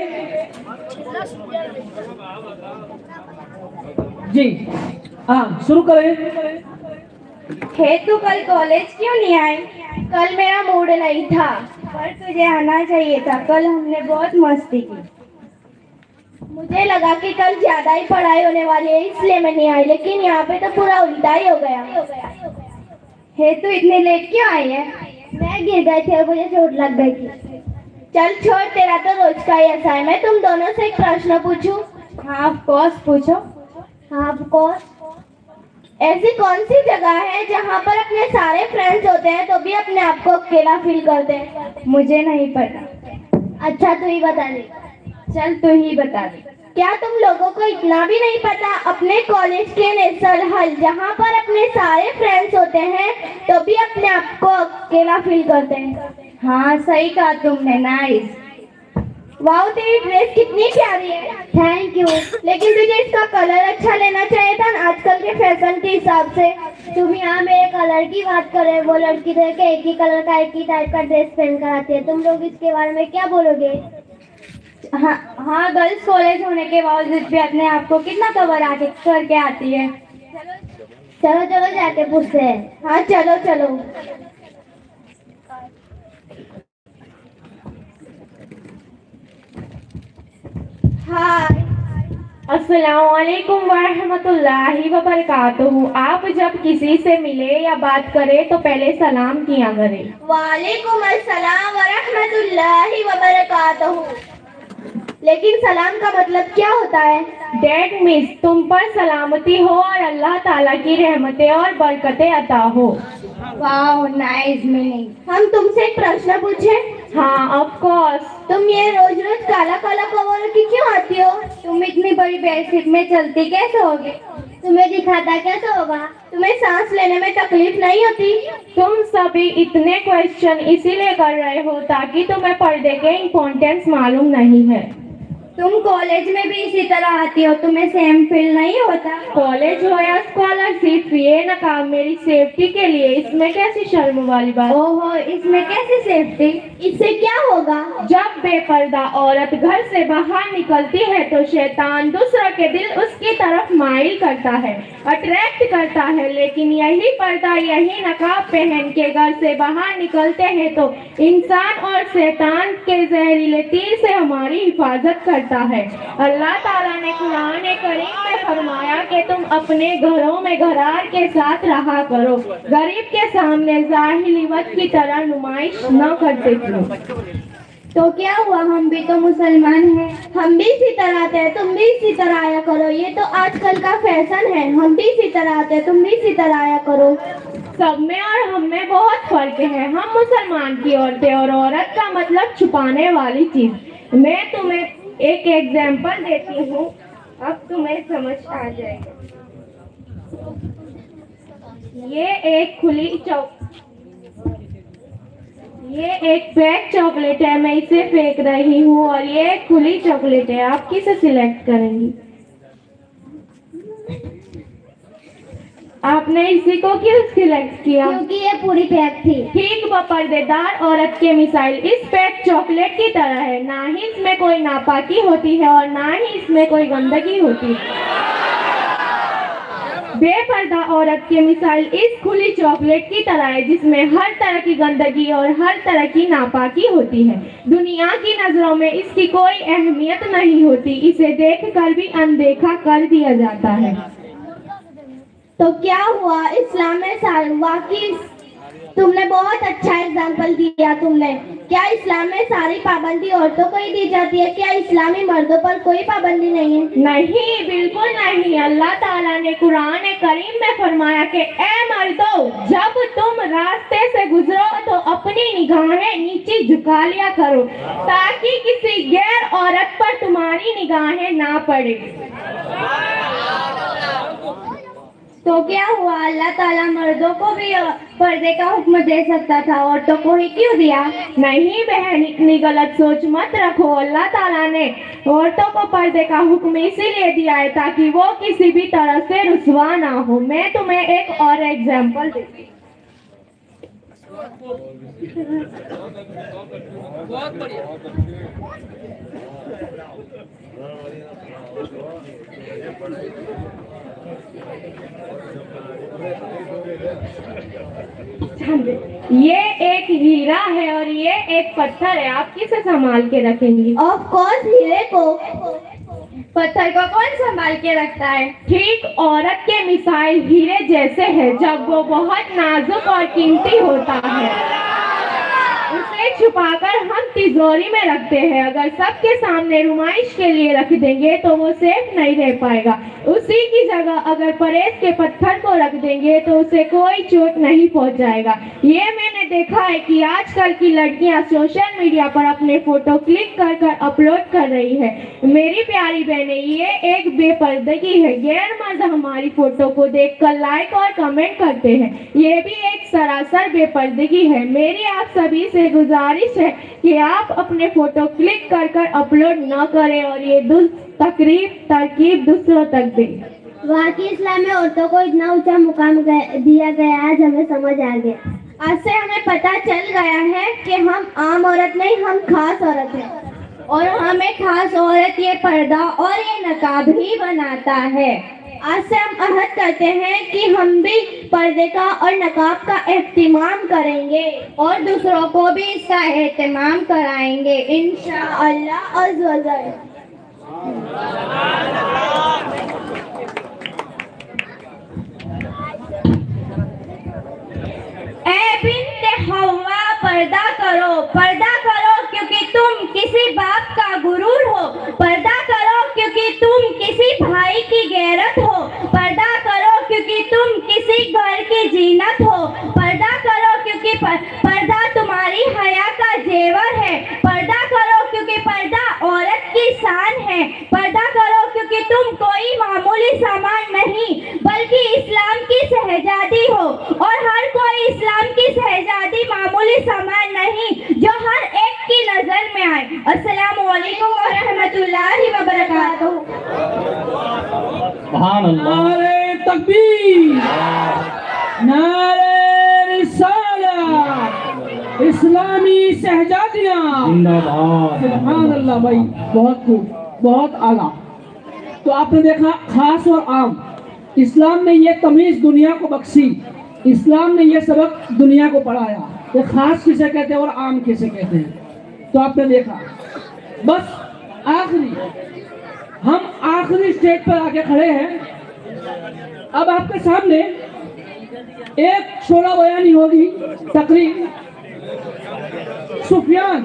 जी। हाँ शुरू करें। हेतु कल कॉलेज क्यों नहीं आई? कल मेरा मूड नहीं था, पर तुझे आना चाहिए था। कल हमने बहुत मस्ती की। मुझे लगा कि कल ज्यादा ही पढ़ाई होने वाली है, इसलिए मैं नहीं आई, लेकिन यहाँ पे तो पूरा उल्टा ही हो गया। हेतु इतनी लेट क्यों आई है? मैं गिर गई थी और मुझे चोट लग गई थी। चल छोड़, तेरा तो रोज का ही ऐसा है। मैं तुम दोनों से एक प्रश्न पूछूं? हाँ ऑफ कोर्स पूछो। हाँ ऑफ कोर्स। ऐसी कौन सी जगह है जहाँ पर अपने सारे फ्रेंड्स होते हैं तो भी अपने आप को अकेला फील करते हैं? मुझे नहीं पता। अच्छा तू ही बता दे। चल तू ही बता दे। क्या तुम लोगों को इतना भी नहीं पता? अपने कॉलेज के नेशनल हॉल जहाँ पर अपने सारे फ्रेंड्स होते हैं तो भी अपने आप को अकेला फील करते हैं। हाँ सही कहा तुमने, नाइस। वाह तेरी ड्रेस कितनी प्यारी है। Thank you. लेकिन तुझे इसका कलर अच्छा लेना चाहिए था ना, आजकल के फैशन के हिसाब से। तुम यहाँ मेरे कलर की बात कर रहे हो। वो लड़की तो के एक ही कलर का एक ही टाइप का ड्रेस पहन कर आती है, तुम लोग इसके बारे में क्या बोलोगे? हाँ हाँ गर्ल्स कॉलेज होने के बावजूद भी अपने आप को कितना कवर आके करके आती है। चलो चलो जाके पूछते हैं। हाँ चलो चलो। हाय अस्सलामुअलैकुम वरहमतुल्लाहि वबरकातुहू। आप जब किसी से मिले या बात करें तो पहले सलाम किया करें। वालेकुम अस्सलाम वरहमतुल्लाहि वबरकातुहू। लेकिन सलाम का मतलब क्या होता है? डेट मीन्स तुम पर सलामती हो और अल्लाह ताला की रहमतें और बरकतें अता हो। Wow nice meaning. हम तुमसे एक प्रश्न पूछे? हाँ ऑफ कोर्स। तुम ये रोज रोज काला काला कवर की क्यों आती हो? तुम इतनी बड़ी बेडशीट में चलती कैसे होगी? तुम्हें दिखाता कैसे होगा? तुम्हें सांस लेने में तकलीफ नहीं होती? तुम सभी इतने क्वेश्चन इसीलिए कर रहे हो ताकि तुम्हें पर्दे के इम्पोर्टेंस मालूम नहीं है। तुम कॉलेज में भी इसी तरह आती हो, तुम्हें सेम फील नहीं होता? कॉलेज हो या स्कॉलरशिप, ये ना काम मेरी सेफ्टी के लिए, इसमें कैसी शर्म वाली बात? ओहो इसमें कैसी सेफ्टी? इससे क्या होगा? जब बेपर्दा औरत घर से बाहर निकलती है तो शैतान दूसरों के दिल उसकी तरफ माइल करता है, अट्रैक्ट करता है। लेकिन यही पर्दा, यही नकाब पहन के घर से बाहर निकलते हैं तो इंसान और शैतान के जहरीले तीर से हमारी हिफाजत करता है। अल्लाह ताला ने कुरान करीम में फरमाया कि तुम अपने घरों में घरार के साथ रहा करो, गरीब के सामने जाहिलियत की तरह नुमाइश न करते करो। तो क्या हुआ, हम भी तो मुसलमान हैं, हम भी इसी तरह आते हैं, तुम भी इसी तरह आया करो। ये तो आजकल का फैशन है, हम भी इसी तरह आते हैं, तुम भी इसी तरह आया करो। सब में और हम में बहुत फर्क है। हम मुसलमान की औरतें और औरत का मतलब छुपाने वाली चीज। मैं तुम्हें एक एग्जाम्पल देती हूँ, अब तुम्हें समझ आ जाएगा। ये एक खुली चौक ये एक पैक चॉकलेट है, मैं इसे फेंक रही हूँ और ये एक खुली चॉकलेट है। आप किसे सिलेक्ट करेंगी? आपने इसी को क्यों सिलेक्ट किया? क्योंकि ये पूरी पैक थी। ठीक व पर्देदार औरत के मिसाइल इस पैक चॉकलेट की तरह है, ना ही इसमें कोई नापाकी होती है और ना ही इसमें कोई गंदगी होती है। बेपर्दा औरत की मिसाइल इस खुली चॉकलेट की तरह है जिसमें हर तरह की गंदगी और हर तरह की नापाकी होती है। दुनिया की नजरों में इसकी कोई अहमियत नहीं होती, इसे देखकर भी अनदेखा कर दिया जाता है। तो क्या हुआ, इस्लाम में सारी वाकई तुमने बहुत अच्छा एग्जाम्पल दिया। तुमने क्या इस्लाम में सारी पाबंदी औरतों को ही दी जाती है? क्या इस्लामी मर्दों पर कोई पाबंदी नहीं है? नहीं, बिल्कुल नहीं। अल्लाह ताला ने कुरान करीम में फरमाया कि ए मर्दों, जब तुम रास्ते से गुजरो तो अपनी निगाहें नीचे झुका लिया करो ताकि किसी गैर औरत पर तुम्हारी निगाहें ना पड़े। तो क्या हुआ, अल्लाह ताला मर्दों को भी पर्दे का हुक्म दे सकता था, औरतों को ही क्यों दिया? नहीं बहन, इतनी गलत सोच मत रखो। अल्लाह ताला ने औरतों को पर्दे का हुक्म इसीलिए दिया है ताकि वो किसी भी तरह से रुस्वा ना हो। मैं तुम्हें एक और एग्जाम्पल देती हूँ। बहुत बढ़िया। ये एक हीरा है और ये एक पत्थर है, आप किसे संभाल के रखेंगी? ऑफ कोर्स हीरे को। पत्थर को कौन संभाल के रखता है? ठीक औरत के मिसाइल हीरे जैसे है। जब वो बहुत नाजुक और कीमती होता है उसे छुपाकर हम तिजोरी में रखते हैं। अगर सबके सामने नुमाइश के लिए रख देंगे तो वो सेफ नहीं रह पाएगा। उसी की जगह अगर परेज के पत्थर को रख देंगे तो उसे कोई चोट नहीं पहुंचाएगा। ये मैंने देखा है कि आजकल की लड़कियां सोशल मीडिया पर अपने फोटो क्लिक कर कर अपलोड कर रही है। मेरी प्यारी बहनें, ये एक बेपर्दगी है। गैर मर्द हमारी फोटो को देखकर लाइक और कमेंट करते हैं, ये भी एक सरासर बेपर्दगी है। मेरी आप सभी से गुजारिश है कि आप अपने फोटो क्लिक कर कर अपलोड न करें और ये तकरीब तरकीब दूसरों तक दें। वाकई इस्लाम में औरतों को इतना ऊंचा मुकाम दिया गया, आज हमें समझ आ गया। आज से हमें पता चल गया है कि हम आम औरत नहीं, हम खास औरत हैं और हमें खास औरत ये पर्दा और ये नकाब ही बनाता है। आज से हम अहद करते हैं कि हम भी पर्दे का और नकाब का एहतमाम करेंगे और दूसरों को भी इसका एहतमाम कराएंगे इंशाअल्लाह अज़्ज़ व जल। ए बिन्ते हव्वा, पर्दा करो, पर्दा करो क्योंकि तुम किसी बाप का गुरूर हो। पर्दा करो क्योंकि तुम किसी भाई की गैरत हो। पर्दा करो क्योंकि तुम किसी घर की जीनत हो। पर्दा करो क्योंकि पर, पर्दा तुम्हारी हया का जेवर है। पर्दा करो क्योंकि पर्दा औरत की शान है। पर्दा करो क्योंकि तुम कोई मामूली सामान नहीं बल्कि इस्लाम की शहजादी हो और हर कोई इस्लाम की शहजादी मामूली सामान नहीं जो हर एक की नजर में आए। अस्सलामु अलैकुम व रहमतुल्लाहि व बरकातहू। सुभान अल्लाह। नारे तकबीर, नारे रिसालत, इस्लामी शहजादियाँ जिंदाबाद। सुभान अल्लाह। भाई बहुत खूब, बहुत आला। तो आपने देखा खास और आम, इस्लाम ने ये तमीज दुनिया को बख्शी, इस्लाम ने ये सबक दुनिया को पढ़ाया कि खास किसे कहते हैं और आम किसे कहते हैं। तो आपने देखा। बस आखिरी, हम आखिरी स्टेज पर आके खड़े हैं। अब आपके सामने एक शोला बयानी होगी, तकरीर सुफियान।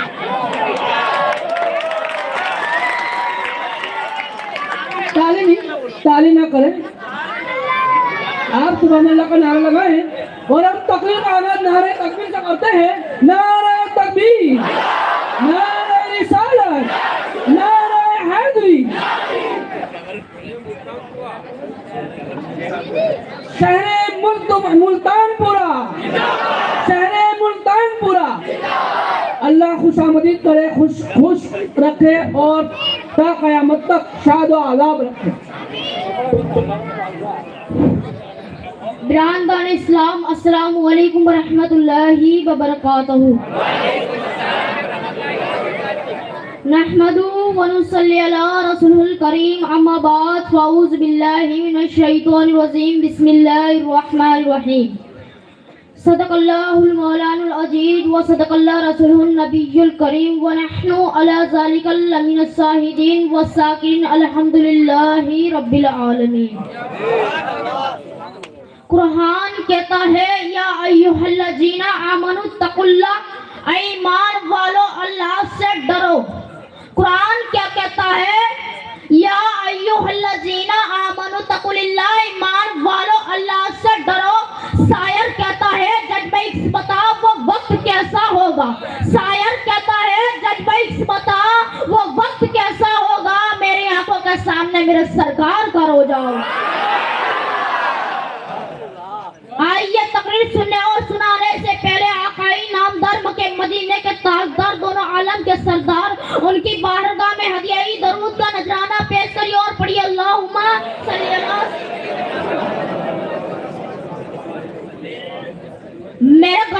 ताली नहीं, ताली ना करें आप, सुभान अल्लाह का नारा लगाएं और हम तकबीर का आगाज नारे तकबीर से करते हैं। नारे तकबीर, नारे रिसालत, नारे हैदरी। शहरे मुल्तानपुरा, शहरे मुल्तानपुरा अल्लाह खुशामदीद करे, खुश खुश रखे और ता क़यामत तक शाद व आज़ाब रखे। ब्रांदान इस्लाम, अस्सलामु अलैकुम व रहमतुल्लाहि व बरकातहू। नहमदु व नुसल्ली अला रसूलिल करीम, अम्मा बाद, फ़अऊज़ु बिल्लाहि मिनश शैतानिर रजीम, बिस्मिल्लाहिर रहमानिर रहीम। सदक़ल्लाहुल मौलानुल अज़ीज़ व सदक़ल्लाह रसूलुन नबियुल करीम व नहनु अला ज़ालिका लमिनस शाहिदीन व साकिरीन, अल्हम्दुलिल्लाहि रब्बिल आलमीन। कुरान कहता है, या अय्युहल्लज़ीना आमनु तक़ुल्लाह, ऐ ईमान वालों अल्लाह से डरो। कुरान क्या कहता है? या अय्युहल्लज़ीना आमनु तक़ुल्लाह, ईमान वालों अल्लाह से डरो। शायर कहता है, जज भाई बता वो वक्त कैसा होगा। शायर कहता है, जज भाई बता वो वक्त कैसा होगा, मेरी आंखों के सामने मेरे सरकार का रो जाओ।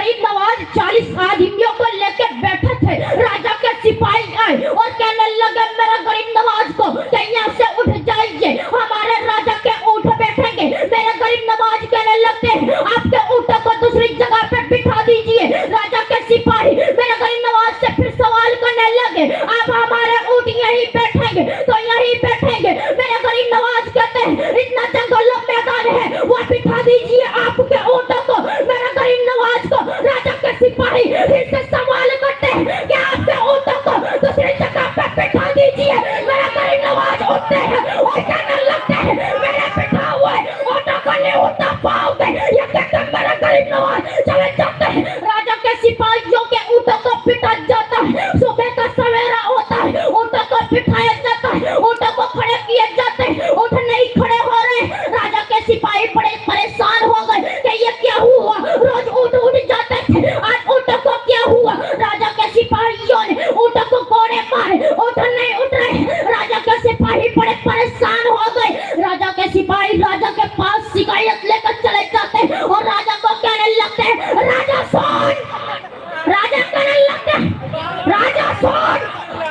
गरीब नवाज चालीस आदमियों को लेकर बैठे थे। राजा के सिपाही आए और कहने लगे मेरा गरीब नवाज को यहाँ से उठ जाइए, हमारे राजा के ऊँट बैठेंगे। मेरे गरीब नवाज कहने लगते हैं आपके ऊँटों को दूसरी जगह पे बिठा दीजिए। राजा के सिपाही मेरे गरीब नवाज से फिर सवाल करने लगे आप हमारे ऊँट यहीं बैठेंगे तो यहीं बैठेंगे। मेरे गरीब नवाज कहते हैं इतना जंगल मैदान है वो बिठा दीजिए आपके ऊँटों को। मेरे गरीब नवाज को राजा के सिपाही फिर से सवाल करते हैं कि आपके ऊँटों को दूसरी जगह पे बिठा दीजिए। मेरे गरीब नवाज उठते हैं और कहने लगते हैं मेरे बिठा हुए ऊँटों को नहीं उठा पाओगे। ये कहकर मेरे गरीब नवाज चले जाते हैं। राजा के सिपाहियों के ऊँटों को बिठा जाता है। सुबह का सवेरा होता है, ऊँटों को बिठाया जाता है, ऊँटों को खड़े किए जाते हैं, ऊँट नहीं खड़े हो रहे। राजा के सिपाही बड़े परेशान हो गए कि ये क्या हुआ, रोज ऊँट उठ जाते थे, आज ऊँटों को क्या हुआ। राजा के सिपाहियों ने ऊँटों को कोड़े मारे, ऊँट नहीं उठ रहे। राजा के सिपाही बड़े परेशान हो गए। राजा के सिपाही राजा के पास शिकायत लेकर चले जाते हैं और राजा को कहने लगते हैं राजा सुन। राजा कहने लगते हैं राजा सुन।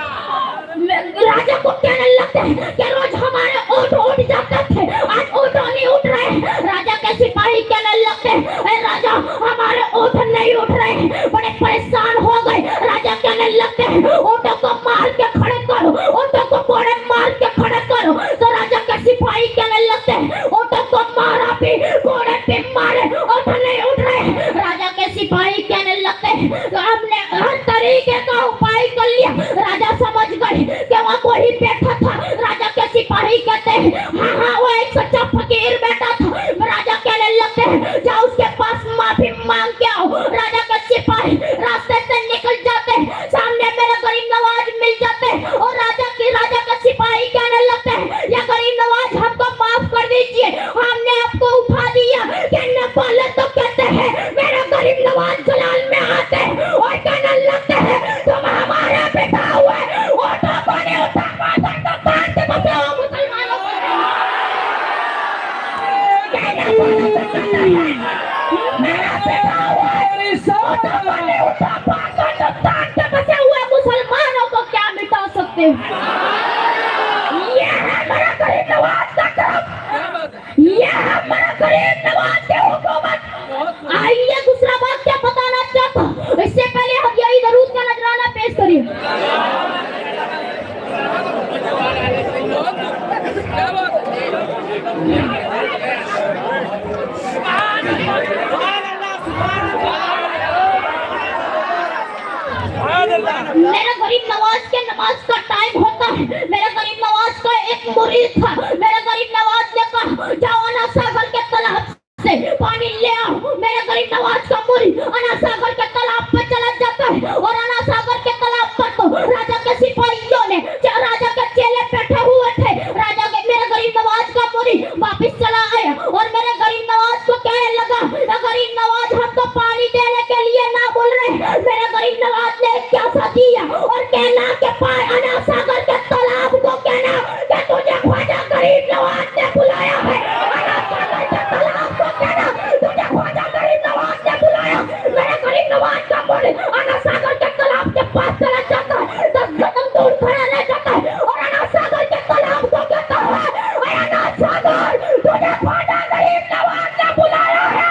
राजा को कहने लगते हैं कि रोज हमारे ऊँट उठ जाते थे, आज ऊँट नहीं उठ रहे। राजा के सिपाही कहने लगते हैं राजा हमारे ऊँट नहीं उठ रहे, बड़े परेशान हो गए। राजा कहने लगते हैं ऊँटों को मार के खड़े करो, ऊँटों को कोड़े मार के खड़े करो। तो राजा के सिपाही कहने लगते हैं ऊँटों को मारा भी, कोड़े भी मारे, ऊँट नहीं उठ रहे। राजा के सिपाही कहने लगते हैं तो हमने हर तरीके का उपाय कर लिया। राजा समझ गए कि वहाँ कोई बैठा था। राजा के सिपाही कहते हैं हाँ हाँ वो एक सच्चा फकीर बैठा था। राजा कहने लगते हैं जाओ उसके पास माफी मांग के आओ। राजा के सिपाही रास्ते से निकल जाते हैं, सामने मेरा गरीब नवाज मिल जाते हैं और राजा की राजा के सिपाही कहने लगते हैं या गरीब नवाज हमको माफ कर दीजिए, हमने आपको उठा दिया। कहने वाले तो कहते हैं मेरा गरीब नवाज जलाल में आते हैं और कहने लगते हैं तुम हमारे बेटा हुए ऊँटों को नहीं उठा पाते तो बांध के बचाओ मुसलमानों को। कहने वाले तो कहते हैं मेरा बेटा हुए ऊँटों को नहीं उठा पाते तो बांध के बचे हुए मुसलमानों को क्या मिटा सकते हो। ये है मेरा गरीब नवाज का काम, ये है मेरा गरीब नवाज की हुकूमत। आइए दूसरा बात क्या बताना चाहता हूँ, इससे पहले हम यही दरूद का नजराना पेश करिए। मेरा गरीब नवाज के नमाज का टाइम होता है। मेरा गरीब नवाज का एक मुरीद था। मेरा गरीब नवाज ने कहा जाओ अना सागर के तालाब से पानी ले आओ। मेरा गरीब नवाज का मुरीद अना सागर के तालाब पर चला जाता है और अना सागर के तालाब पर तो राजा के सिपाहियों ने राजा के चेले बैठे हुए थे। राजा के मेरे गरीब नवाज का मुरीद वापिस चला आया और मेरे गरीब नवाज को कहने लगा गरीब नवाज हम तो पानी देने के लिए ना बोल रहे। मेरे गरीब नवाज ने क्या सा दिया और कहना के पाए अना सागर के तालाब को कहना कि तुझे ख्वाजा गरीब नवाज ने बुलाया है। अना सागर के तालाब को कहना तुझे ख्वाजा गरीब नवाज ने बुलाया। मेरे गरीब नवाज का मुरीद अना सागर के तालाब के पास चला जाता है, दस कदम दूर खड़ा रह जाता है और अना सागर के तालाब को कहता है अना सागर तुझे ख्वाजा गरीब नवाज ने बुलाया है।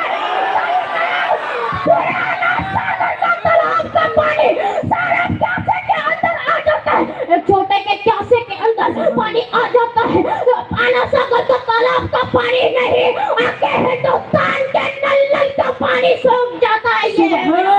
एक छोटे के क्यासे के अंदर पानी आ जाता है। अना सागर का तालाब का पानी नहीं, आके हिंदुस्तान के नल नल का पानी सूख जाता है। ये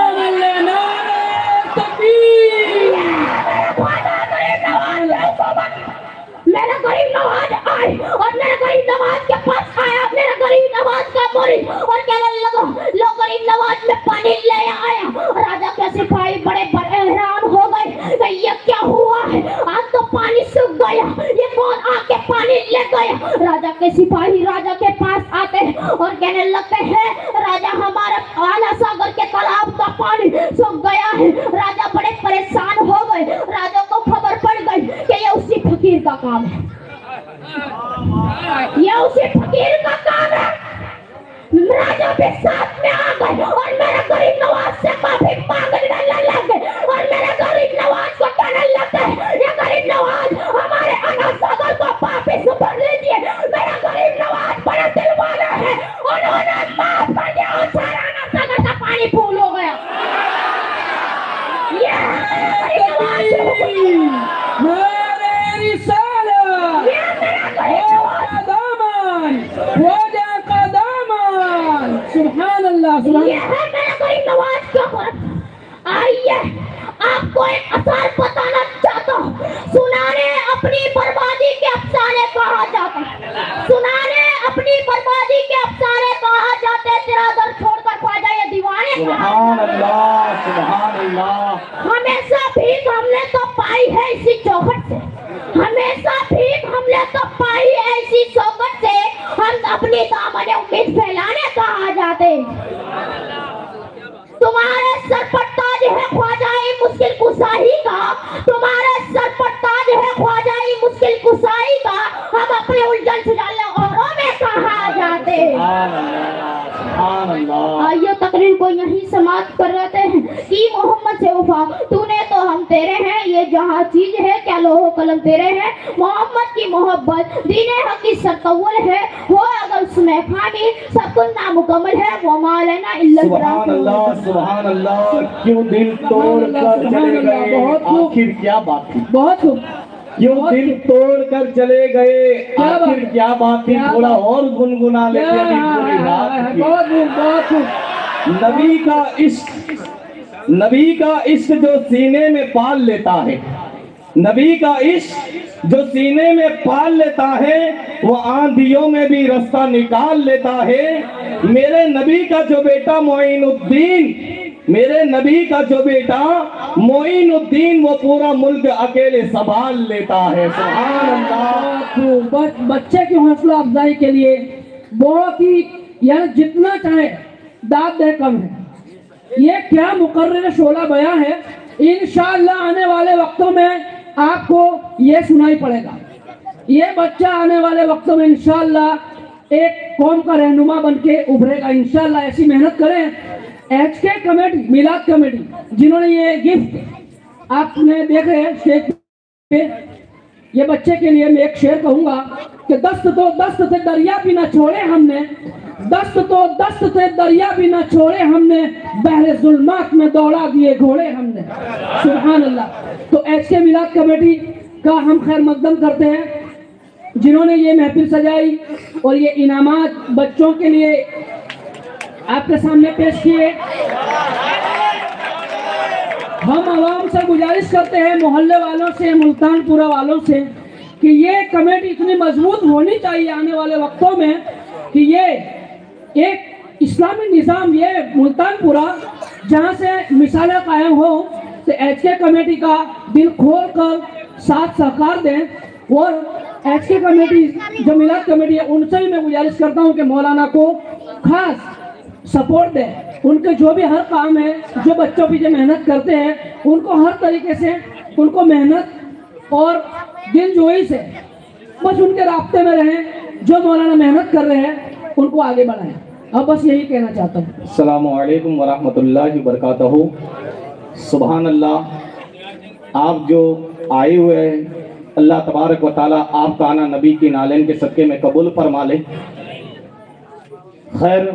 मेरा गरीब नवाज आए और मेरा गरीब नवाज के पास आया। मेरा गरीब नवाज का मुरीद और कहने लगा लो गरीब नवाज में पानी ले आया। राजा के सिपाही बड़े हैरान हो गए कि ये क्या हुआ है, आज तो पानी सूख गया, ये कौन आके पानी ले गया। राजा के सिपाही राजा के पास आते हैं और कहने लगते हैं राजा हमारा अना सागर के तालाब का पानी सूख गया है। राजा बड़े परेशान हो गए। राजा को खबर पड़ गई कि ये उसी फकीर का काम है, ये उसी फकीर का काम है। राजा भी साथ में आ गए और मेरा गरीब नवाज नारे रिसालत, ख्वाजा दामन, ख्वाजा का दामन। सुभान अल्लाह, सुभान ये है मेरे गरीब नवाज का फर्क। आइए आपको एक असार बताना चाहता हूँ। सुनाने अपनी बर्बादी के अफसाने कहा जाते हैं, सुनाने अपनी बर्बादी के अफसाने कहा जाते हैं। तेरा दर छोड़कर ख्वाजा ये दीवाने सुभान अल्लाह, सुभान अल्लाह। हमेशा भीख हमने तो पाई है इसी चौखट से, हमेशा भीख हमने तो पाई है इसी चौखट से। हम अपनी दामन उम्मीद फैलाने कहा जाते। तुम्हारे सर पर ताज है ख्वाजाई मुश्किल कुसाई का, तुम्हारे सर पर ताज है ख्वाजाई मुश्किल कुसाई का। हम अपने उलझन सुझाने औरों में कहा जाते। सुभान अल्लाह। आइए तकरीर को यहीं समाप्त कर रहे हैं कि मोहम्मद से वफा तूने तो हम तेरे हैं, ये जहाँ चीज है क्या लोहो कलम तेरे हैं। मोहम्मद की मोहब्बत दीने हक की सरकव्वल है, वो अगर उसमें खामी सब कुछ नामुकम्मल है। वो मालना इल्ला सुभान अल्लाह, सुभान अल्लाह। क्यों दिल तोड़ कर चले गए, आखिर क्या बात थी। बहुत खूब। क्यों दिल तोड़ कर चले गए, आखिर क्या बात थी। थोड़ा और गुनगुना लेते हैं पूरी रात की। बहुत खूब, बहुत खूब। नबी का इश्क, नबी का इश्क जो सीने में पाल लेता है, नबी का इश्क जो सीने में पाल लेता है, वो आंधियों में भी रास्ता निकाल लेता है। मेरे नबी का जो बेटा मोइनुद्दीन, मेरे नबी का जो बेटा मोइनुद्दीन, वो पूरा मुल्क अकेले संभाल लेता है। सुभान अल्लाह। बच, बच्चे की हौसला अफजाई के लिए बहुत ही, यार जितना चाहे दाद दे कम है। ये क्या मुकर्रर शोला बयां है। इंशाअल्लाह आने वाले वक्तों में आपको ये सुनाई पड़ेगा। ये बच्चा आने वाले वक्तों में इंशाअल्लाह एक कौम का रहनुमा बन के उभरेगा। इंशाअल्लाह ऐसी मेहनत करें। एच के कमेटी, मिलाद कमेटी, जिन्होंने ये गिफ्ट आपने देख रहे हैं स्टेज पे, ये बच्चे के लिए मैं एक शेर कहूंगा कि दस्त तो दस्त से दरिया भी ना छोड़े हमने, दस्त तो दस्त से दरिया भी ना छोड़े हमने, बहरे जुल्मात में दौड़ा दिए घोड़े हमने। सुभान अल्लाह। तो एच के मिलाद कमेटी का हम खैर मकदम करते हैं, जिन्होंने ये महफिल सजाई और ये इनामात बच्चों के लिए आपके सामने पेश किए। हम आवाम से गुजारिश करते हैं, मोहल्ले वालों से, मुल्तानपुरा वालों से, कि ये कमेटी इतनी मजबूत होनी चाहिए आने वाले वक्तों में कि ये एक इस्लामी निज़ाम, ये मुल्तानपुरा जहाँ से मिसालें कायम हो, तो एच के कमेटी का दिल खोल कर साथ सहकार दें। और एच के कमेटी जो मिलाद कमेटी है, उनसे ही मैं गुजारिश करता हूँ कि मौलाना को खास सपोर्ट दें। उनके जो भी हर काम है, जो बच्चों पीछे मेहनत करते हैं, उनको हर तरीके से उनको मेहनत और दिलजोई से बस उनके रास्ते में रहें। जो मौलाना मेहनत कर रहे हैं उनको आगे बढ़ाएं। अब बस यही कहना चाहता हूँ। अस्सलामु अलैकुम वरहमतुल्लाहि वबरकातुहू। सुभान अल्लाह। आप जो आए हुए हैं, अल्लाह तबारक व तआला आपका आना नबी की नालेन के सदके में कबूल फरमा ले। खैर,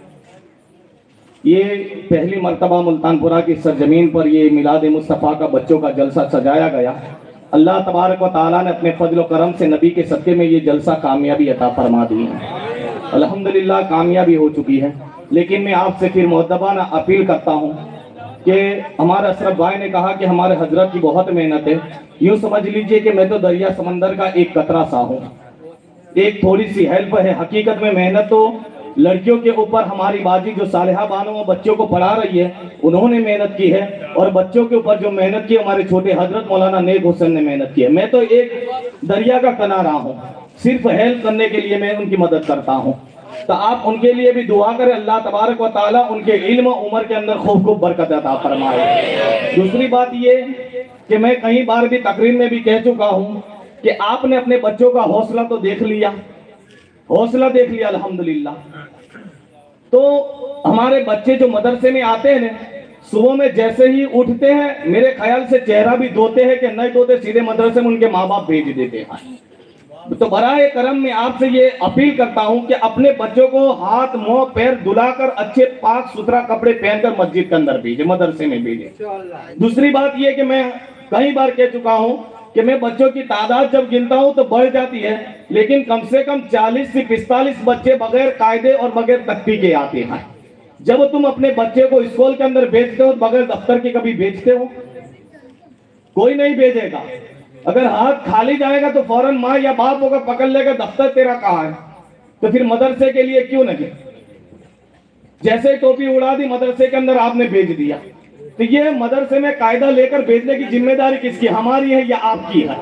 ये पहली मर्तबा मुल्तानपुरा की सरजमीन पर ये मिलाद मुस्तफ़ा का बच्चों का जलसा सजाया गया। अल्लाह तबारक व तआला ने अपने फजल व करम से नबी के सदके में ये जलसा कामयाबी अता फरमा दी है। अल्हम्दुलिल्लाह कामयाबी हो चुकी है। लेकिन मैं आपसे फिर मुअद्दबाना अपील करता हूँ कि हमारे अशरफ भाई ने कहा कि हमारे हजरत की बहुत मेहनत है। यूँ समझ लीजिए कि मैं तो दरिया समंदर का एक कतरा सा हूँ, एक थोड़ी सी हेल्प है। हकीकत में मेहनत तो लड़कियों के ऊपर हमारी बाजी जो सालिहा बानो वो बच्चों को पढ़ा रही है, उन्होंने मेहनत की है। और बच्चों के ऊपर जो मेहनत की हमारे छोटे हजरत मौलाना नेक हुसैन ने मेहनत की है। मैं तो एक दरिया का किनारा हूँ, सिर्फ हेल्प करने के लिए मैं उनकी मदद करता हूँ। तो आप उनके लिए भी दुआ करें, अल्लाह तबारक व तआला उनके इल्म उम्र के अंदर खूब खूब बरकत अता फरमाए। दूसरी बात ये कि मैं कई बार भी तकरीर में भी कह चुका हूँ कि आपने अपने बच्चों का हौसला तो देख लिया, हौसला देख लिया अल्हम्दुलिल्लाह। तो हमारे बच्चे जो मदरसे में आते हैं ना, सुबह में जैसे ही उठते हैं, मेरे ख्याल से चेहरा भी धोते हैं कि नहीं धोते, सीधे मदरसे में उनके माँ बाप भेज देते हैं। तो बराए करम में आपसे ये अपील करता हूं कि अपने बच्चों को हाथ मुंह पैर धुलाकर अच्छे पाक सुथरा कपड़े पहनकर मस्जिद के अंदर भेजे, मदरसे में भेजे। दूसरी बात ये कि मैं कई बार कह चुका हूं कि मैं बच्चों की तादाद जब गिनता हूं तो बढ़ जाती है, लेकिन कम से कम चालीस से पिस्तालीस बच्चे बगैर कायदे और बगैर तख्ती के आते हैं। जब तुम अपने बच्चे को स्कूल के अंदर भेजते हो बगैर दफ्तर के कभी भेजते हो? कोई नहीं भेजेगा। अगर हाथ खाली जाएगा तो फौरन माँ या बाप होगा पकड़ लेगा, दफ्तर तेरा कहाँ है? तो फिर मदरसे के लिए क्यों नहीं? जैसे टोपी उड़ा दी मदरसे के अंदर आपने भेज दिया, तो ये मदरसे में कायदा लेकर भेजने की जिम्मेदारी किसकी, हमारी है या आपकी है?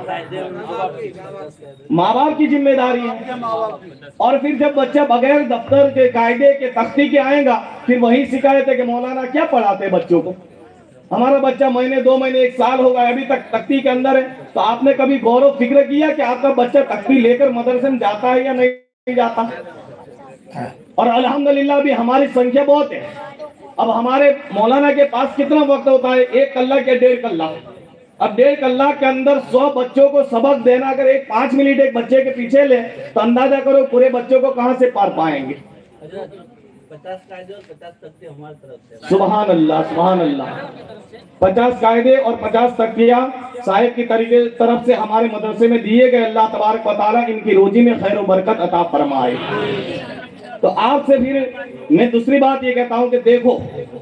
माँ बाप की जिम्मेदारी है। और फिर जब बच्चा बगैर दफ्तर के कायदे के तख्ती के आएगा, फिर वही शिकायत है कि मौलाना क्या पढ़ाते बच्चों को, हमारा बच्चा महीने दो महीने एक साल हो गया अभी तक तख्ती के अंदर है। तो आपने कभी गौरव फिक्र किया कि आपका बच्चा तख्ती लेकर मदरसे में जाता है या नहीं जाता? और अल्हम्दुलिल्लाह भी हमारी संख्या बहुत है। अब हमारे मौलाना के पास कितना वक्त होता है? एक कलाक या डेढ़ कलाक। अब डेढ़ कलाक के अंदर सौ बच्चों को सबक देना, अगर एक पांच मिनट एक बच्चे के पीछे ले तो अंदाजा करो पूरे बच्चों को कहां से पार पाएंगे। पचास कायदे और पचास तख्ते हमारी तरफ से। सुभान अल्लाह, सुभान अल्लाह। पचास कायदे और पचास तख्तियां साहिब की तरीके तरफ से हमारे मदरसे में दिए गए। अल्लाह तबारक व तआला इनकी रोजी में खैर व बरकत अता फरमाए। तो आपसे फिर मैं दूसरी बात ये कहता हूं कि देखो,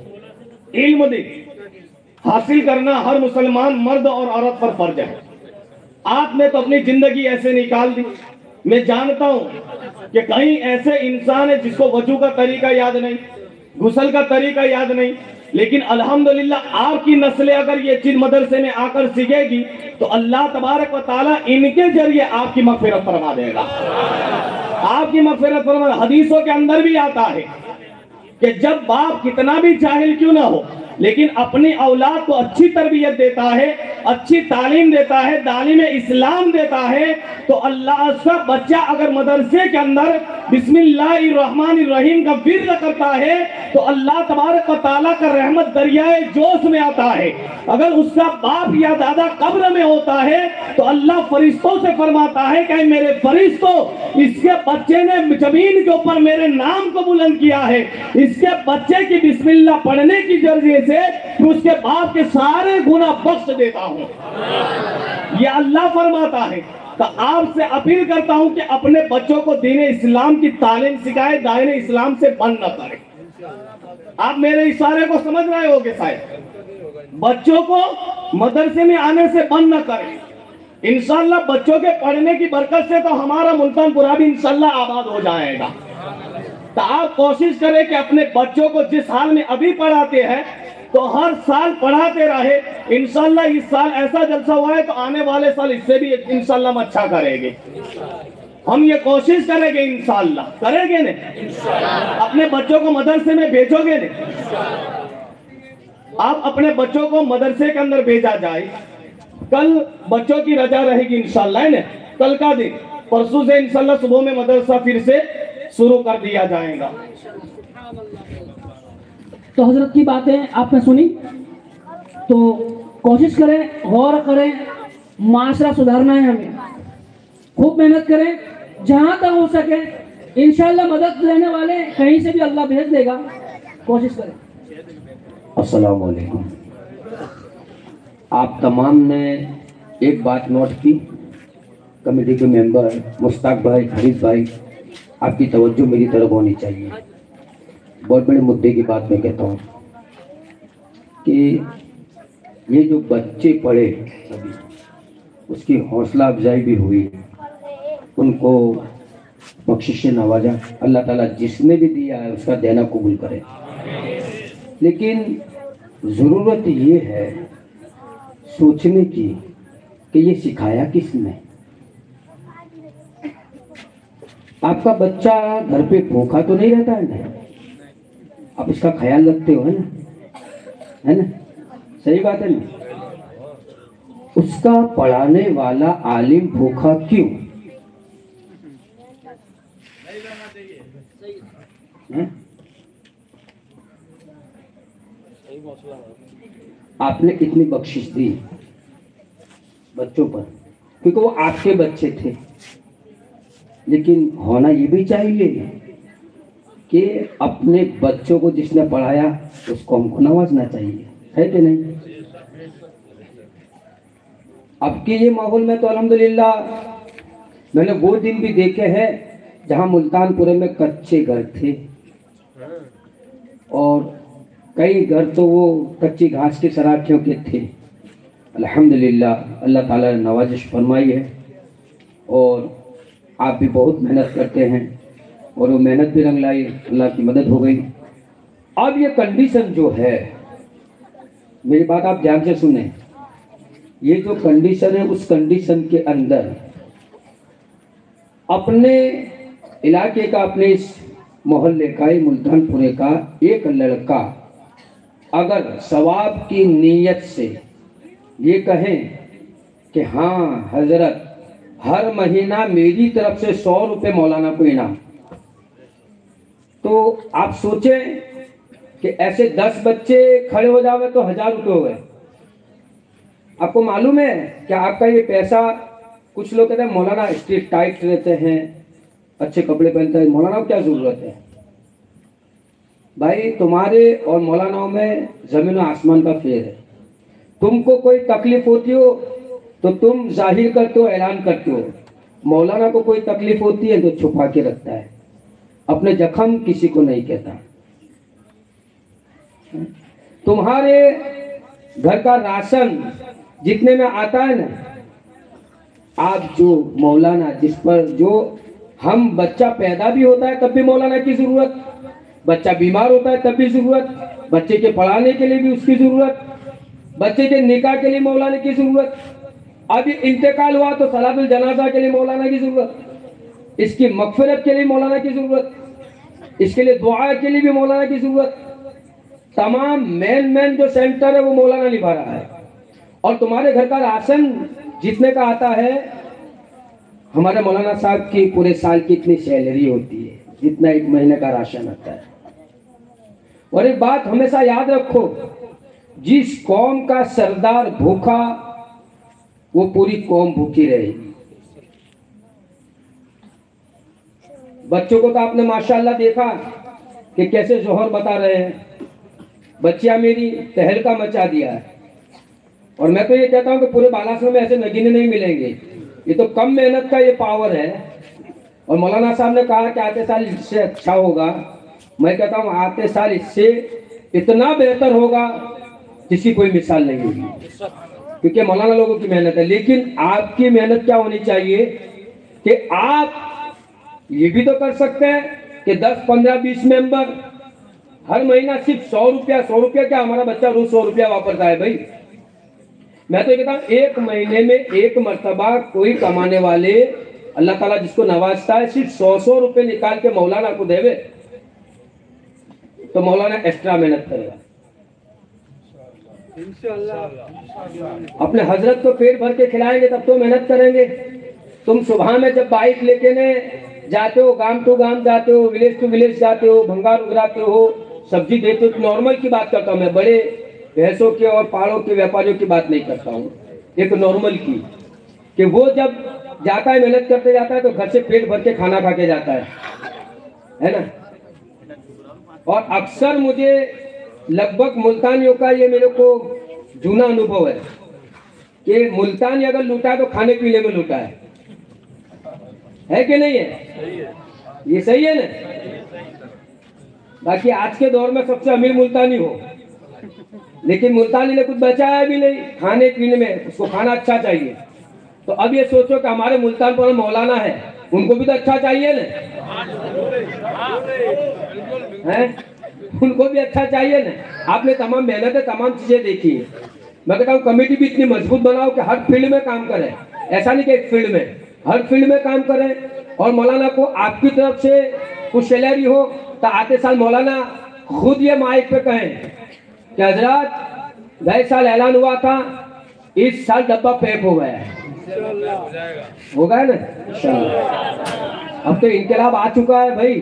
इल्म दे हासिल करना हर मुसलमान मर्द और औरत पर फर्ज है। आपने तो अपनी जिंदगी ऐसे निकाल दी। मैं जानता हूं कि कहीं ऐसे इंसान है जिसको वजू का तरीका याद नहीं, गुस्ल का तरीका याद नहीं, लेकिन अल्हम्दुलिल्लाह आपकी नस्लें अगर ये चीज मदरसे में आकर सीखेगी तो अल्लाह तबारक व तआला इनके जरिए आपकी मगफिरत फरमा देगा। आपकी मगफिरत फरमा। हदीसों के अंदर भी आता है कि जब बाप कितना भी जाहिल क्यों ना हो, लेकिन अपनी औलाद को अच्छी तरबियत देता है, अच्छी तालीम देता है, तालीम इस्लाम देता है, तो अल्लाह का बच्चा अगर मदरसे के अंदर बिस्मिल्लाहिर्रहमानिर्रहीम का विर्द करता है तो अल्लाह तबारक व तआला का रहमत दरियाए जोश में आता है। अगर उसका बाप या दादा कब्र में होता है तो अल्लाह फरिश्तों से फरमाता है कि मेरे फरिश्तों, इसके बच्चे ने जमीन के ऊपर मेरे नाम को बुलंद किया है, इसके बच्चे की बिस्मिल्लाह पढ़ने की जरिए से उसके बाप के सारे गुनाह बख्श देता हूं, ये अल्लाह फरमाता है। तो आपसे अपील करता हूं कि अपने बच्चों को दीन इस्लाम की तालीम सिखाए, दायरे इस्लाम से बंद न करें। आप मेरे इशारे को समझ रहे होगे शायद। बच्चों को मदरसे में आने से बंद न करें। इंशाअल्लाह बच्चों के पढ़ने की बरकत से तो हमारा मुल्तानपुरा भी इंशाअल्लाह आबाद हो जाएगा। तो आप कोशिश करें कि अपने बच्चों को जिस हाल में अभी पढ़ाते हैं तो हर साल पढ़ाते रहे। इंशाअल्लाह इस साल ऐसा जलसा हुआ है तो आने वाले साल इससे भी इंशाअल्लाह हम अच्छा करेंगे। हम ये कोशिश करेंगे, इंशाअल्लाह करेंगे ने। अपने बच्चों को मदरसे में भेजोगे ने। आप अपने बच्चों को मदरसे के अंदर भेजा जाए। कल बच्चों की रजा रहेगी इंशाअल्लाह, है ना? कल का दिन, परसों से इंशाअल्लाह सुबह में मदरसा फिर से शुरू कर दिया जाएगा। तो हजरत की बातें आपने सुनी, तो कोशिश करें, गौर करें, माशरा सुधारना है हमें। खूब मेहनत करें, जहां तक हो सके इंशाअल्लाह मदद लेने वाले कहीं से भी अल्लाह भेज देगा। कोशिश करें। अस्सलाम वालेकुम। आप तमाम ने एक बात नोट की, कमेटी के मेंबर मुश्ताक भाई, हरीफ भाई, आपकी तवज्जो मेरी तरफ होनी चाहिए। बहुत बड़े मुद्दे की बात मैं कहता हूँ कि ये जो बच्चे पढ़े अभी, उसकी हौसला अफजाई भी हुई, उनको बख्शिश से नवाजा। अल्लाह ताला जिसने भी दिया है उसका देना कबूल करे। लेकिन ज़रूरत ये है सोचने की कि ये सिखाया किसने। आपका बच्चा घर पे भूखा तो नहीं रहता है ना, आप इसका ख्याल रखते हो, है ना? है ना? सही बात है ना? उसका पढ़ाने वाला आलिम भूखा क्यों है? आपने इतनी बख्शिश दी बच्चों पर क्योंकि वो आपके बच्चे थे, लेकिन होना ये भी चाहिए कि अपने बच्चों को जिसने पढ़ाया उसको हमको नवाजना चाहिए, है कि नहीं? अब के ये माहौल में तो अल्हम्दुलिल्लाह मैंने वो दिन भी देखे हैं जहाँ मुल्तानपुरे में कच्चे घर थे और कई घर तो वो कच्ची घास की सराखियों के थे। अल्हम्दुलिल्लाह अल्लाह ताला ने नवाजिश फरमाई है और आप भी बहुत मेहनत करते हैं और वो मेहनत भी रंग लाई, अल्लाह की मदद हो गई। अब ये कंडीशन जो है, मेरी बात आप ध्यान से सुने, ये जो कंडीशन है उस कंडीशन के अंदर अपने इलाके का, अपने इस मोहल्ले का, मुल्तानपुरे का एक लड़का अगर सवाब की नीयत से ये कहें कि हाँ हजरत हर महीना मेरी तरफ से सौ रुपये मौलाना को इनाम, तो आप सोचें कि ऐसे दस बच्चे खड़े हो जावे तो हजार रुपये हो गए। आपको मालूम है कि आपका ये पैसा, कुछ लोग कहते हैं मौलाना स्ट्रीट टाइट रहते हैं, अच्छे कपड़े पहनते हैं, मौलाना को क्या जरूरत है? भाई तुम्हारे और मौलानाओं में जमीन और आसमान का फेर है। तुमको कोई तकलीफ होती हो तो तुम जाहिर करते हो, ऐलान करते हो। मौलाना को कोई तकलीफ होती है तो छुपा के रखता है, अपने जख्म किसी को नहीं कहता। तुम्हारे घर का राशन जितने में आता है ना, आप जो मौलाना जिस पर जो हम बच्चा पैदा भी होता है तब भी मौलाना की जरूरत, बच्चा बीमार होता है तब भी जरूरत, बच्चे के पढ़ाने के लिए भी उसकी जरूरत, बच्चे के निकाह के लिए मौलाना की जरूरत, अभी इंतकाल हुआ तो सलातुल जनाजा के लिए मौलाना की जरूरत, इसकी मगफिरत के लिए मौलाना की जरूरत, इसके लिए दुआ के लिए भी मौलाना की जरूरत। तमाम मेन मेन जो सेंटर है वो मौलाना निभा रहा है। और तुम्हारे घर का राशन जितने का आता है, हमारे मौलाना साहब की पूरे साल की इतनी सैलरी होती है जितना एक महीने का राशन आता है। और एक बात हमेशा याद रखो, जिस कौम का सरदार भूखा वो पूरी कौम भूखी रहेगी। बच्चों को तो आपने माशाल्लाह देखा कि कैसे जोहर बता रहे हैं, बच्चियां मेरी तहलका मचा दिया है। और मैं तो ये कहता हूं कि पूरे बालासर में ऐसे नगीने नहीं मिलेंगे, ये तो कम मेहनत का ये पावर है। और मौलाना साहब ने कहा कि आते साल इससे अच्छा होगा, मैं कहता हूँ आते साल इससे इतना बेहतर होगा जिसकी कोई मिसाल नहीं होगी, क्योंकि मौलाना लोगों की मेहनत है। लेकिन आपकी मेहनत क्या होनी चाहिए कि आप ये भी तो कर सकते हैं कि दस पंद्रह बीस मेंबर हर महीना सिर्फ सौ रुपया सौ रुपया क्या हमारा बच्चा रोज सौ रुपया वापरता है भाई। मैं तो कहता हूँ एक महीने में एक मर्तबा कोई कमाने वाले अल्लाह ताला जिसको नवाजता है सिर्फ सौ सौ रुपये निकाल के मौलाना को देवे तो मौलाना एक्स्ट्रा मेहनत करेगा। अपने हजरत को पेट भर के खिलाएंगे तब तो मेहनत करेंगे। तुम सुबह में जब बाइक लेके ने जाते हो, गांव टू गांव जाते हो, विलेज टू विलेज जाते हो, भंगार उगराते हो, सब्जी देते हो, नॉर्मल की बात करता हूँ मैं, बड़े भैंसों के और पाड़ों के व्यापारियों की बात नहीं करता हूँ, एक नॉर्मल की, कि वो जब जाता है मेहनत करते जाता है तो घर से पेट भर के खाना खा के जाता है, है ना। और अक्सर मुझे लगभग मुल्तानियों का ये मेरे को जूना अनुभव है कि मुल्तानी अगर लूटा तो खाने पीने में लूटा है, है कि नहीं है? ये सही है ना। बाकी आज के दौर में सबसे अमीर मुल्तानी हो, लेकिन मुल्तानी ने कुछ बचाया भी नहीं खाने पीने में, उसको खाना अच्छा चाहिए। तो अब ये सोचो कि हमारे मुल्तान पर मौलाना है, उनको भी तो अच्छा चाहिए ना, है? उनको भी अच्छा चाहिए ना। आपने तमाम मेहनत है, तमाम चीजें देखी है। मैं कहता हूँ कमेटी भी इतनी मजबूत बनाओ कि हर फील्ड में काम करें, ऐसा नहीं कि एक फील्ड में, हर फील्ड में काम करें। और मौलाना को आपकी तरफ से कुछ सैलरी हो तो आते साल मौलाना खुद ये माइक पे कहें कि हजरत गए साल ऐलान हुआ था, इस साल डब्बा पैक हो गया है, हो गया ना। अब तो इनकलाब आ चुका है भाई।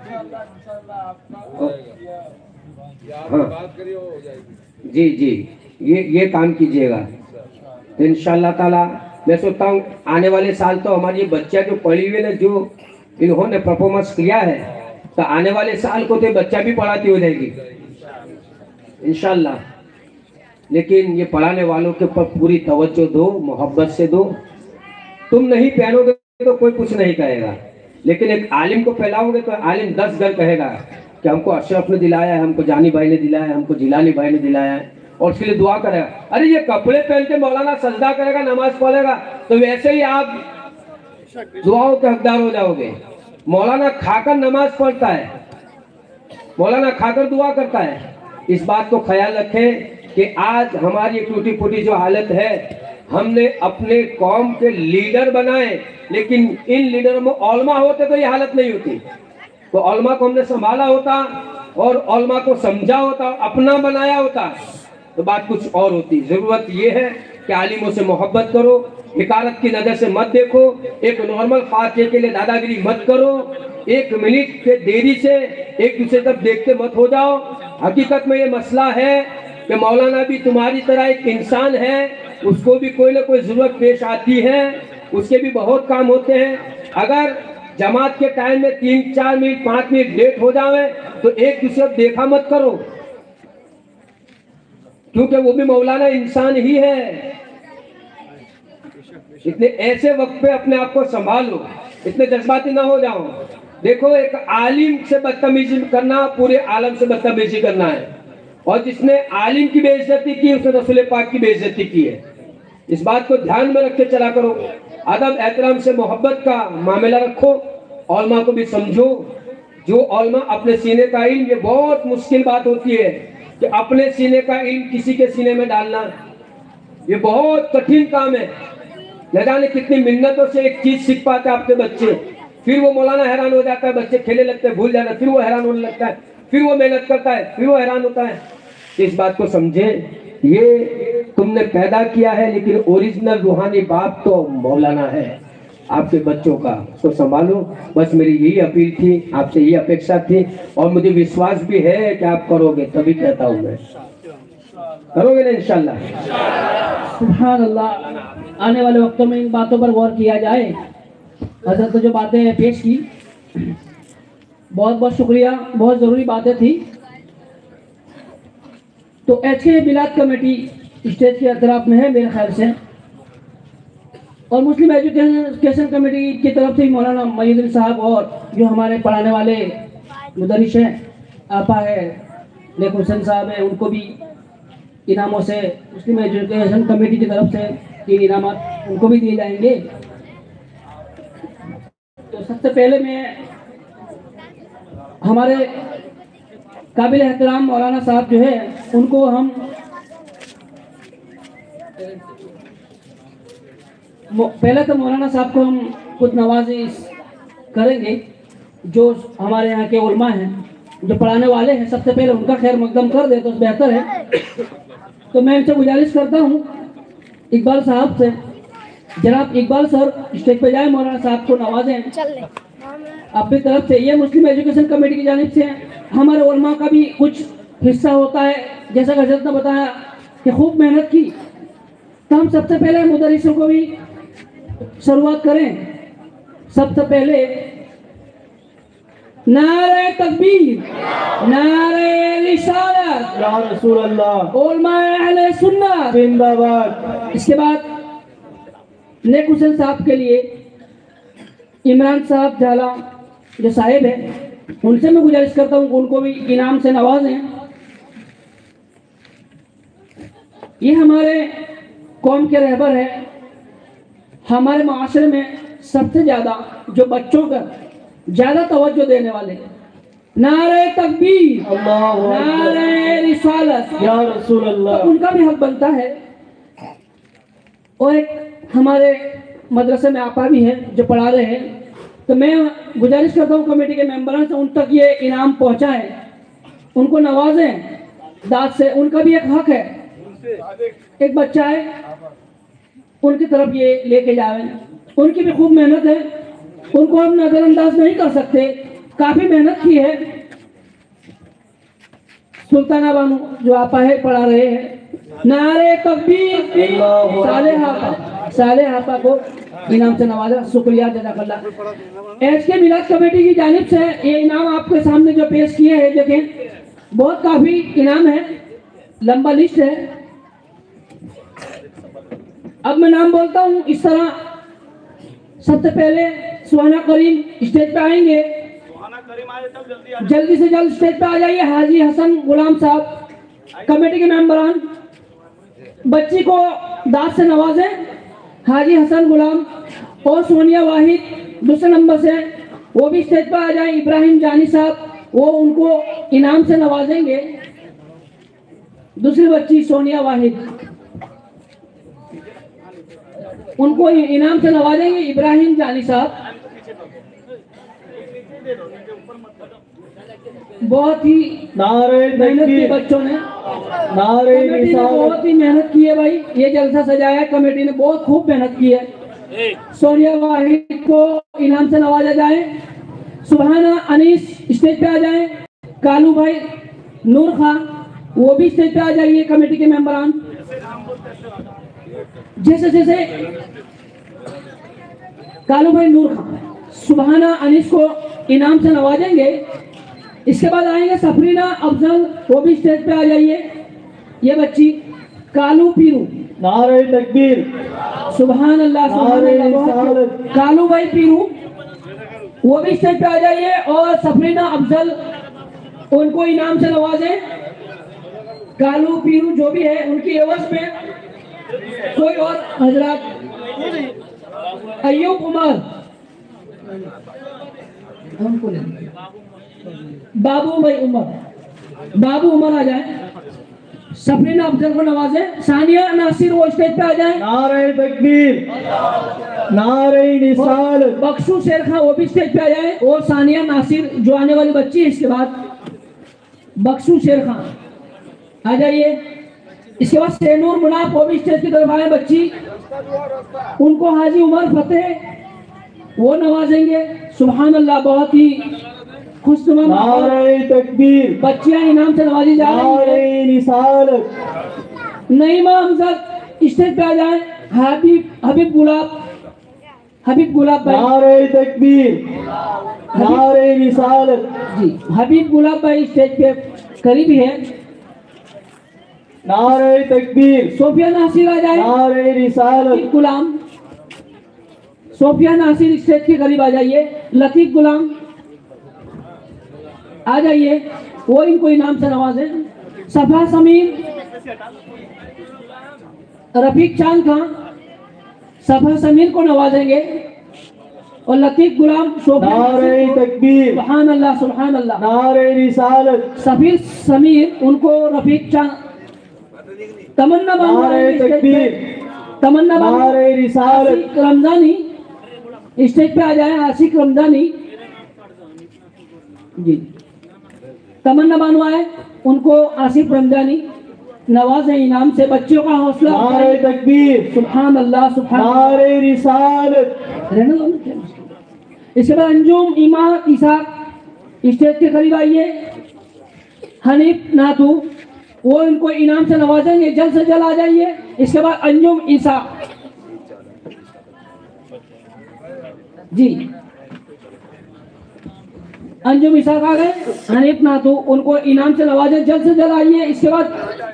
हाँ जी जी, ये ये काम कीजिएगा तो इंशाअल्लाह ताला। मैं सोचता हूँ आने वाले साल तो हमारी बच्चा जो पढ़ी हुई ने, जो इन्होंने परफॉर्मेंस किया है, तो आने वाले साल को तो बच्चा भी पढ़ाती हो जाएगी इंशाअल्लाह। लेकिन ये पढ़ाने वालों के ऊपर पूरी तवज्जो दो, मोहब्बत से दो। तुम नहीं पहनोगे तो कोई कुछ नहीं कहेगा, लेकिन एक आलिम को फैलाओगे तो आलिम दस घर कहेगा कि हमको अशरफ ने दिलाया है, हमको जानी भाई ने दिलाया है, हमको जिलानी भाई ने दिलाया है, और उसके लिए दुआ करेगा। अरे ये कपड़े पहन के मौलाना सजदा करेगा, नमाज पढ़ेगा, तो वैसे ही आप दुआओं के हकदार हो जाओगे। मौलाना खाकर नमाज पढ़ता है, मौलाना खाकर दुआ करता है। इस बात को ख्याल रखें कि आज हमारी टूटी फूटी जो हालत है, हमने अपने कौम के लीडर बनाए, लेकिन इन लीडरों में औलमा होते तो ये हालत नहीं होती। तो औलमा को हमने संभाला होता और औलमा को समझा होता, अपना बनाया होता, तो बात कुछ और होती। जरूरत ये है कि आलिमों से मोहब्बत करो, हिकारत की नजर से मत देखो, एक नॉर्मल फातिहे के लिए दादागिरी मत करो, एक मिनट के देरी से एक दूसरे तक देखते मत हो जाओ। हकीकत में ये मसला है कि मौलाना भी तुम्हारी तरह एक इंसान है, उसको भी कोई ना कोई जरूरत पेश आती है, उसके भी बहुत काम होते हैं। अगर जमात के टाइम में तीन चार मिनट पाँच मिनट लेट हो जावे तो एक दूसरे को देखा मत करो, क्योंकि वो भी मौलाना इंसान ही है। इतने ऐसे वक्त पे अपने आप को संभालो, इतने जज्बाती ना हो जाओ। देखो, एक आलिम से बदतमीजी करना पूरे आलम से बदतमीजी करना है, और जिसने आलिम की बेइज्जती की उसने रसूल पाक की बेइज्जती की है। इस बात को ध्यान में रख के चला करो। अदब एहतराम से मोहब्बत का मामला रखो, औलमा को भी समझो। जो औलमा अपने सीने का इल्म, ये बहुत मुश्किल बात होती है कि अपने सीने का इल्म किसी के सीने में डालना, ये बहुत कठिन काम है। न जाने कितनी मिन्नतों से एक चीज सीख पाते हैं आपके बच्चे, फिर वो मौलाना हैरान हो जाता है, बच्चे खेलने लगते हैं, भूल जाता है, फिर वो हैरान होने लगता है, फिर वो मेहनत करता है, फिर वो हैरान होता है। इस बात को समझे, ये तुमने पैदा किया है, लेकिन ओरिजिनल रूहानी बाप तो मौलाना है आपके बच्चों का, उसको संभालो। बस मेरी यही अपील थी, आपसे यही अपेक्षा थी, और मुझे विश्वास भी है कि आप करोगे, तभी कहता हूँ मैं, करोगे ना इंशाल्लाह। सुभान अल्लाह। आने वाले वक्तों में इन बातों पर गौर किया जाए। हजरत जो बातें पेश की, बहुत बहुत शुक्रिया, बहुत ज़रूरी बातें थी। तो एच के मिलाद कमेटी स्टेज के अतराफ में है मेरे ख्याल से, और मुस्लिम एजुकेशन कमेटी की तरफ से मौलाना मईनुद्दीन साहब और जो हमारे पढ़ाने वाले मुदरिस हैं, आपा है, लेक हुसैन साहब हैं, उनको भी इनामों से मुस्लिम एजुकेशन कमेटी की तरफ से तीन इनाम उनको भी दिए जाएंगे। तो सबसे पहले मैं हमारे काबिल एहतराम मौलाना साहब जो है उनको हम पहले तो मौलाना साहब को हम कुछ नवाजी करेंगे। जो हमारे यहाँ के उलमा हैं, जो पढ़ाने वाले हैं, सबसे पहले उनका खैर मकदम कर दे तो बेहतर है। तो मैं इनसे गुजारिश करता हूँ इकबाल साहब से, जनाब इकबाल सर स्टेज पे जाए, मौलाना साहब को नवाजें अपनी तरफ से। ये मुस्लिम एजुकेशन कमेटी की जानिब से हमारे उलमा का भी कुछ हिस्सा होता है। जैसा कि हजरत ने बताया कि खूब मेहनत की, तो हम सबसे पहले मुदरिसों को भी शुरुआत करें। सबसे पहले नारे तकबीर, नारे रिसालत, या रसूल अल्लाह, उलमा अहले सुन्नत जिंदाबाद। इसके बाद लेक हुसैन साहब के लिए इमरान साहब झाला जो साहिब है, उनसे मैं गुजारिश करता हूँ उनको भी इनाम से नवाजें। ये हमारे कौम के रहबर है। हमारे माशरे में सबसे ज़्यादा जो बच्चों का ज़्यादा तवज्जो देने वाले, नारे तकबीर, नारे रिसालत, या रसूल अल्लाह, तो उनका भी हक बनता है। और एक हमारे मदरसे में आपा भी हैं जो पढ़ा रहे हैं, तो मैं गुजारिश करता हूँ कमेटी के मेंबरों से उन तक ये इनाम पहुँचाएं, उनको नवाजें दाद से। उनका भी एक हक है, एक बच्चा है, उनकी तरफ ये लेके जाए। उनकी भी खूब मेहनत है, उनको हम नजरअंदाज नहीं कर सकते, काफी मेहनत की है। सुल्ताना बानू जो आपा है पढ़ा रहे हैं, नारे तकबीर, साले हापा, साले हापा को इनाम से नवाजा, शुक्रिया जज़ाकल्लाह। एच के मिलाद कमेटी की जानिब से ये इनाम आपके सामने जो पेश किए हैं, देखें बहुत काफी इनाम है, लंबा लिस्ट है। अब मैं नाम बोलता हूँ इस तरह। सबसे पहले सुहाना करीम स्टेज पे आएंगे। जल्दी से जल्द स्टेज पे आ जाइए। हाजी हसन गुलाम साहब, कमेटी के मेंबरान, बच्ची को दाद से नवाजें। हाजी हसन गुलाम और सोनिया वाहिद दूसरे नंबर से, वो भी स्टेज पर आ जाए। इब्राहिम जानी साहब, वो उनको इनाम से नवाजेंगे। दूसरी बच्ची सोनिया वाहिद, उनको इनाम से नवाजेंगे इब्राहिम जानी साहब। बहुत ही मेहनत की बच्चों ने, कमेटी ने बहुत ही मेहनत की है भाई। ये जलसा सजाया है, कमेटी ने बहुत खूब मेहनत की है। सोनिया वाहिद को इनाम से नवाजा जाए। सुभाना अनीस स्टेज पे आ जाए। कालू भाई नूर खान, वो भी स्टेज पे आ जाइए। कमेटी के मेंबरान, जैसे जैसे कालू भाई नूर खान, सुभाना अनीस को इनाम से नवाजेंगे। इसके बाद आएंगे सफरीना अफजल, वो भी स्टेज पे आ जाइए। ये बच्ची कालू पीरू, नारे तकबीर, सुभान अल्लाह, सुभान अल्लाह। कालू भाई पीरू, वो भी स्टेज पे आ जाइए। और सफरीना अफजल, उनको इनाम से नवाजें। कालू पीरू जो भी है, उनकी एवज में कोई और हजरात, अय्यूब उमर, बाबू भाई उमर, बाबू उमर आ जाए। सफरीना अफजल को नवाजे। सानिया नासिर, वो स्टेज पे आ जाए। नारे तकबीर, नारे निसाल। बख्शू शेर खान, वो भी स्टेज पे आ जाए। और सानिया नासिर जो आने वाली बच्ची है, इसके बाद बख्शू शेर खान आ जाइए। इसके बाद सेनूर मुनाफ, वो भी स्टेज की तरफ आए बच्ची, उनको हाजी उमर फतेह वो नवाजेंगे। सुभान अल्लाह, बहुत ही खुशनुमा नारे तकबीर, बच्चियां इनाम से नवाजी जा रही नारे निसाल। नईमा हमजद स्टेज पे आ जाए। हबीब हबीब गुलाब, हबीब गुलाब भाई, नारे तकबीर, नारे निसाल। जी हबीब गुलाब भाई स्टेज पे करीबी है। नारे तकबीर, सोफिया नासिर आ जाए। नारे निसाल। लतीफ गुलाम, सोफिया नासिर स्टेज के करीब आ जाइए। लतीफ गुलाम आ जाइए, वो इनको इनाम से नवाजे। सफा समीर, रफीक चांद खान, सफा समीर को नवाजेंगे। और लतीफ गुलाम, नारे तकबीर, सुभान अल्लाह, सुभान अल्लाह। नारे रिसालत, सफीर समीर, उनको रफीक चांद। तमन्ना बानो, नारे तकबीर, तमन्ना बानो, नारे रिसालत। आशिक रमजानी स्टेज पे आ जाए। आशिक रमजानी जी, तमन्ना बानो आए, उनको आसिफ रमजानी नवाजे इनाम से। बच्चों का हौसला, नारे तकबीर, सुभान अल्लाह, सुभान, नारे रिसालत। इसके बाद अंजुम ईमा ईसा स्टेज के करीब आइए। हनीफ नाथू, वो इनको इनाम से नवाजेंगे। जल्द से जल्द आ जाइए। इसके बाद अंजुम ईसा जी, अंजुम ईसा आ गए। हनीफ नाथू, उनको इनाम से नवाजे। जल्द से जल्द आइए। इसके बाद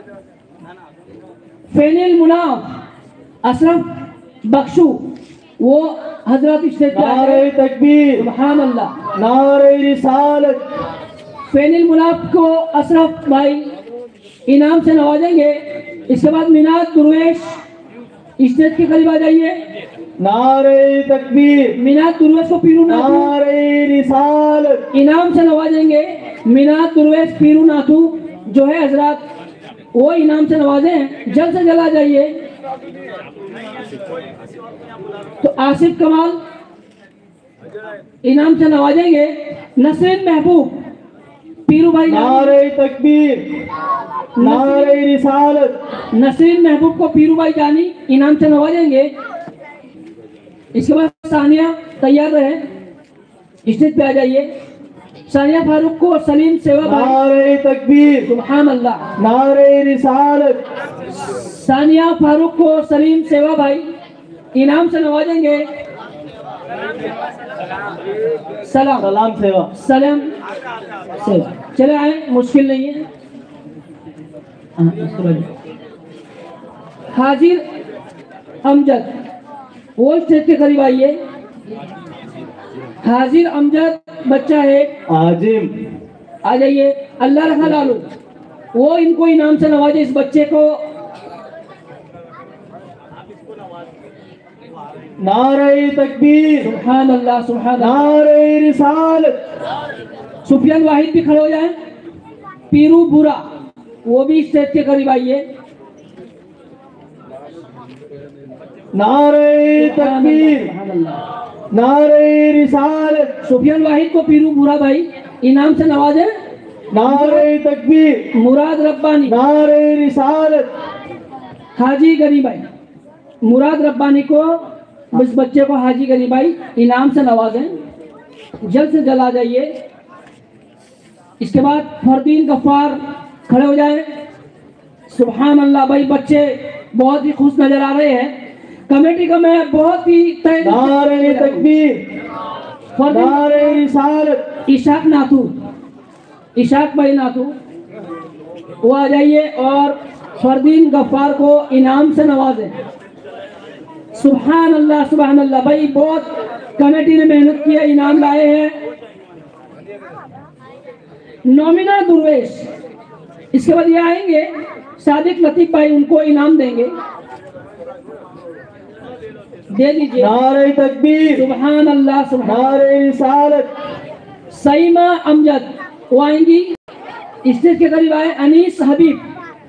फेनिल मुनाफ अशरफ बख्शू, वो हजरत स्टेज पे आ नारे गए। तकबीर, सुभान अल्लाह। नारे रिसालत। फेनिल मुनाफ को अशरफ भाई इनाम से नवाजेंगे। इसके बाद मिनाज दुर्वेश स्टेज के करीब आ जाइए। नारे तकबीर, मिनाज दुर्वेश को पीरू नाथू नारे रिसालत। इनाम से नवाजेंगे। मिनाज दुर्वेश पीरू नाथू जो है हजरत, वो इनाम से नवाजे हैं। जल्द से जल्द आ जाइए। तो आसिफ कमाल इनाम से नवाजेंगे। नसरीन महबूब पीरू भाई, नारे तकबीर, नारे रिसालत। नसरीन महबूब को पीरू भाई जानी इनाम से नवाजेंगे। इसके बाद सानिया तैयार रहे, स्टेज पे आ जाइए। सानिया फारूक को सलीम सेवा भाई, नारे तकबीर, सुभान अल्लाह। नारे रिसालत। सानिया फारूक को सलीम सेवा भाई इनाम से नवाजेंगे। सलाम सलाम सेवा, सलाम सेवा। चले आए, मुश्किल नहीं है। हाँ, इसके बाद हाजिर अमजद, वो स्टेज के करीब आइए। हाजिर अमजद बच्चा है, आजिम, आ जाइए। अल्लाह रखा लालू, वो इनको इनाम से नवाजे इस बच्चे को। नारे तकबीर, सुभान अल्लाह, सुभान अल्लाह। नारे रिसालत। सुफियान वाहिद भी खड़े हो जाए। पीरू बुरा, वो भी स्टेज के करीब आइए। नारे तकबीर, नारे रिसालत। सुफियान वाहिद को पीरू बुरा भाई इनाम से नवाजे। नारे तकबीर, मुराद रब्बानी, नारे रिसालत। हाजी गनी भाई, मुराद रब्बानी को, इस बच्चे को हाजी गनी भाई इनाम से नवाजें। जल्द से जल्द आ जाइए। इसके बाद फरदीन गफ्फार खड़े हो जाए। सुभान अल्लाह भाई, बच्चे बहुत ही खुश नजर आ रहे हैं। कमेटी का मैं बहुत ही तय। नारे तकबीर, नारे रिसालत। इशाक नाथू, इशाक भाई नाथू, वो आ जाइए और फरदीन गफ्फार को इनाम से नवाजें। सुभान अल्लाह, सुभान अल्लाह भाई, बहुत कमेटी ने मेहनत की है, इनाम लाए हैं। नोमिना दुर्वेश, इसके बाद ये आएंगे सादिक लतीफ भाई, उनको इनाम देंगे, दे दीजिए। नारे तकबीर, सुभान अल्लाह, सुभान। नारे रिसालत। सईमा अमजद, वो आएंगी। स्टेज के करीब आए। अनीस हबीब,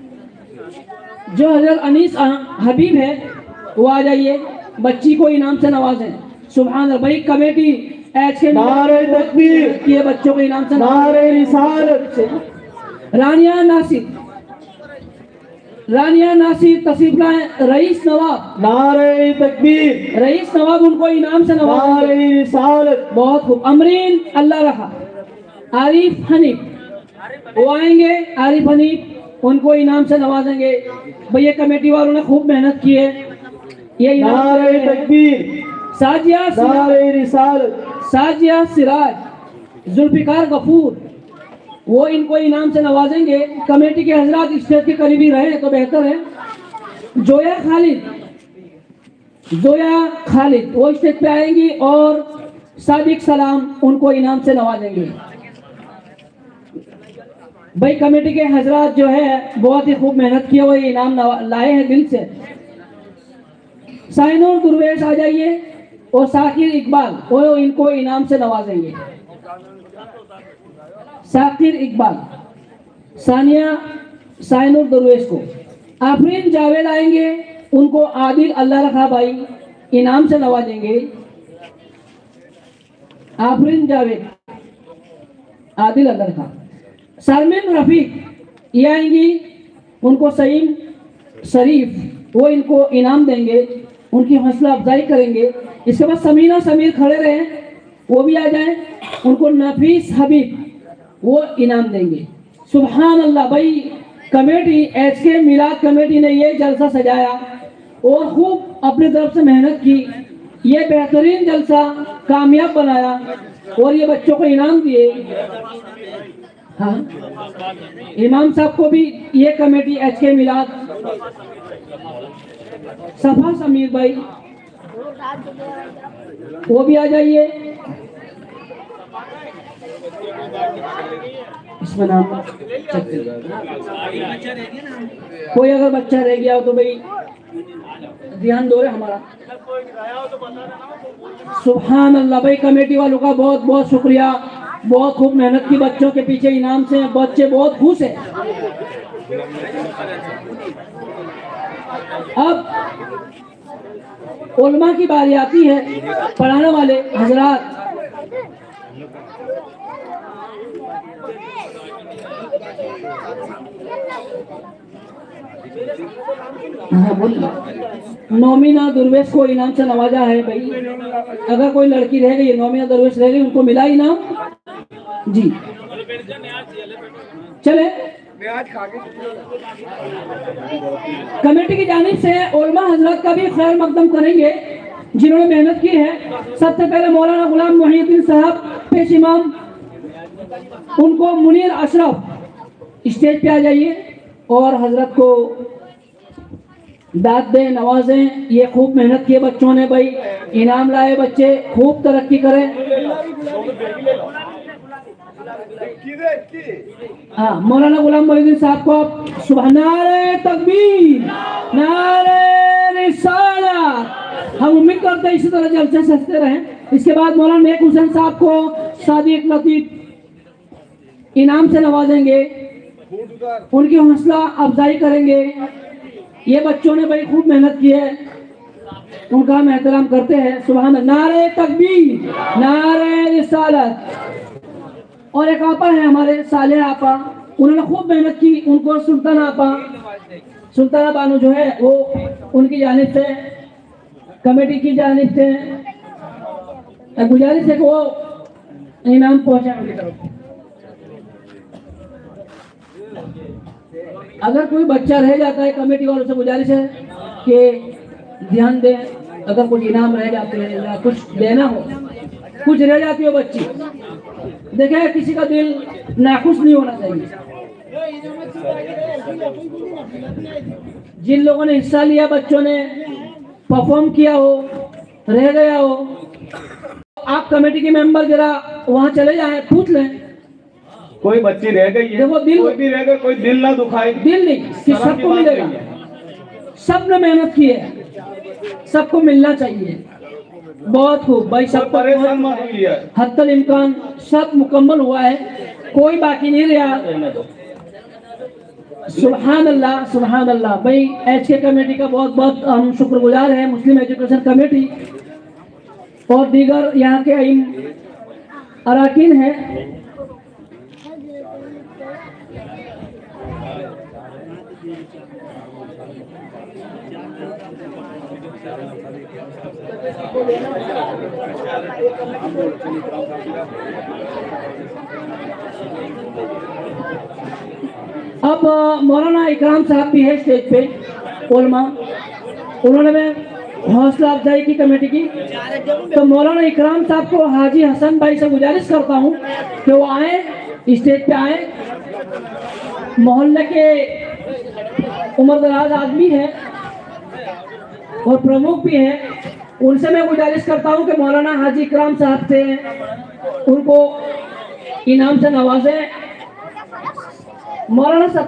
जो हजरत अनीस हबीब है, वो आ जाइए। बच्ची को इनाम से नवाजें। सुभान अल्लाह भाई, कमेटी एच के नारे तकबीर किए बच्चों को इनाम से। नारे रिसालत। रानिया नासिर, रानिया नासिर तशरीफ लाए। रईस नवाब, नारे तकबीर, रईस नवाब उनको इनाम से नवाजें। नारे रिसालत। बहुत खूब। अमरीन अल्लाह रखा। आरिफ हनीफ, वो आएंगे। आरिफ हनीफ, उनको इनाम से नवाजेंगे। भैया कमेटी वालों ने खूब मेहनत की है। ये नारे तकबीर, साजिया, नारे रिसालत। साजिया सिराज, जुल्फिकार गफूर, वो इनको इनाम से नवाजेंगे। कमेटी के हजरात स्टेज के करीबी रहे तो बेहतर है। जोया खालिद, जोया खालिद, वो स्टेज पे आएंगी और सादिक सलाम उनको इनाम से नवाजेंगे। भाई कमेटी के हजरात जो है बहुत ही खूब मेहनत किए हुए इनाम लाए हैं दिल से। साइनूर दुर्वेश आ जाइए और साकिर इकबाल, वो इनको इनाम से नवाजेंगे। साकिर इकबाल, सानिया साइनूर दुर्वेश को। आफरीन जावेद आएंगे, उनको आदिल अल्लाह रखा भाई इनाम से नवाजेंगे। आफरीन जावेद, आदिल अल्लाह रखा। शर्मिन रफीक ये आएंगी, उनको सईम शरीफ, वो इनको इनाम देंगे, उनकी हौसला अफजाई करेंगे। इसके बाद समीना समीर खड़े रहे, वो भी आ जाएं, उनको नफीस हबीब, वो इनाम देंगे। सुभान अल्लाह भाई, कमेटी एच के मिलाद कमेटी ने ये जलसा सजाया और खूब अपनी तरफ से मेहनत की। ये बेहतरीन जलसा कामयाब बनाया और ये बच्चों को इनाम दिए। हाँ, इमाम साहब को भी ये कमेटी एच के मिलाद। सफा समीर भाई, वो भी आ जाइए। इसमें नाम कोई अगर बच्चा रह गया हो तो भाई ध्यान दो रे हमारा। सुभान अल्लाह भाई, कमेटी वालों का बहुत बहुत शुक्रिया, बहुत खूब मेहनत की बच्चों के पीछे इनाम से। बच्चे बहुत खुश हैं। अब उलमा की बारी आती है, पढ़ाने वाले हजरात। हाँ बोलिए। नोमिना दुर्वेश को इनाम से नवाजा है भाई। अगर कोई लड़की रह गई, नोमिना दुर्वेश रह गई, उनको मिला इनाम जी। चले, कमेटी की जानिब से उलमा हजरत का भी खैर मकदम करेंगे जिन्होंने मेहनत की है। सबसे पहले मौलाना गुलाम मोहिउद्दीन साहब पेश इमाम, उनको मुनीर अशरफ स्टेज पे आ जाइए और हजरत को दाद दें, नवाजें। ये खूब मेहनत किए बच्चों ने भाई, इनाम लाए बच्चे, खूब तरक्की करें। हाँ, मौलाना गुलाम मोहिउद्दीन साहब को आप सुबह नारे तकबीर, नारे रिसालत। हम उम्मीद करते हैं इसी तरह जलसे सजते रहें। इसके बाद मौलाना मेक हुसैन साहब को सादिक लतीफ इनाम से नवाजेंगे, उनकी हौसला अफजाई करेंगे। ये बच्चों ने भाई खूब मेहनत की है, उनका हम एहतराम करते हैं। सुभान अल्लाह, नारे तकबीर, नारे रिसालत। और एक आपा है हमारे साले आपा, उन्होंने खूब मेहनत की, उनको सुल्तान आपा, सुल्ताना बानो जो है वो उनकी जानिब से, कमेटी की जानिब से गुजारिश है कि वो इनाम पहुंचाए उनकी तरफ। अगर कोई बच्चा रह जाता है, कमेटी वालों से गुजारिश है कि ध्यान दें, अगर कुछ इनाम रह जाते हैं या कुछ देना हो, कुछ रह जाती हो बच्ची, देखें किसी का दिल नाखुश नहीं होना चाहिए। जिन लोगों ने हिस्सा लिया, बच्चों ने परफॉर्म किया हो, रह गया हो, आप कमेटी के मेंबर जरा वहां चले जाएं, पूछ लें कोई बच्ची रह गई है, देखो दिल, कोई भी रह गई, कोई दिल ना दुखाए, दिल नहीं कि सबको मिलेगा। सबने मेहनत की है, सबको मिलना चाहिए। बहुत खूब भाई, सब परेशान मत होइए, हत्तल इम्कान सब मुकम्मल हुआ है, कोई बाकी नहीं रहा। सुभान अल्लाह, सुभान अल्लाह। भाई एच के कमेटी का बहुत बहुत हम शुक्रगुजार हैं, मुस्लिम एजुकेशन कमेटी और दीगर यहाँ के अइम अराकीन हैं। अब मौलाना इकराम साहब भी है स्टेज पे, उलमा, उन्होंने मैं हौसला अफजाई की कमेटी की। तो मौलाना इकराम साहब को हाजी हसन भाई से गुजारिश करता हूँ कि वो आए, स्टेज पे आए। मोहल्ले के उम्र दराज आदमी है और प्रमुख भी हैं, उनसे मैं गुजारिश करता हूं कि मौलाना हाजी इकराम साहब से उनको इनाम से नवाजें। मौलाना साहब